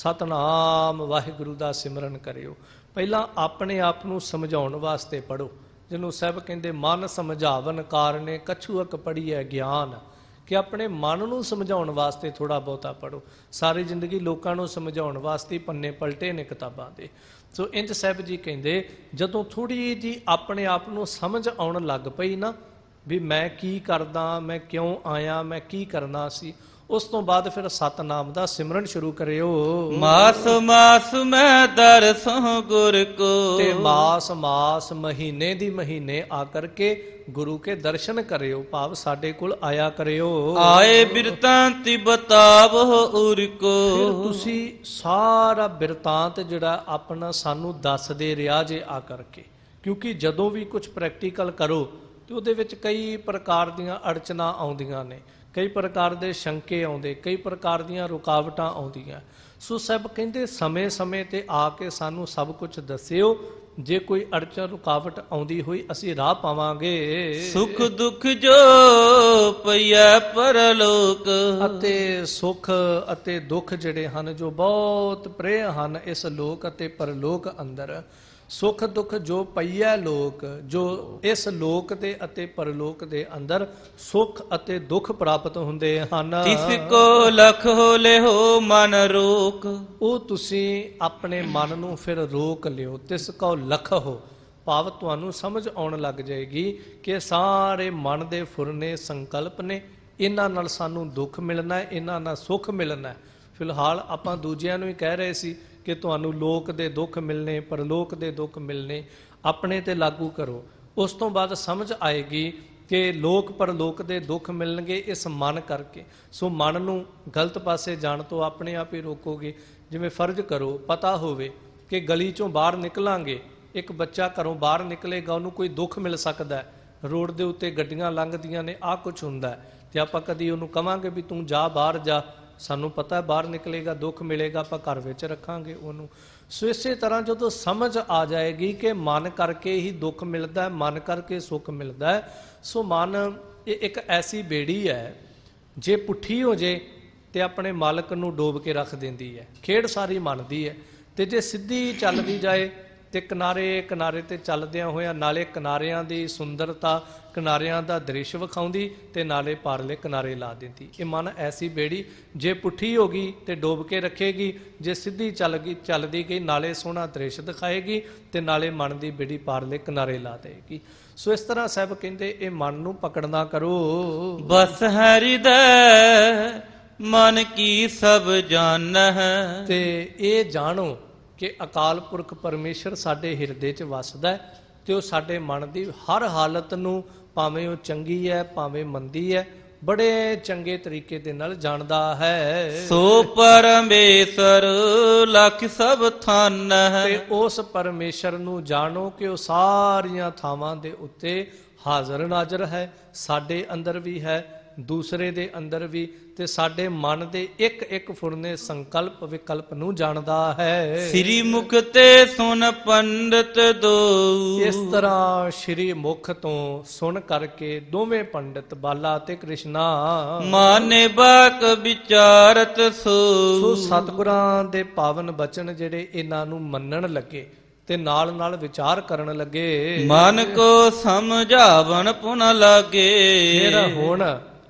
Speaker 2: ਸਤਨਾਮ ਵਾਹਿਗੁਰੂ ਦਾ ਸਿਮਰਨ ਕਰਿਓ। ਪਹਿਲਾਂ ਆਪਣੇ ਆਪ ਨੂੰ ਸਮਝਾਉਣ ਵਾਸਤੇ ਪੜੋ, ਜਿਹਨੂੰ ਸਾਹਿਬ ਕਹਿੰਦੇ ਮਨ ਸਮਝਾਵਨ ਕਾਰਨੇ ਕਛੂਅਕ ਪੜੀਐ ਗਿਆਨ, ਕਿ ਆਪਣੇ ਮਨ ਨੂੰ ਸਮਝਾਉਣ ਵਾਸਤੇ ਥੋੜਾ ਬਹੁਤਾ ਪੜੋ। ਸਾਰੀ ਜ਼ਿੰਦਗੀ ਲੋਕਾਂ ਨੂੰ ਸਮਝਾਉਣ ਵਾਸਤੇ ਪੰਨੇ ਪਲਟੇ ਨੇ ਕਿਤਾਬਾਂ ਦੇ। ਸੋ ਇੰਜ ਸਾਹਿਬ ਜੀ ਕਹਿੰਦੇ ਜਦੋਂ ਥੋੜੀ ਜੀ ਆਪਣੇ ਆਪ ਨੂੰ ਸਮਝ ਆਉਣ ਲੱਗ ਪਈ ਨਾ ਵੀ ਮੈਂ ਕੀ ਕਰਦਾ, ਮੈਂ ਕਿਉਂ ਆਇਆ, ਮੈਂ ਕੀ ਕਰਨਾ ਸੀ, ਉਸ ਤੋਂ ਬਾਅਦ ਫਿਰ ਸਤਨਾਮ ਦਾ ਸਿਮਰਨ ਸ਼ੁਰੂ ਕਰਿਓ।
Speaker 3: ਮਾਸ ਮਾਸ ਮੈਂ ਦਰਸਹੁ ਗੁਰ ਕੋ,
Speaker 2: ਤੇ ਮਾਸ ਮਾਸ ਮਹੀਨੇ ਦੀ ਮਹੀਨੇ ਆ ਕਰਕੇ ਗੁਰੂ ਕੇ ਦਰਸ਼ਨ ਕਰਿਓ, ਭਾਵ ਸਾਡੇ ਕੋਲ ਆਇਆ ਕਰਿਓ।
Speaker 3: ਆਏ ਬਿਰਤਾਂਤਿ ਬਤਾਵਹੁ ਉਰ ਕੋ,
Speaker 2: ਫਿਰ ਤੁਸੀਂ ਸਾਰਾ ਬਿਰਤਾਂਤ ਜਿਹੜਾ ਆਪਣਾ ਸਾਨੂੰ ਦੱਸਦੇ ਰਿਹਾ ਜੇ ਆ ਕਰਕੇ, ਕਿਉਂਕਿ ਜਦੋਂ ਵੀ ਕੁਝ ਪ੍ਰੈਕਟੀਕਲ ਕਰੋ ਤੇ ਉਹਦੇ ਵਿੱਚ ਕਈ ਪ੍ਰਕਾਰ ਦੀਆਂ ਅੜਚਨਾਂ ਆਉਂਦੀਆਂ ਨੇ, ਕਈ ਪ੍ਰਕਾਰ ਦੇ ਸ਼ੰਕੇ ਆਉਂਦੇ, ਕਈ ਪ੍ਰਕਾਰ ਦੀਆਂ ਰੁਕਾਵਟਾਂ ਆਉਂਦੀਆਂ। ਸੋ ਸਭ ਕਹਿੰਦੇ ਸਮੇਂ ਸਮੇਂ ਤੇ ਆ ਕੇ ਸਾਨੂੰ ਸਭ ਕੁਝ ਦੱਸਿਓ, ਜੇ ਕੋਈ ਅੜਚਨ ਰੁਕਾਵਟ ਆਉਂਦੀ ਹੋਈ ਅਸੀਂ ਰਾਹ ਪਾਵਾਂਗੇ।
Speaker 3: ਸੁਖ ਦੁਖ ਜੋ ਪਈਐ ਪਰਲੋਕ,
Speaker 2: ਅਤੇ ਸੁਖ ਅਤੇ ਦੁੱਖ ਜਿਹੜੇ ਹਨ ਜੋ ਬਹੁਤ ਪ੍ਰਿਯ ਹਨ ਇਸ ਲੋਕ ਅਤੇ ਪਰਲੋਕ ਅੰਦਰ। ਸੁਖ ਦੁੱਖ ਜੋ ਪਈਐ ਲੋਕ, ਜੋ ਇਸ ਲੋਕ ਦੇ ਅਤੇ ਪਰਲੋਕ ਦੇ ਅੰਦਰ ਸੁਖ ਅਤੇ ਦੁੱਖ ਪ੍ਰਾਪਤ ਹੁੰਦੇ ਹਨ।
Speaker 3: ਤਿਸ ਕੋ ਲਖ ਹੋ ਲਿਓ ਮਨ ਰੋਕ,
Speaker 2: ਉਹ ਤੁਸੀਂ ਆਪਣੇ ਮਨ ਨੂੰ ਫਿਰ ਰੋਕ ਲਿਓ। ਤਿਸ ਕੋ ਲਖ ਹੋ, ਭਾਵ ਤੁਹਾਨੂੰ ਸਮਝ ਆਉਣ ਲੱਗ ਜਾਏਗੀ ਕਿ ਸਾਰੇ ਮਨ ਦੇ ਫੁਰਨੇ ਸੰਕਲਪ ਨੇ, ਇਹਨਾਂ ਨਾਲ ਸਾਨੂੰ ਦੁੱਖ ਮਿਲਣਾ ਹੈ, ਇਹਨਾਂ ਨਾਲ ਸੁੱਖ ਮਿਲਣਾ ਹੈ। ਫਿਲਹਾਲ ਆਪਾਂ ਦੂਜਿਆਂ ਨੂੰ ਹੀ ਕਹਿ ਰਹੇ ਸੀ ਕਿ ਤੁਹਾਨੂੰ ਲੋਕ ਦੇ ਦੁੱਖ ਮਿਲਣੇ, ਪਰਲੋਕ ਦੇ ਦੁੱਖ ਮਿਲਣੇ, ਆਪਣੇ ਤੇ ਲਾਗੂ ਕਰੋ। ਉਸ ਤੋਂ ਬਾਅਦ ਸਮਝ ਆਏਗੀ ਕਿ ਲੋਕ ਪਰਲੋਕ ਦੇ ਦੁੱਖ ਮਿਲਣਗੇ ਇਸ ਮਨ ਕਰਕੇ। ਸੋ ਮਨ ਨੂੰ ਗਲਤ ਪਾਸੇ ਜਾਣ ਤੋਂ ਆਪਣੇ ਆਪ ਹੀ ਰੋਕੋਗੇ। ਜਿਵੇਂ ਫਰਜ਼ ਕਰੋ, ਪਤਾ ਹੋਵੇ ਕਿ ਗਲੀ ਚੋਂ ਬਾਹਰ ਨਿਕਲਾਂਗੇ, ਇੱਕ ਬੱਚਾ ਘਰੋਂ ਬਾਹਰ ਨਿਕਲੇਗਾ, ਉਹਨੂੰ ਕੋਈ ਦੁੱਖ ਮਿਲ ਸਕਦਾ ਹੈ, ਰੋਡ ਦੇ ਉੱਤੇ ਗੱਡੀਆਂ ਲੰਘਦੀਆਂ ਨੇ, ਆਹ ਕੁਛ ਹੁੰਦਾ ਹੈ, ਤੇ ਆਪਾਂ ਕਦੀ ਉਹਨੂੰ ਕਵਾਂਗੇ ਵੀ ਤੂੰ ਜਾ ਬਾਹਰ ਜਾ, ਸਾਨੂੰ ਪਤਾ ਬਾਹਰ ਨਿਕਲੇਗਾ ਦੁੱਖ ਮਿਲੇਗਾ, ਆਪਾਂ ਘਰ ਵਿੱਚ ਰੱਖਾਂਗੇ ਉਹਨੂੰ। ਸੋ ਇਸੇ ਤਰ੍ਹਾਂ ਜਦੋਂ ਸਮਝ ਆ ਜਾਏਗੀ ਕਿ ਮਨ ਕਰਕੇ ਹੀ ਦੁੱਖ ਮਿਲਦਾ ਹੈ, ਮਨ ਕਰਕੇ ਸੁੱਖ ਮਿਲਦਾ ਹੈ। ਸੋ ਮਨ ਇਹ ਇੱਕ ਐਸੀ ਬੇੜੀ ਹੈ, ਜੇ ਪੁੱਠੀ ਹੋ ਜੇ ਤੇ ਆਪਣੇ ਮਾਲਕ ਨੂੰ ਡੋਬ ਕੇ ਰੱਖ ਦਿੰਦੀ ਹੈ, ਖੇਡ ਸਾਰੀ ਮਨ ਦੀ ਹੈ। ਤੇ ਜੇ ਸਿੱਧੀ ਚੱਲਦੀ ਜਾਏ ਤੇ ਕਿਨਾਰੇ ਕਿਨਾਰੇ ਤੇ ਚੱਲਦਿਆਂ ਹੋਇਆਂ ਨਾਲੇ ਕਿਨਾਰਿਆਂ ਦੀ ਸੁੰਦਰਤਾ, ਕਿਨਾਰਿਆਂ ਦਾ ਦ੍ਰਿਸ਼ ਵਿਖਾਉਂਦੀ ਤੇ ਨਾਲੇ ਪਾਰਲੇ ਕਿਨਾਰੇ ਲਾ ਦਿੰਦੀ। ਇਹ ਮਨ ਐਸੀ ਬੇੜੀ ਜੇ ਪੁੱਠੀ ਹੋ ਗਈ ਤੇ ਡੋਬ ਕੇ ਰੱਖੇਗੀ, ਜੇ ਸਿੱਧੀ ਚੱਲ ਗਈ ਚੱਲਦੀ ਗਈ ਨਾਲੇ ਸੋਹਣਾ ਦ੍ਰਿਸ਼ ਦਿਖਾਏਗੀ ਤੇ ਨਾਲੇ ਮਨ ਦੀ ਬੇੜੀ ਪਾਰਲੇ ਕਿਨਾਰੇ ਲਾ ਦੇਗੀ। ਸੋ ਇਸ ਤਰ੍ਹਾਂ ਸਾਹਿਬ ਕਹਿੰਦੇ ਇਹ ਮਨ ਨੂੰ ਪਕੜਨਾ ਕਰੋ।
Speaker 3: ਬਸ ਹੈ ਹਿਰਦੈ ਮਨ ਕੀ ਸਭ ਜਾਣੈ,
Speaker 2: ਤੇ ਇਹ ਜਾਣੋ ਕਿ ਅਕਾਲ ਪੁਰਖ ਪਰਮੇਸ਼ਰ ਸਾਡੇ ਹਿਰਦੇ 'ਚ ਵਸਦਾ ਤੇ ਉਹ ਸਾਡੇ ਮਨ ਦੀ ਹਰ ਹਾਲਤ ਨੂੰ, ਭਾਵੇਂ ਉਹ ਚੰਗੀ ਹੈ ਭਾਵੇਂ ਮੰਦੀ ਹੈ, ਬੜੇ ਚੰਗੇ ਤਰੀਕੇ ਦੇ ਨਾਲ ਜਾਣਦਾ ਹੈ।
Speaker 3: ਸੋ ਪਰਮੇਸ਼ਰ ਲਖ ਸਭ ਥਾਨੈ,
Speaker 2: ਤੇ ਉਸ ਪਰਮੇਸ਼ਰ ਨੂੰ ਜਾਣੋ ਕਿ ਉਹ ਸਾਰੀਆਂ ਥਾਵਾਂ ਦੇ ਉੱਤੇ ਹਾਜ਼ਰ ਨਾਜ਼ਰ ਹੈ, ਸਾਡੇ ਅੰਦਰ ਵੀ ਹੈ, ਦੂਸਰੇ ਦੇ ਅੰਦਰ ਵੀ, ਤੇ ਸਾਡੇ ਮਨ ਦੇ ਇੱਕ ਇੱਕ ਫੁਰਨੇ ਸੰਕਲਪ ਵਿਕਲਪ ਨੂੰ ਜਾਣਦਾ ਹੈ।
Speaker 3: ਸ੍ਰੀ ਮੁਖ ਤੇ ਸੁਨ ਪੰਡਤ ਦੋ।
Speaker 2: ਇਸ ਤਰ੍ਹਾਂ ਸ਼੍ਰੀ ਮੁਖ ਤੋਂ ਸੁਣ ਕਰਕੇ ਦੋਵੇਂ ਪੰਡਿਤ ਬਾਲਾ ਤੇ ਕ੍ਰਿਸ਼ਨਾ
Speaker 3: ਮਾਨੇ ਬਾਕ ਵਿਚਾਰਤ ਸੋ।
Speaker 2: ਸੋ ਸਤਿਗੁਰਾਂ ਦੇ ਪਾਵਨ ਬਚਨ ਜਿਹੜੇ ਇਹਨਾਂ ਨੂੰ ਮੰਨਣ ਲੱਗੇ ਤੇ ਨਾਲ ਨਾਲ ਵਿਚਾਰ ਕਰਨ ਲੱਗੇ।
Speaker 3: ਮਨ ਕੋ ਸਮਝਾਵਣ ਪੁਨ ਲਾਗੇ।
Speaker 2: ਫਿਰ ਹੁਣ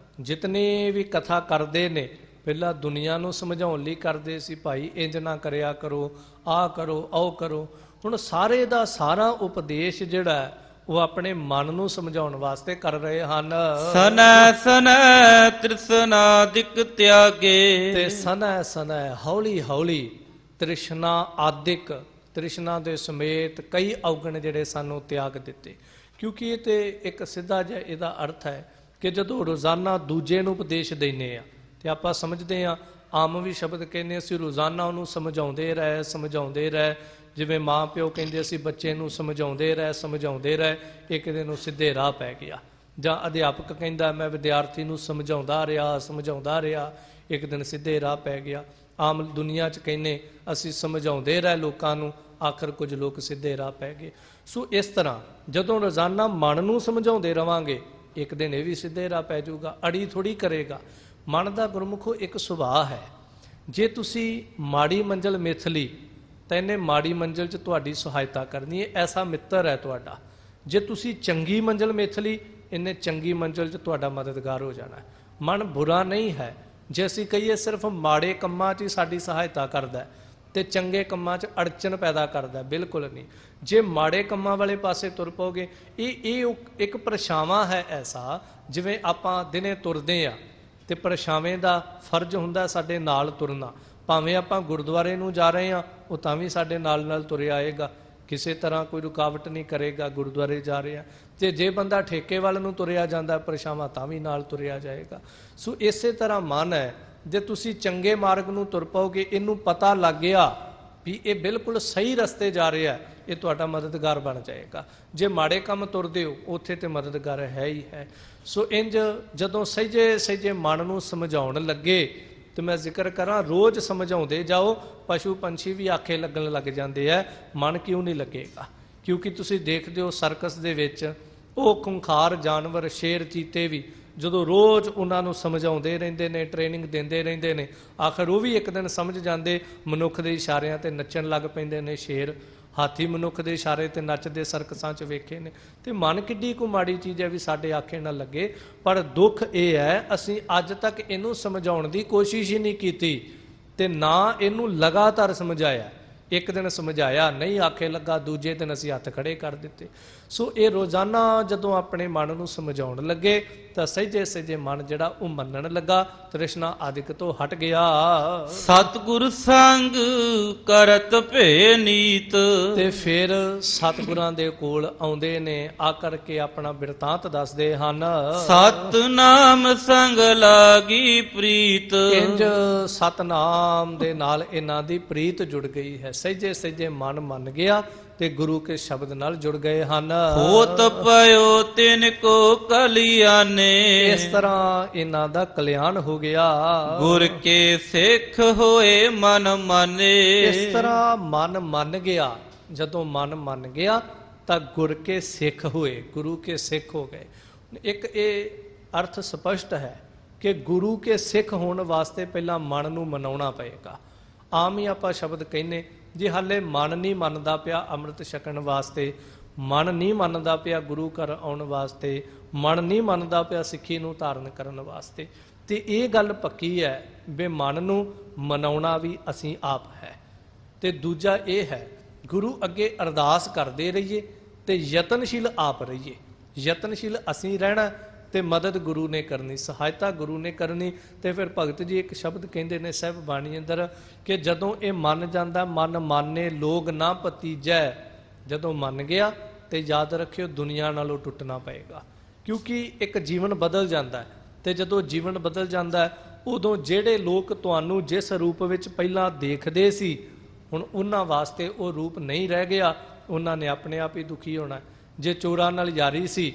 Speaker 2: ਜਿਤਨੀ ਵੀ ਕਥਾ ਕਰਦੇ ਨੇ, ਪਹਿਲਾਂ ਦੁਨੀਆ ਨੂੰ ਸਮਝਾਉਣ ਲਈ ਕਰਦੇ ਸੀ, ਭਾਈ ਇੰਜ ਨਾ ਕਰਿਆ ਕਰੋ, ਆਹ ਕਰੋ, ਆਓ ਕਰੋ। ਹੁਣ ਸਾਰੇ ਦਾ ਸਾਰਾ ਉਪਦੇਸ਼ ਜਿਹੜਾ ਉਹ ਆਪਣੇ ਮਨ ਨੂੰ ਸਮਝਾਉਣ ਵਾਸਤੇ ਕਰ ਰਹੇ ਹਨ।
Speaker 3: ਸਨੈ ਸਨੈ ਤ੍ਰਿਸ਼ਨਾਦਿਕ ਤਿਆਗੇ।
Speaker 2: ਤੇ ਸਨੈ ਸਨੈ ਹੌਲੀ ਹੌਲੀ ਤ੍ਰਿਸ਼ਨਾ ਆਦਿਕ, ਤ੍ਰਿਸ਼ਨਾ ਦੇ ਸਮੇਤ ਕਈ ਔਗਣ ਜਿਹੜੇ ਸਾਨੂੰ ਤਿਆਗ ਦਿੱਤੇ। ਕਿਉਂਕਿ ਇਹ ਤੇ ਇੱਕ ਸਿੱਧਾ ਜਿਹਾ ਇਹਦਾ ਅਰਥ ਹੈ ਕਿ ਜਦੋਂ ਰੋਜ਼ਾਨਾ ਦੂਜੇ ਨੂੰ ਉਪਦੇਸ਼ ਦਿੰਦੇ ਆ ਤੇ ਆਪਾਂ ਸਮਝਦੇ ਆ, ਆਮ ਵੀ ਸ਼ਬਦ ਕਹਿੰਦੇ ਅਸੀਂ ਰੋਜ਼ਾਨਾ ਉਹਨੂੰ ਸਮਝਾਉਂਦੇ ਰਹਿ ਸਮਝਾਉਂਦੇ ਰਹਿ। ਜਿਵੇਂ ਮਾਂ ਪਿਓ ਕਹਿੰਦੇ ਅਸੀਂ ਬੱਚੇ ਨੂੰ ਸਮਝਾਉਂਦੇ ਰਹਿ ਸਮਝਾਉਂਦੇ ਰਹਿ, ਇੱਕ ਦਿਨ ਉਹ ਸਿੱਧੇ ਰਾਹ ਪੈ ਗਿਆ। ਜਾਂ ਅਧਿਆਪਕ ਕਹਿੰਦਾ ਮੈਂ ਵਿਦਿਆਰਥੀ ਨੂੰ ਸਮਝਾਉਂਦਾ ਰਿਹਾ ਸਮਝਾਉਂਦਾ ਰਿਹਾ, ਇੱਕ ਦਿਨ ਸਿੱਧੇ ਰਾਹ ਪੈ ਗਿਆ। ਆਮ ਦੁਨੀਆ 'ਚ ਕਹਿੰਦੇ ਅਸੀਂ ਸਮਝਾਉਂਦੇ ਰਹਿ ਲੋਕਾਂ ਨੂੰ, ਆਖਰ ਕੁਝ ਲੋਕ ਸਿੱਧੇ ਰਾਹ ਪੈ ਗਏ। ਸੋ ਇਸ ਤਰ੍ਹਾਂ ਜਦੋਂ ਰੋਜ਼ਾਨਾ ਮਨ ਨੂੰ ਸਮਝਾਉਂਦੇ ਰਵਾਂਗੇ, ਇੱਕ ਦਿਨ ਇਹ ਵੀ ਸਿੱਧੇ ਰਾਹ ਪੈ ਜਾਊਗਾ, ਅੜੀ ਥੋੜੀ ਕਰੇਗਾ। ਮਨ ਦਾ ਗੁਰਮੁਖੋ ਇੱਕ ਸੁਭਾਅ ਹੈ, ਜੇ ਤੁਸੀਂ ਮਾੜੀ ਮੰਜ਼ਲ ਮਿਥ ਲਈ ਤਾਂ ਇਹਨੇ ਮਾੜੀ ਮੰਜ਼ਲ 'ਚ ਤੁਹਾਡੀ ਸਹਾਇਤਾ ਕਰਨੀ ਹੈ, ਐਸਾ ਮਿੱਤਰ ਹੈ ਤੁਹਾਡਾ। ਜੇ ਤੁਸੀਂ ਚੰਗੀ ਮੰਜ਼ਲ ਮਿਥ ਲਈ, ਇਹਨੇ ਚੰਗੀ ਮੰਜ਼ਲ 'ਚ ਤੁਹਾਡਾ ਮਦਦਗਾਰ ਹੋ ਜਾਣਾ ਹੈ। ਮਨ ਬੁਰਾ ਨਹੀਂ ਹੈ, ਜੇ ਅਸੀਂ ਕਹੀਏ ਸਿਰਫ ਮਾੜੇ ਕੰਮਾਂ 'ਚ ਹੀ ਸਾਡੀ ਸਹਾਇਤਾ ਕਰਦਾ ਤੇ ਚੰਗੇ ਕੰਮਾਂ 'ਚ ਅੜਚਨ ਪੈਦਾ ਕਰਦਾ, ਬਿਲਕੁਲ ਨਹੀਂ। ਜੇ ਮਾੜੇ ਕੰਮਾਂ ਵਾਲੇ ਪਾਸੇ ਤੁਰ ਪਓਗੇ, ਇਹ ਇਹ ਇੱਕ ਪਰਛਾਵਾਂ ਹੈ ਐਸਾ, ਜਿਵੇਂ ਆਪਾਂ ਦਿਨੇ ਤੁਰਦੇ ਆ ਤੇ ਪਰਛਾਵੇਂ ਦਾ ਫਰਜ਼ ਹੁੰਦਾ ਸਾਡੇ ਨਾਲ ਤੁਰਨਾ। ਭਾਵੇਂ ਆਪਾਂ ਗੁਰਦੁਆਰੇ ਨੂੰ ਜਾ ਰਹੇ ਆ, ਉਹ ਤਾਂ ਵੀ ਸਾਡੇ ਨਾਲ ਨਾਲ ਤੁਰਿਆ ਆਏਗਾ, ਕਿਸੇ ਤਰ੍ਹਾਂ ਕੋਈ ਰੁਕਾਵਟ ਨਹੀਂ ਕਰੇਗਾ, ਗੁਰਦੁਆਰੇ ਜਾ ਰਹੇ ਆ। ਤੇ ਜੇ ਬੰਦਾ ਠੇਕੇ ਵੱਲ ਨੂੰ ਤੁਰਿਆ ਜਾਂਦਾ, ਪਰਛਾਵਾਂ ਤਾਂ ਵੀ ਨਾਲ ਤੁਰਿਆ ਜਾਏਗਾ। ਸੋ ਇਸੇ ਤਰ੍ਹਾਂ ਮਨ ਹੈ, ਜੇ ਤੁਸੀਂ ਚੰਗੇ ਮਾਰਗ ਨੂੰ ਤੁਰ ਪਾਓਗੇ, ਇਹਨੂੰ ਪਤਾ ਲੱਗ ਗਿਆ ਵੀ ਇਹ ਬਿਲਕੁਲ ਸਹੀ ਰਸਤੇ ਜਾ ਰਿਹਾ, ਇਹ ਤੁਹਾਡਾ ਮਦਦਗਾਰ ਬਣ ਜਾਏਗਾ। ਜੇ ਮਾੜੇ ਕੰਮ ਤੁਰਦੇ ਹੋ, ਉੱਥੇ ਤੇ ਮਦਦਗਾਰ ਹੈ ਹੀ ਹੈ। ਸੋ ਇੰਜ ਜਦੋਂ ਸਹਿਜੇ ਸਹਿਜੇ ਮਨ ਨੂੰ ਸਮਝਾਉਣ ਲੱਗੇ, ਤੇ ਮੈਂ ਜ਼ਿਕਰ ਕਰਾਂ ਰੋਜ਼ ਸਮਝਾਉਂਦੇ ਜਾਓ, ਪਸ਼ੂ ਪੰਛੀ ਵੀ ਆਖੇ ਲੱਗਣ ਲੱਗ ਜਾਂਦੇ ਆ, ਮਨ ਕਿਉਂ ਨਹੀਂ ਲੱਗੇਗਾ? ਕਿਉਂਕਿ ਤੁਸੀਂ ਦੇਖਦੇ ਹੋ ਸਰਕਸ ਦੇ ਵਿੱਚ ਉਹ ਖੁੰਖਾਰ ਜਾਨਵਰ ਸ਼ੇਰ ਚੀਤੇ ਵੀ ਜਦੋਂ ਰੋਜ਼ ਉਹਨਾਂ ਨੂੰ ਸਮਝਾਉਂਦੇ ਰਹਿੰਦੇ ਨੇ, ਟ੍ਰੇਨਿੰਗ ਦਿੰਦੇ ਰਹਿੰਦੇ ਨੇ, ਆਖਰ ਉਹ ਵੀ ਇੱਕ ਦਿਨ ਸਮਝ ਜਾਂਦੇ, ਮਨੁੱਖ ਦੇ ਇਸ਼ਾਰਿਆਂ ਤੇ ਨੱਚਣ ਲੱਗ ਪੈਂਦੇ ਨੇ। ਸ਼ੇਰ ਹਾਥੀ ਮਨੁੱਖ ਦੇ ਇਸ਼ਾਰੇ ਤੇ ਨੱਚਦੇ ਸਰਕਸਾਂ 'ਚ ਵੇਖੇ ਨੇ। ਤੇ ਮਨ ਕਿੱਡੀ ਕੁ ਮਾੜੀ ਚੀਜ਼ ਹੈ ਵੀ ਸਾਡੇ ਆਖੇ ਨਾ ਲੱਗੇ। ਪਰ ਦੁੱਖ ਇਹ ਹੈ ਅਸੀਂ ਅੱਜ ਤੱਕ ਇਹਨੂੰ ਸਮਝਾਉਣ ਦੀ ਕੋਸ਼ਿਸ਼ ਹੀ ਨਹੀਂ ਕੀਤੀ ਤੇ ਨਾ ਇਹਨੂੰ ਲਗਾਤਾਰ ਸਮਝਾਇਆ। ਇੱਕ ਦਿਨ ਸਮਝਾਇਆ, ਨਹੀਂ ਆਖੇ ਲੱਗਾ, ਦੂਜੇ ਦਿਨ ਅਸੀਂ ਹੱਥ ਖੜੇ ਕਰ ਦਿੱਤੇ। ਸੋ ਇਹ ਰੋਜ਼ਾਨਾ ਜਦੋਂ ਆਪਣੇ ਮਨ ਨੂੰ ਸਮਝਾਉਣ ਲੱਗੇ ਤਾਂ ਸਹਿਜੇ ਸਹਿਜੇ ਮਨ ਜਿਹੜਾ ਉਹ ਮੰਨਣ ਲੱਗਾ, ਤ੍ਰਿਸ਼ਨਾ ਆਦਿਕ ਤੋਂ ਹਟ ਗਿਆ।
Speaker 3: ਸਤਿਗੁਰ ਸੰਗ ਕਰਤ ਭੇ ਨੀਤ।
Speaker 2: ਤੇ ਫਿਰ ਸਤਿਗੁਰਾਂ ਦੇ ਕੋਲ ਆਉਂਦੇ ਨੇ, ਆ ਕਰਕੇ ਆਪਣਾ ਬਿਰਤਾਂਤ ਦੱਸਦੇ ਹਨ।
Speaker 3: ਸਤਨਾਮ ਸੰਗ ਲਾਗੀ ਪ੍ਰੀਤ।
Speaker 2: ਇੰਜ ਸਤਨਾਮ ਦੇ ਨਾਲ ਇਹਨਾਂ ਦੀ ਪ੍ਰੀਤ ਜੁੜ ਗਈ ਹੈ। ਸਹਿਜੇ ਸਹਿਜੇ ਮਨ ਮੰਨ ਗਿਆ ਤੇ ਗੁਰੂ ਕੇ ਸ਼ਬਦ ਨਾਲ ਜੁੜ ਗਏ ਹਨ।
Speaker 3: ਹੋਤ ਪਇਓ ਤਿਨ ਕੋ ਕਲਿਆਣੇ।
Speaker 2: ਇਸ ਤਰ੍ਹਾਂ ਇਹਨਾਂ ਦਾ ਕਲਿਆਣ ਹੋ ਗਿਆ।
Speaker 3: ਗੁਰ ਕੇ ਸਿੱਖ ਹੋਏ ਮਨ ਮਾਨੇ।
Speaker 2: ਇਸ ਤਰ੍ਹਾਂ ਮਨ ਮੰਨ ਗਿਆ। ਜਦੋਂ ਮਨ ਮੰਨ ਗਿਆ ਤਾਂ ਗੁਰ ਕੇ ਸਿੱਖ ਹੋਏ, ਗੁਰੂ ਕੇ ਸਿੱਖ ਹੋ ਗਏ। ਇੱਕ ਇਹ ਅਰਥ ਸਪਸ਼ਟ ਹੈ ਕਿ ਗੁਰੂ ਕੇ ਸਿੱਖ ਹੋਣ ਵਾਸਤੇ ਪਹਿਲਾਂ ਮਨ ਨੂੰ ਮਨਾਉਣਾ ਪਏਗਾ। ਆਮ ਹੀ ਆਪਾਂ ਸ਼ਬਦ ਕਹਿੰਦੇ, ਜੇ ਹਾਲੇ ਮਨ ਨਹੀਂ ਮੰਨਦਾ ਪਿਆ ਅੰਮ੍ਰਿਤ ਛਕਣ ਵਾਸਤੇ, ਮਨ ਨਹੀਂ ਮੰਨਦਾ ਪਿਆ ਗੁਰੂ ਘਰ ਆਉਣ ਵਾਸਤੇ, ਮਨ ਨਹੀਂ ਮੰਨਦਾ ਪਿਆ ਸਿੱਖੀ ਨੂੰ ਧਾਰਨ ਕਰਨ ਵਾਸਤੇ, ਤੇ ਇਹ ਗੱਲ ਪੱਕੀ ਹੈ ਵੀ ਮਨ ਨੂੰ ਮਨਾਉਣਾ ਵੀ ਅਸੀਂ ਆਪ ਹੈ। ਤੇ ਦੂਜਾ ਇਹ ਹੈ, ਗੁਰੂ ਅੱਗੇ ਅਰਦਾਸ ਕਰਦੇ ਰਹੀਏ ਤੇ ਯਤਨਸ਼ੀਲ ਆਪ ਰਹੀਏ। ਯਤਨਸ਼ੀਲ ਅਸੀਂ ਰਹਿਣਾ ਤੇ ਮਦਦ ਗੁਰੂ ਨੇ ਕਰਨੀ, ਸਹਾਇਤਾ ਗੁਰੂ ਨੇ ਕਰਨੀ। ਤੇ ਫਿਰ ਭਗਤ ਜੀ ਇੱਕ ਸ਼ਬਦ ਕਹਿੰਦੇ ਨੇ ਸਾਹਿਬ ਬਾਣੀ ਅੰਦਰ ਕਿ ਜਦੋਂ ਇਹ ਮੰਨ ਜਾਂਦਾ, ਮਨ ਮਾਨੇ ਲੋਗ ਨਾ ਭਤੀਜੈ। ਜਦੋਂ ਮੰਨ ਗਿਆ ਤੇ ਯਾਦ ਰੱਖਿਓ ਦੁਨੀਆ ਨਾਲੋਂ ਟੁੱਟਣਾ ਪਏਗਾ, ਕਿਉਂਕਿ ਇੱਕ ਜੀਵਨ ਬਦਲ ਜਾਂਦਾ ਹੈ। ਤੇ ਜਦੋਂ ਜੀਵਨ ਬਦਲ ਜਾਂਦਾ ਉਦੋਂ ਜਿਹੜੇ ਲੋਕ ਤੁਹਾਨੂੰ ਜਿਸ ਰੂਪ ਵਿੱਚ ਪਹਿਲਾਂ ਦੇਖਦੇ ਸੀ, ਹੁਣ ਉਹਨਾਂ ਵਾਸਤੇ ਉਹ ਰੂਪ ਨਹੀਂ ਰਹਿ ਗਿਆ, ਉਹਨਾਂ ਨੇ ਆਪਣੇ ਆਪ ਹੀ ਦੁਖੀ ਹੋਣਾ। ਜੇ ਚੋਰਾਂ ਨਾਲ ਯਾਰੀ ਸੀ,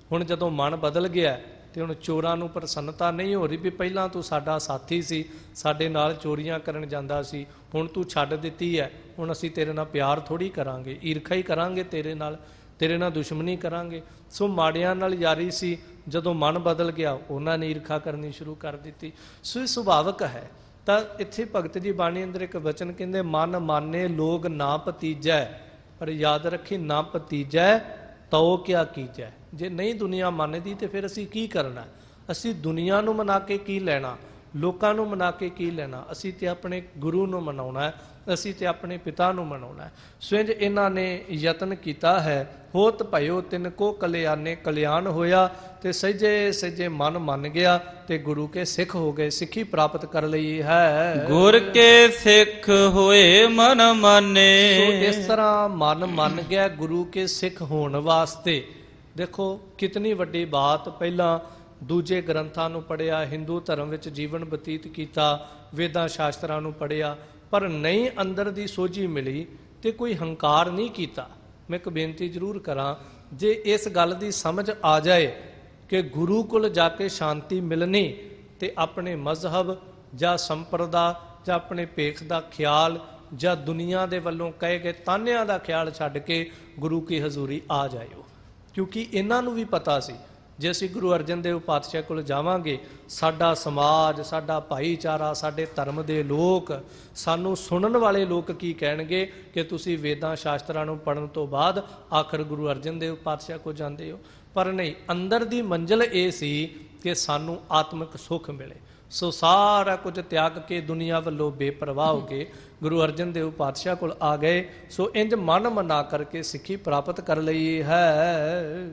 Speaker 2: ਹੁਣ ਜਦੋਂ ਮਨ ਬਦਲ ਗਿਆ ਤੇ ਹੁਣ ਚੋਰਾਂ ਨੂੰ ਪ੍ਰਸੰਨਤਾ ਨਹੀਂ ਹੋ ਰਹੀ ਵੀ ਪਹਿਲਾਂ ਤੂੰ ਸਾਡਾ ਸਾਥੀ ਸੀ, ਸਾਡੇ ਨਾਲ ਚੋਰੀਆਂ ਕਰਨ ਜਾਂਦਾ ਸੀ, ਹੁਣ ਤੂੰ ਛੱਡ ਦਿੱਤੀ ਹੈ, ਹੁਣ ਅਸੀਂ ਤੇਰੇ ਨਾਲ ਪਿਆਰ ਥੋੜ੍ਹੀ ਕਰਾਂਗੇ, ਈਰਖਾ ਹੀ ਕਰਾਂਗੇ ਤੇਰੇ ਨਾਲ, ਤੇਰੇ ਨਾਲ ਦੁਸ਼ਮਣੀ ਕਰਾਂਗੇ। ਸੋ ਮਾੜਿਆਂ ਨਾਲ ਯਾਰੀ ਸੀ, ਜਦੋਂ ਮਨ ਬਦਲ ਗਿਆ ਉਹਨਾਂ ਨੇ ਈਰਖਾ ਕਰਨੀ ਸ਼ੁਰੂ ਕਰ ਦਿੱਤੀ। ਸੋ ਇਹ ਸੁਭਾਵਿਕ ਹੈ। ਤਾਂ ਇੱਥੇ ਭਗਤ ਜੀ ਬਾਣੀ ਅੰਦਰ ਇੱਕ ਵਚਨ ਕਹਿੰਦੇ, ਮਨ ਮਾਨੇ ਲੋਗ ਨਾ ਭਤੀਜੈ, ਪਰ ਯਾਦ ਰੱਖੀ ਨਾ ਭਤੀਜੈ ਤਉ ਕਿਆ ਕੀਜੈ। ਜੇ ਨਹੀਂ ਦੁਨੀਆ ਮੰਨਦੀ ਤੇ ਫਿਰ ਅਸੀਂ ਕੀ ਕਰਨਾ? ਅਸੀਂ ਦੁਨੀਆ ਨੂੰ ਮਨਾ ਕੇ ਕੀ ਲੈਣਾ, ਲੋਕਾਂ ਨੂੰ ਮਨਾ ਕੇ ਕੀ ਲੈਣਾ? ਅਸੀਂ ਤੇ ਆਪਣੇ ਗੁਰੂ ਨੂੰ ਮਨਾਉਣਾ ਹੈ, ਅਸੀਂ ਤੇ ਆਪਣੇ ਪਿਤਾ ਨੂੰ ਮਨਾਉਣਾ ਹੈ। ਸੋ ਇੰਝ ਇਹਨਾਂ ਨੇ ਯਤਨ ਕੀਤਾ ਹੈ। ਹੋਤ ਭਇਓ ਤਿਨ ਕੋ ਕਲਿਆਣੇ, ਕਲਿਆਣ ਹੋਇਆ ਤੇ ਸਹਿਜੇ ਸਹਿਜੇ ਮਨ ਮੰਨ ਗਿਆ ਤੇ ਗੁਰੂ ਕੇ ਸਿੱਖ ਹੋ ਗਏ, ਸਿੱਖੀ ਪ੍ਰਾਪਤ ਕਰ ਲਈ ਹੈ।
Speaker 3: ਗੁਰ ਕੇ ਸਿੱਖ ਹੋਏ ਮਨ ਮਾਨੇ।
Speaker 2: ਸੋ ਇਸ ਤਰ੍ਹਾਂ ਮਨ ਮੰਨ ਗਿਆ ਗੁਰੂ ਕੇ ਸਿੱਖ ਹੋਣ ਵਾਸਤੇ। ਦੇਖੋ ਕਿਤਨੀ ਵੱਡੀ ਬਾਤ। ਪਹਿਲਾਂ ਦੂਜੇ ਗ੍ਰੰਥਾਂ ਨੂੰ ਪੜ੍ਹਿਆ, ਹਿੰਦੂ ਧਰਮ ਵਿੱਚ ਜੀਵਨ ਬਤੀਤ ਕੀਤਾ, ਵੇਦਾਂ ਸ਼ਾਸਤਰਾਂ ਨੂੰ ਪੜ੍ਹਿਆ, ਪਰ ਨਹੀਂ ਅੰਦਰ ਦੀ ਸੋਝੀ ਮਿਲੀ ਤੇ ਕੋਈ ਹੰਕਾਰ ਨਹੀਂ ਕੀਤਾ। ਮੈਂ ਇੱਕ ਬੇਨਤੀ ਜ਼ਰੂਰ ਕਰਾਂ, ਜੇ ਇਸ ਗੱਲ ਦੀ ਸਮਝ ਆ ਜਾਏ ਕਿ ਗੁਰੂ ਕੋਲ ਜਾ ਕੇ ਸ਼ਾਂਤੀ ਮਿਲਣੀ ਤੇ ਆਪਣੇ ਮਜ਼ਹਬ ਜਾਂ ਸੰਪਰਦਾ ਜਾਂ ਆਪਣੇ ਭੇਖ ਦਾ ਖਿਆਲ ਜਾਂ ਦੁਨੀਆ ਦੇ ਵੱਲੋਂ ਕਹੇ ਗਏ ਤਾਨਿਆਂ ਦਾ ਖਿਆਲ ਛੱਡ ਕੇ ਗੁਰੂ ਕੀ ਹਜ਼ੂਰੀ ਆ ਜਾਇਓ। ਕਿਉਂਕਿ ਇਹਨਾਂ ਨੂੰ ਵੀ ਪਤਾ ਸੀ ਜੇ ਅਸੀਂ ਗੁਰੂ ਅਰਜਨ ਦੇਵ ਪਾਤਸ਼ਾਹ ਕੋਲ ਜਾਵਾਂਗੇ, ਸਾਡਾ ਸਮਾਜ, ਸਾਡਾ ਭਾਈਚਾਰਾ, ਸਾਡੇ ਧਰਮ ਦੇ ਲੋਕ, ਸਾਨੂੰ ਸੁਣਨ ਵਾਲੇ ਲੋਕ ਕੀ ਕਹਿਣਗੇ ਕਿ ਤੁਸੀਂ ਵੇਦਾਂ ਸ਼ਾਸਤਰਾਂ ਨੂੰ ਪੜ੍ਹਨ ਤੋਂ ਬਾਅਦ ਆਖਰ ਗੁਰੂ ਅਰਜਨ ਦੇਵ ਪਾਤਸ਼ਾਹ ਕੋਲ ਜਾਂਦੇ ਹੋ। ਪਰ ਨਹੀਂ, ਅੰਦਰ ਦੀ ਮੰਜ਼ਿਲ ਇਹ ਸੀ ਕਿ ਸਾਨੂੰ ਆਤਮਿਕ ਸੁੱਖ ਮਿਲੇ। ਸੋ ਸਾਰਾ ਕੁਝ ਤਿਆਗ ਕੇ ਦੁਨੀਆ ਵੱਲੋਂ ਬੇਪਰਵਾਹ ਹੋ ਕੇ ਗੁਰੂ ਅਰਜਨ ਦੇਵ ਪਾਤਸ਼ਾਹ ਕੋਲ ਆ ਗਏ। ਸੋ ਇੰਜ ਮਨ ਮਨਾ ਕਰਕੇ ਸਿੱਖੀ ਪ੍ਰਾਪਤ ਕਰ ਲਈ ਹੈ।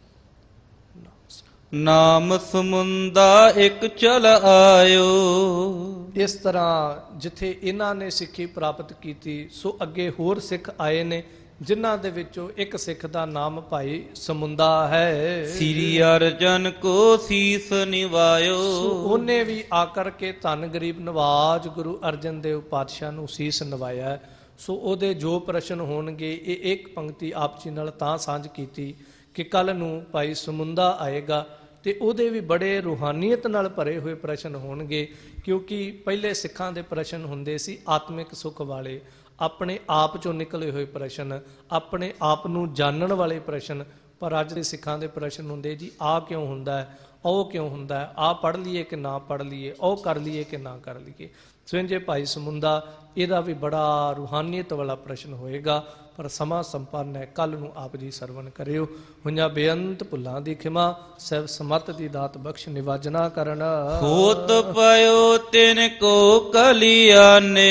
Speaker 3: ਨਾਮ ਸਮੁੰਦਾ ਇੱਕ ਚਲ ਆਇਓ।
Speaker 2: ਇਸ ਤਰ੍ਹਾਂ ਜਿੱਥੇ ਇਹਨਾਂ ਨੇ ਸਿੱਖੀ ਪ੍ਰਾਪਤ ਕੀਤੀ, ਸੋ ਅੱਗੇ ਹੋਰ ਸਿੱਖ ਆਏ ਨੇ, ਜਿਨ੍ਹਾਂ ਦੇ ਵਿੱਚੋਂ ਇੱਕ ਸਿੱਖ ਦਾ ਨਾਮ ਭਾਈ ਸਮੁੰਦਾ ਹੈ।
Speaker 3: ਸ੍ਰੀ ਅਰਜਨ ਕੋ ਸੀਸ ਨਿਵਾਇਓ।
Speaker 2: ਸੋ ਉਹਨੇ ਵੀ ਆ ਕਰਕੇ ਧੰਨ ਗਰੀਬ ਨਵਾਜ ਗੁਰੂ ਅਰਜਨ ਦੇਵ ਪਾਤਸ਼ਾਹ ਨੂੰ ਸੀਸ ਨਿਵਾਇਆ। ਸੋ ਉਹਦੇ ਜੋ ਪ੍ਰਸ਼ਨ ਹੋਣਗੇ, ਇਹ ਇੱਕ ਪੰਕਤੀ ਆਪ ਜੀ ਨਾਲ ਤਾਂ ਸਾਂਝ ਕੀਤੀ ਕਿ ਕੱਲ ਨੂੰ ਭਾਈ ਸਮੁੰਦਾ ਆਏਗਾ ਤੇ ਉਹਦੇ ਵੀ ਬੜੇ ਰੂਹਾਨੀਅਤ ਨਾਲ ਭਰੇ ਹੋਏ ਪ੍ਰਸ਼ਨ ਹੋਣਗੇ। ਕਿਉਂਕਿ ਪਹਿਲੇ ਸਿੱਖਾਂ ਦੇ ਪ੍ਰਸ਼ਨ ਹੁੰਦੇ ਸੀ ਆਤਮਿਕ ਸੁੱਖ ਵਾਲੇ, ਆਪਣੇ ਆਪ ਚੋਂ ਨਿਕਲੇ ਹੋਏ ਪ੍ਰਸ਼ਨ, ਆਪਣੇ ਆਪ ਨੂੰ ਜਾਣਨ ਵਾਲੇ ਪ੍ਰਸ਼ਨ। ਪਰ ਅੱਜ ਦੇ ਸਿੱਖਾਂ ਦੇ ਪ੍ਰਸ਼ਨ ਹੁੰਦੇ ਜੀ ਆਹ ਕਿਉਂ ਹੁੰਦਾ ਹੈ, ਉਹ ਕਿਉਂ ਹੁੰਦਾ ਹੈ, ਆਹ ਪੜ੍ਹ ਲਈਏ ਕਿ ਨਾ ਪੜ੍ਹ ਲਈਏ, ਉਹ ਕਰ ਲਈਏ ਕਿ ਨਾ ਕਰ ਲਈਏ। ਸੋ ਇੰਜੇ ਭਾਈ ਸਮੁੰਦਾ, ਇਹਦਾ ਵੀ ਬੜਾ ਰੂਹਾਨੀਅਤ ਵਾਲਾ ਪ੍ਰਸ਼ਨ ਹੋਏਗਾ। ਪਰ ਸਮਾਂ ਸੰਪੰਨ ਹੈ, ਕੱਲ ਨੂੰ ਆਪ ਜੀ ਸਰਵਣ ਕਰਿਓ। ਹੁਈਆਂ ਬੇਅੰਤ ਭੁੱਲਾਂ ਦੀ ਖਿਮਾ, ਸਹਿਬ ਸਮਤ ਦੀ ਦਾਤ ਬਖਸ਼ ਨਿਵਾਜਨਾ ਕਰਨ।
Speaker 3: ਹੋਤ ਪਇਓ ਤਿਨ ਕੋ ਕਲਿਆਣੇ,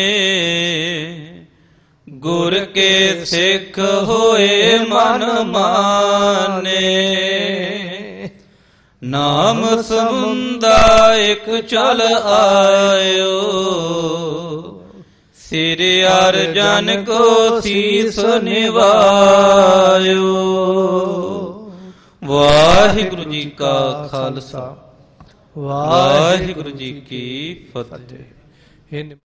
Speaker 3: ਗੁਰ ਕੇ ਸਿੱਖ ਹੋਏ ਮਨ ਮਾਨੇ। ਨਾਮ ਸਮੁੰਦਾ ਇੱਕ ਚਲ ਆਇਓ, ਸ੍ਰੀ ਅਰਜਨ ਕੋ ਸੀਸ ਨਿਵਾਇਓ। ਵਾਹਿਗੁਰੂ ਜੀ ਕਾ ਖਾਲਸਾ, ਵਾਹਿਗੁਰੂ ਜੀ ਕੀ ਫਤਿਹ।